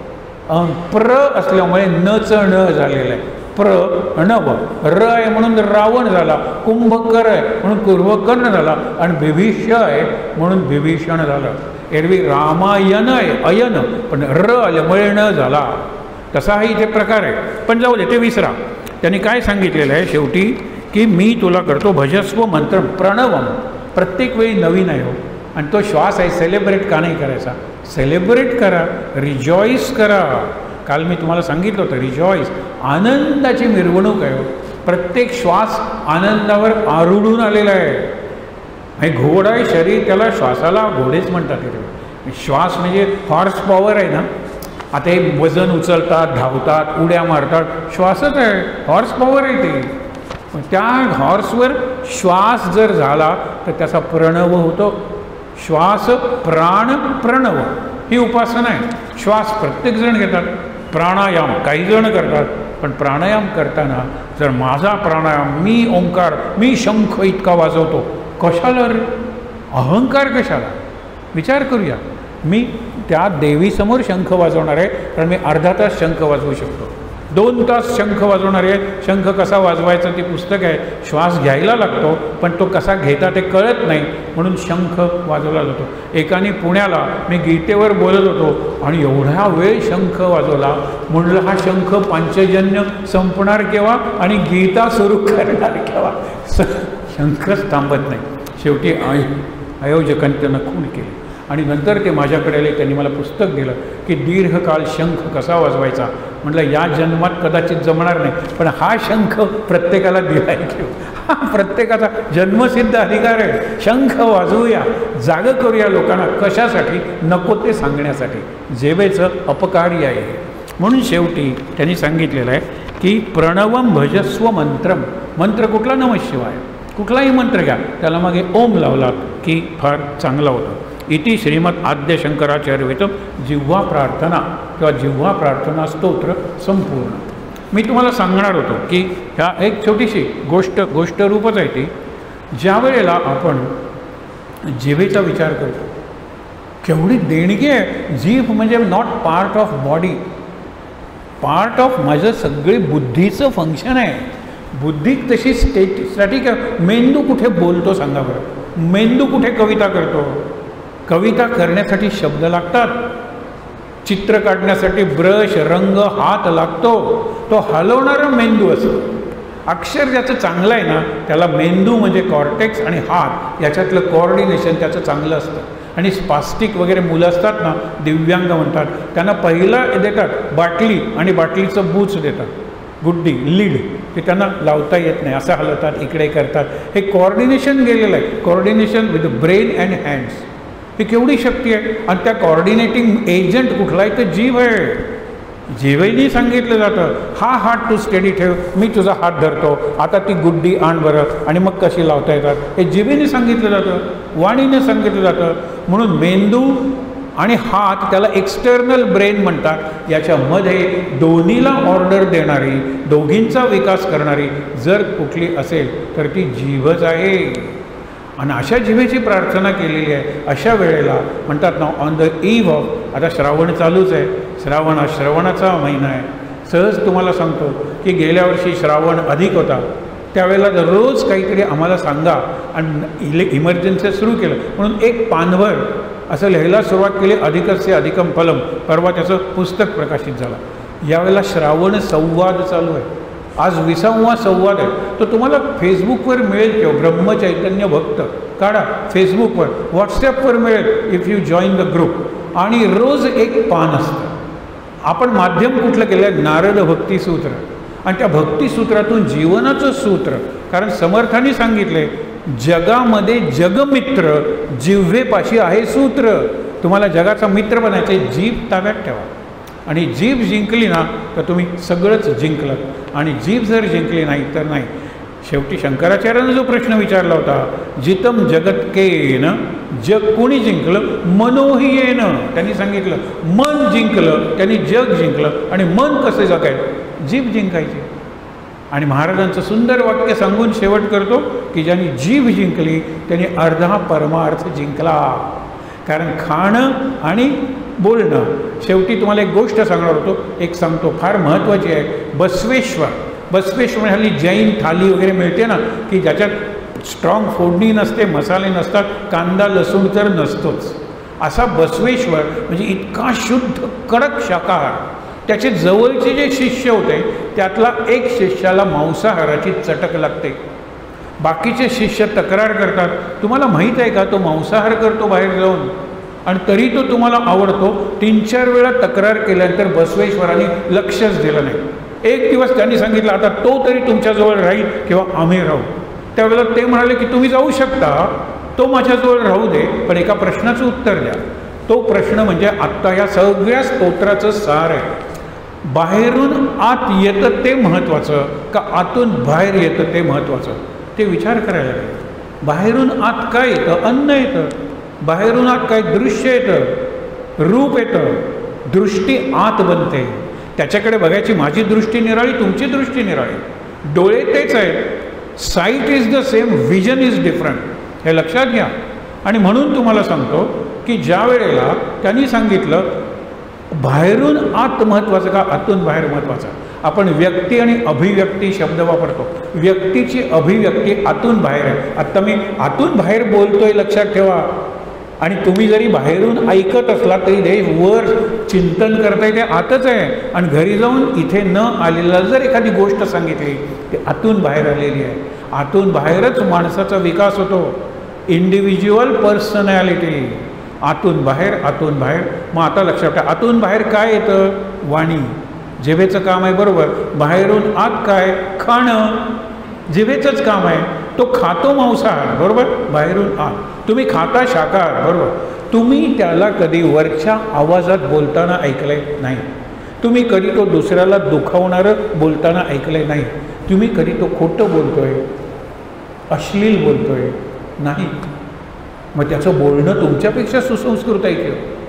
प्र असल्यामुळे नच न झालेलं आहे. प्र नव. र आहे म्हणून रावण झाला, कुंभकर आहे म्हणून कुंभकर्ण झाला, आणि बिभीष्य आहे म्हणून बिभीषण झालं. एरवी रामायण आहे अयन, पण र आल्यामुळे न झाला. तसा हा इथे प्रकार आहे. पण जाऊ दे, ते विसरा. त्यांनी काय सांगितलेलं आहे शेवटी की मी तुला करतो भजस्व मंत्र प्रणवम. प्रत्येक वेळी नवीन आहे हो. आणि तो श्वास आहे, सेलिब्रेट का नाही करायचा? सेलिब्रेट करा, रिजॉईस करा. काल मी तुम्हाला सांगितलं होतं, रिजॉईस आनंदाची मिरवणूक आहे. प्रत्येक श्वास आनंदावर आरुढून आलेला आहे. हे घोडा आहे शरीर, त्याला श्वासाला घोडेच म्हणतात. इथे श्वास म्हणजे हॉर्स पॉवर आहे ना. आता हे वजन उचलतात, धावतात, उड्या मारतात, श्वासच आहे, हॉर्स पॉवर आहे ते. त्या हॉर्सवर श्वास जर झाला तर त्याचा प्रणव होतो. श्वास प्राण प्रणव ही उपासना आहे. श्वास प्रत्येकजण घेतात. प्राणायाम काही जण करतात, पण प्राणायाम करताना जर माझा प्राणायाम, मी ओंकार, मी शंख इतका वाजवतो, कशाला रे? अहंकार कशाला? विचार करूया. मी त्या देवीसमोर शंख वाजवणार आहे, कारण मी अर्धा तास शंख वाजवू शकतो, दोन तास शंख वाजवणार आहे. शंख कसा वाजवायचा ते पुस्तक आहे. श्वास घ्यायला लागतो, पण तो कसा घेता ते कळत नाही, म्हणून शंख वाजवला जातो. एकाने पुण्याला मी गीतेवर बोलत होतो आणि एवढा वेळ शंख वाजवला. म्हणलं हा शंख पांचजन्य संपणार केव्हा आणि गीता सुरू करणार केव्हा? शंखच थांबत नाही. शेवटी आय आयोजकांनी त्यांना खून केले, आणि नंतर ते माझ्याकडे आले. त्यांनी मला पुस्तक दिलं की दीर्घकाळ शंख कसा वाजवायचा. म्हटलं या जन्मात कदाचित जमणार नाही, पण हा शंख प्रत्येकाला दिला आहे की हा प्रत्येकाचा जन्मसिद्ध अधिकार आहे. शंख वाजवूया, जाग करूया लोकांना. कशासाठी? नको ते सांगण्यासाठी. जेवेचं अपकारी आहे. म्हणून शेवटी त्यांनी सांगितलेलं आहे की प्रणवम भजस्व मंत्रम. मंत्र कुठला? नमः शिवाय. कुठलाही मंत्र घ्या, त्याला मागे ओम लावला की फार चांगला होतं. इति श्रीमद आद्य शंकराचार्यवितं जिव्हा प्रार्थना किंवा जिव्हा प्रार्थना स्तोत्र संपूर्ण. मी तुम्हाला सांगणार होतो की ह्या एक छोटीशी गोष्ट गोष्ट रूपच आहे ती. ज्या वेळेला आपण जिभेचा विचार करतो, केवढी देणगी आहे. जीभ म्हणजे not part of body, part of माझं सगळे बुद्धीचं फंक्शन आहे. बुद्धी तशी स्टेट स्टॅटिक आहे. मेंदू कुठे बोलतो सांगा बरं? मेंदू कुठे कविता करतो? कविता करण्यासाठी शब्द लागतात. चित्र काढण्यासाठी ब्रश, रंग, हात लागतो. तो हलवणारा मेंदू असतो. अक्षर ज्याचं चांगलं आहे ना, त्याला मेंदू म्हणजे कॉर्टेक्स आणि हात याच्यातलं कोऑर्डिनेशन त्याचं चांगलं असतं. आणि स्पास्टिक वगैरे मुलं असतात ना, दिव्यांग म्हणतात, त्यांना पहिला देतात बाटली आणि बाटलीचं बूच देतात, गुड्डी लीड, ते त्यांना लावता येत नाही, असं हलवतात, इकडे करतात. हे कॉर्डिनेशन गेलेलं आहे, coordination with brain and hands. ही केवढी शक्ती आहे. आणि त्या कॉर्डिनेटिंग एजंट कुठला आहे तर जीव आहे. जीवेनी सांगितलं जातं, हा हात तू स्टेडी ठेव, मी तुझा हात धरतो, आता ती गुड्डी आण बरं, आणि मग कशी लावता येतात, हे जीवेने सांगितलं जातं, वाणीने सांगितलं जातं. म्हणून मेंदू आणि हात त्याला एक्सटर्नल ब्रेन म्हणतात. याच्यामध्ये दोन्हीला ऑर्डर देणारी, दोघींचा विकास करणारी जर कुठली असेल तर ती जीवच आहे. आणि अशा जीवेची प्रार्थना केलेली आहे. अशा वेळेला म्हणतात ना, ऑन द ईव्ह ऑफ, आता श्रावण चालूच आहे, श्रावण हा श्रवणाचा महिना आहे. सहज तुम्हाला सांगतो की गेल्या वर्षी श्रावण अधिक होता, त्यावेळेला रोज काहीतरी आम्हाला सांगा, आणि इले इमर्जन्सी सुरू केलं म्हणून एक पानभर असं लिहायला सुरुवात केली, अधिकस्य अधिकम फलम. परवा त्याचं पुस्तक प्रकाशित झालं. यावेळेला श्रावण संवाद चालू आहे. आज विसावा संवाद आहे. तो तुम्हाला फेसबुकवर मिळेल किंवा ब्रह्मचैतन्य भक्त काढा फेसबुकवर, व्हॉट्सॲपवर मिळेल if you join the group. आणि रोज एक पान असतं. आपण माध्यम कुठलं केलं आहे, नारद भक्तिसूत्र, आणि त्या भक्तिसूत्रातून जीवनाचं सूत्र. कारण समर्थांनी सांगितले, जगामध्ये जगमित्र जिव्हेपाशी आहे सूत्र. तुम्हाला जगाचा मित्र बनायचे, जीभ ताब्यात ठेवा, आणि जीभ जिंकली ना तर तुम्ही सगळंच जिंकलं, आणि जीभ जर जिंकली नाही तर नाही. शेवटी शंकराचार्यानं जो प्रश्न विचारला होता, जितम जगतकेन, जग कोणी जिंकलं, मनोहियेनं. त्यांनी सांगितलं मन जिंकलं, त्यांनी जग जिंकलं. आणि मन कसं जगायचं, जीभ जिंकायची. आणि महाराजांचं सुंदर वाक्य सांगून शेवट करतो की ज्यांनी जीभ जिंकली त्यांनी अर्धा परमार्थ जिंकला. कारण खाणं आणि बोलणं. शेवटी तुम्हाला एक गोष्ट सांगणार होतो, एक सांगतो, फार महत्त्वाची आहे. बसवेश्वर, बसवेश्वर हल्ली जैन थाली वगैरे मिळते ना, की ज्याच्यात स्ट्रॉंग फोडणी नसते, मसाले नसतात, कांदा लसूण तर नसतोच. असा बसवेश्वर म्हणजे इतका शुद्ध कडक शाकाहार. त्याचे जवळचे जे शिष्य होते त्यातला एक शिष्याला मांसाहाराची चटक लागते. बाकीचे शिष्य तक्रार करतात, तुम्हाला माहीत आहे का तो मांसाहार करतो बाहेर जाऊन, आणि तरी तो तुम्हाला आवडतो. तीन चार वेळा तक्रार केल्यानंतर बसवेश्वरांनी लक्षच दिलं नाही. एक दिवस त्यांनी सांगितलं, आता तो तरी तुमच्याजवळ राहील किंवा आम्ही राहू. त्यावेळेला ते म्हणाले की तुम्ही जाऊ शकता, तो माझ्याजवळ राहू दे, पण एका प्रश्नाचं उत्तर द्या. तो प्रश्न म्हणजे आत्ता या सगळ्या स्तोत्राचं सार आहे. बाहेरून आत येतं ते महत्त्वाचं का आतून बाहेर येतं ते महत्त्वाचं, ते विचार करायला लागेल. बाहेरून आत काय येतं, अन्न येतं. बाहेरून आत काय, दृश्य येतं, रूप येतं, दृष्टी आत बनते. त्याच्याकडे बघायची माझी दृष्टी निराळी, तुमची दृष्टी निराळी. डोळे तेच आहेत, sight is the same, vision is different, हे लक्षात घ्या. आणि म्हणून तुम्हाला सांगतो की ज्या वेळेला त्यांनी सांगितलं बाहेरून आत महत्त्वाचं का आतून बाहेर महत्त्वाचं, आपण व्यक्ती आणि अभिव्यक्ती शब्द वापरतो. व्यक्तीची अभिव्यक्ती आतून बाहेर आहे. आत्ता मी आतून बाहेर बोलतोय लक्षात ठेवा, आणि तुम्ही जरी बाहेरून ऐकत असला तरी ते वर चिंतन करताय ते आतच आहे. आणि घरी जाऊन इथे न आलेला जर एखादी गोष्ट सांगितली ती आतून बाहेर आलेली आहे. आतून बाहेरच माणसाचा विकास होतो. इंडिव्हिज्युअल पर्सनॅलिटी, आतून बाहेर, आतून बाहेर. मग आता लक्षात ठेवा, आतून बाहेर काय येतं, वाणी, जिभेचं काम आहे बरोबर. बाहेरून आत काय, खाणं, जिभेचंच काम आहे. तो खातो मांसाहार बरोबर, बाहेरून आत. तुम्ही खाता शाकाहार बरोबर. तुम्ही त्याला कधी वरच्या आवाजात बोलताना ऐकलंय नाही. तुम्ही कधी तो दुसऱ्याला दुखावणारं बोलताना ऐकलंय नाही. तुम्ही कधी तो खोटं बोलतोय, अश्लील बोलतोय नाही. मग त्याचं बोलणं तुमच्यापेक्षा सुसंस्कृत आहे.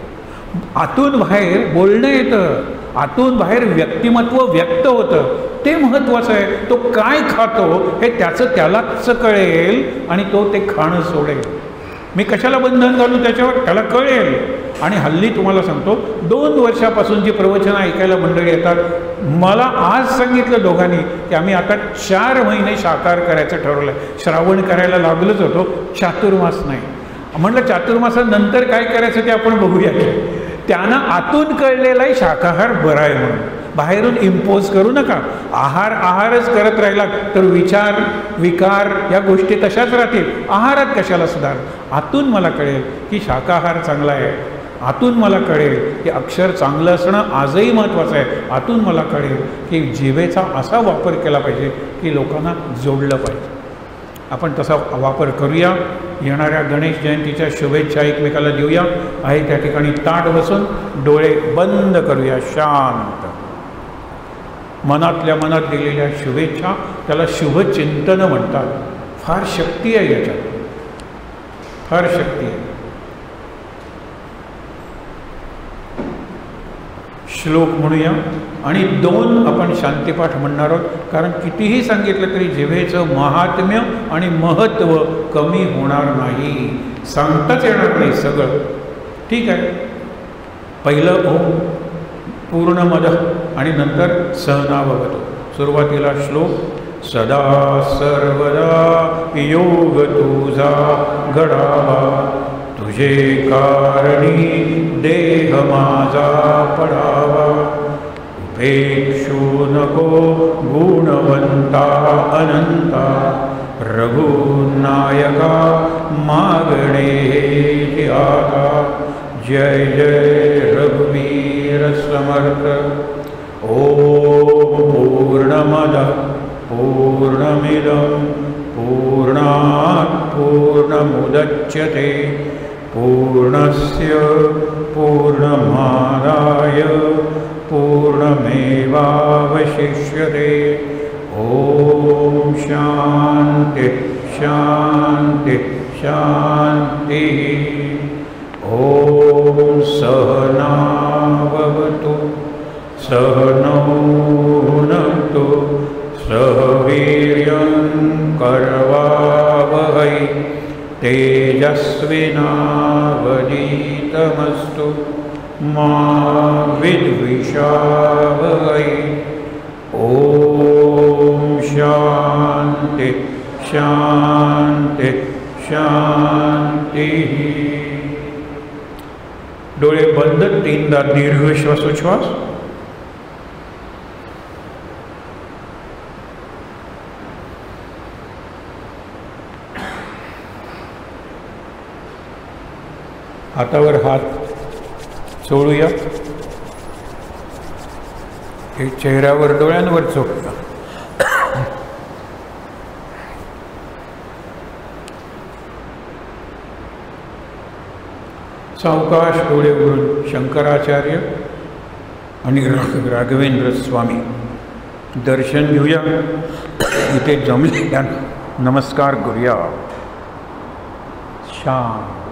आतून बाहेर बोलणं येतं, आतून बाहेर व्यक्तिमत्व व्यक्त होतं, ते महत्त्वाचं आहे. तो काय खातो हे त्याचं त्यालाच कळेल आणि तो ते खाणं सोडेल. मी कशाला बंधन घालू त्याच्यावर, त्याला कळेल. आणि हल्ली तुम्हाला सांगतो, दोन वर्षापासून जी प्रवचनं ऐकायला मंडळी येतात, मला आज सांगितलं दोघांनी की आम्ही आता चार महिने शाकाहार करायचं ठरवलं आहे. श्रावण करायला लागलोच होतो, चातुर्मास नाही. म्हटलं चातुर्मासानंतर काय करायचं ते आपण बघूया. त्यांना आतून कळलेला आहे शाकाहार बरा आहे म्हणून. बाहेरून इम्पोज करू नका. आहार आहारच करत राहिला तर विचार विकार या गोष्टी तशाच राहतील. आहारात कशाला सुधार. आतून मला कळेल की शाकाहार चांगला आहे, आतून मला कळेल की अक्षर चांगलं असणं आजही महत्त्वाचं आहे, आतून मला कळेल की जिभेचा असा वापर केला पाहिजे की लोकांना जोडलं पाहिजे. आपण तसा वापर करूया. येणाऱ्या गणेश जयंतीच्या शुभेच्छा एकमेकाला देऊया. आहे त्या ठिकाणी ताट बसून डोळे बंद करूया. शांत मनातल्या मनात दिलेल्या शुभेच्छा त्याला शुभचिंतन म्हणतात. फार शक्ती आहे याच्यात, फार शक्ती आहे. श्लोक म्हणूया आणि दोन आपण शांतीपाठ म्हणणार आहोत. कारण कितीही सांगितलं तरी जिभेचं महात्म्य आणि महत्त्व कमी होणार नाही, सांगताच येणार नाही सगळं. ठीक आहे. पहिलं ओम पूर्णमद आणि नंतर सहनाववतु. सुरुवातीला श्लोक सदा सर्वदा योग तुझा घडावा, तुझे कारणी देह माझा पडावा, उपेक्षू नको गुणवंता अनंता, रघुनायका मागणे हे आता. जय जय रघुवीर समर्थ. ओम पूर्णमद पूर्णमिदं पूर्णात् पूर्णमुदच्यते पूर्णस्य पूर्णमादाय पूर्णमेवावशिष्यते. ओम शांति शांति शांति. ओम सहना भवतु सहनौ भुनक्तु सह वीर्यं करवावहै तेजस्विनावधीतमस्तु मा विद्विषावहै. ओम शांति शांति शांति. डोळे बंद. तीनदा दीर्घ श्वासोच्छ्वास. हातावर हात चोळूया. हे चेहऱ्यावर डोळ्यांवर चोळूया. सावकाश डोळे उघडून शंकराचार्य आणि राघवेंद्र स्वामी दर्शन घेऊया. इथे जमलेल्या नमस्कार करूया. शांत.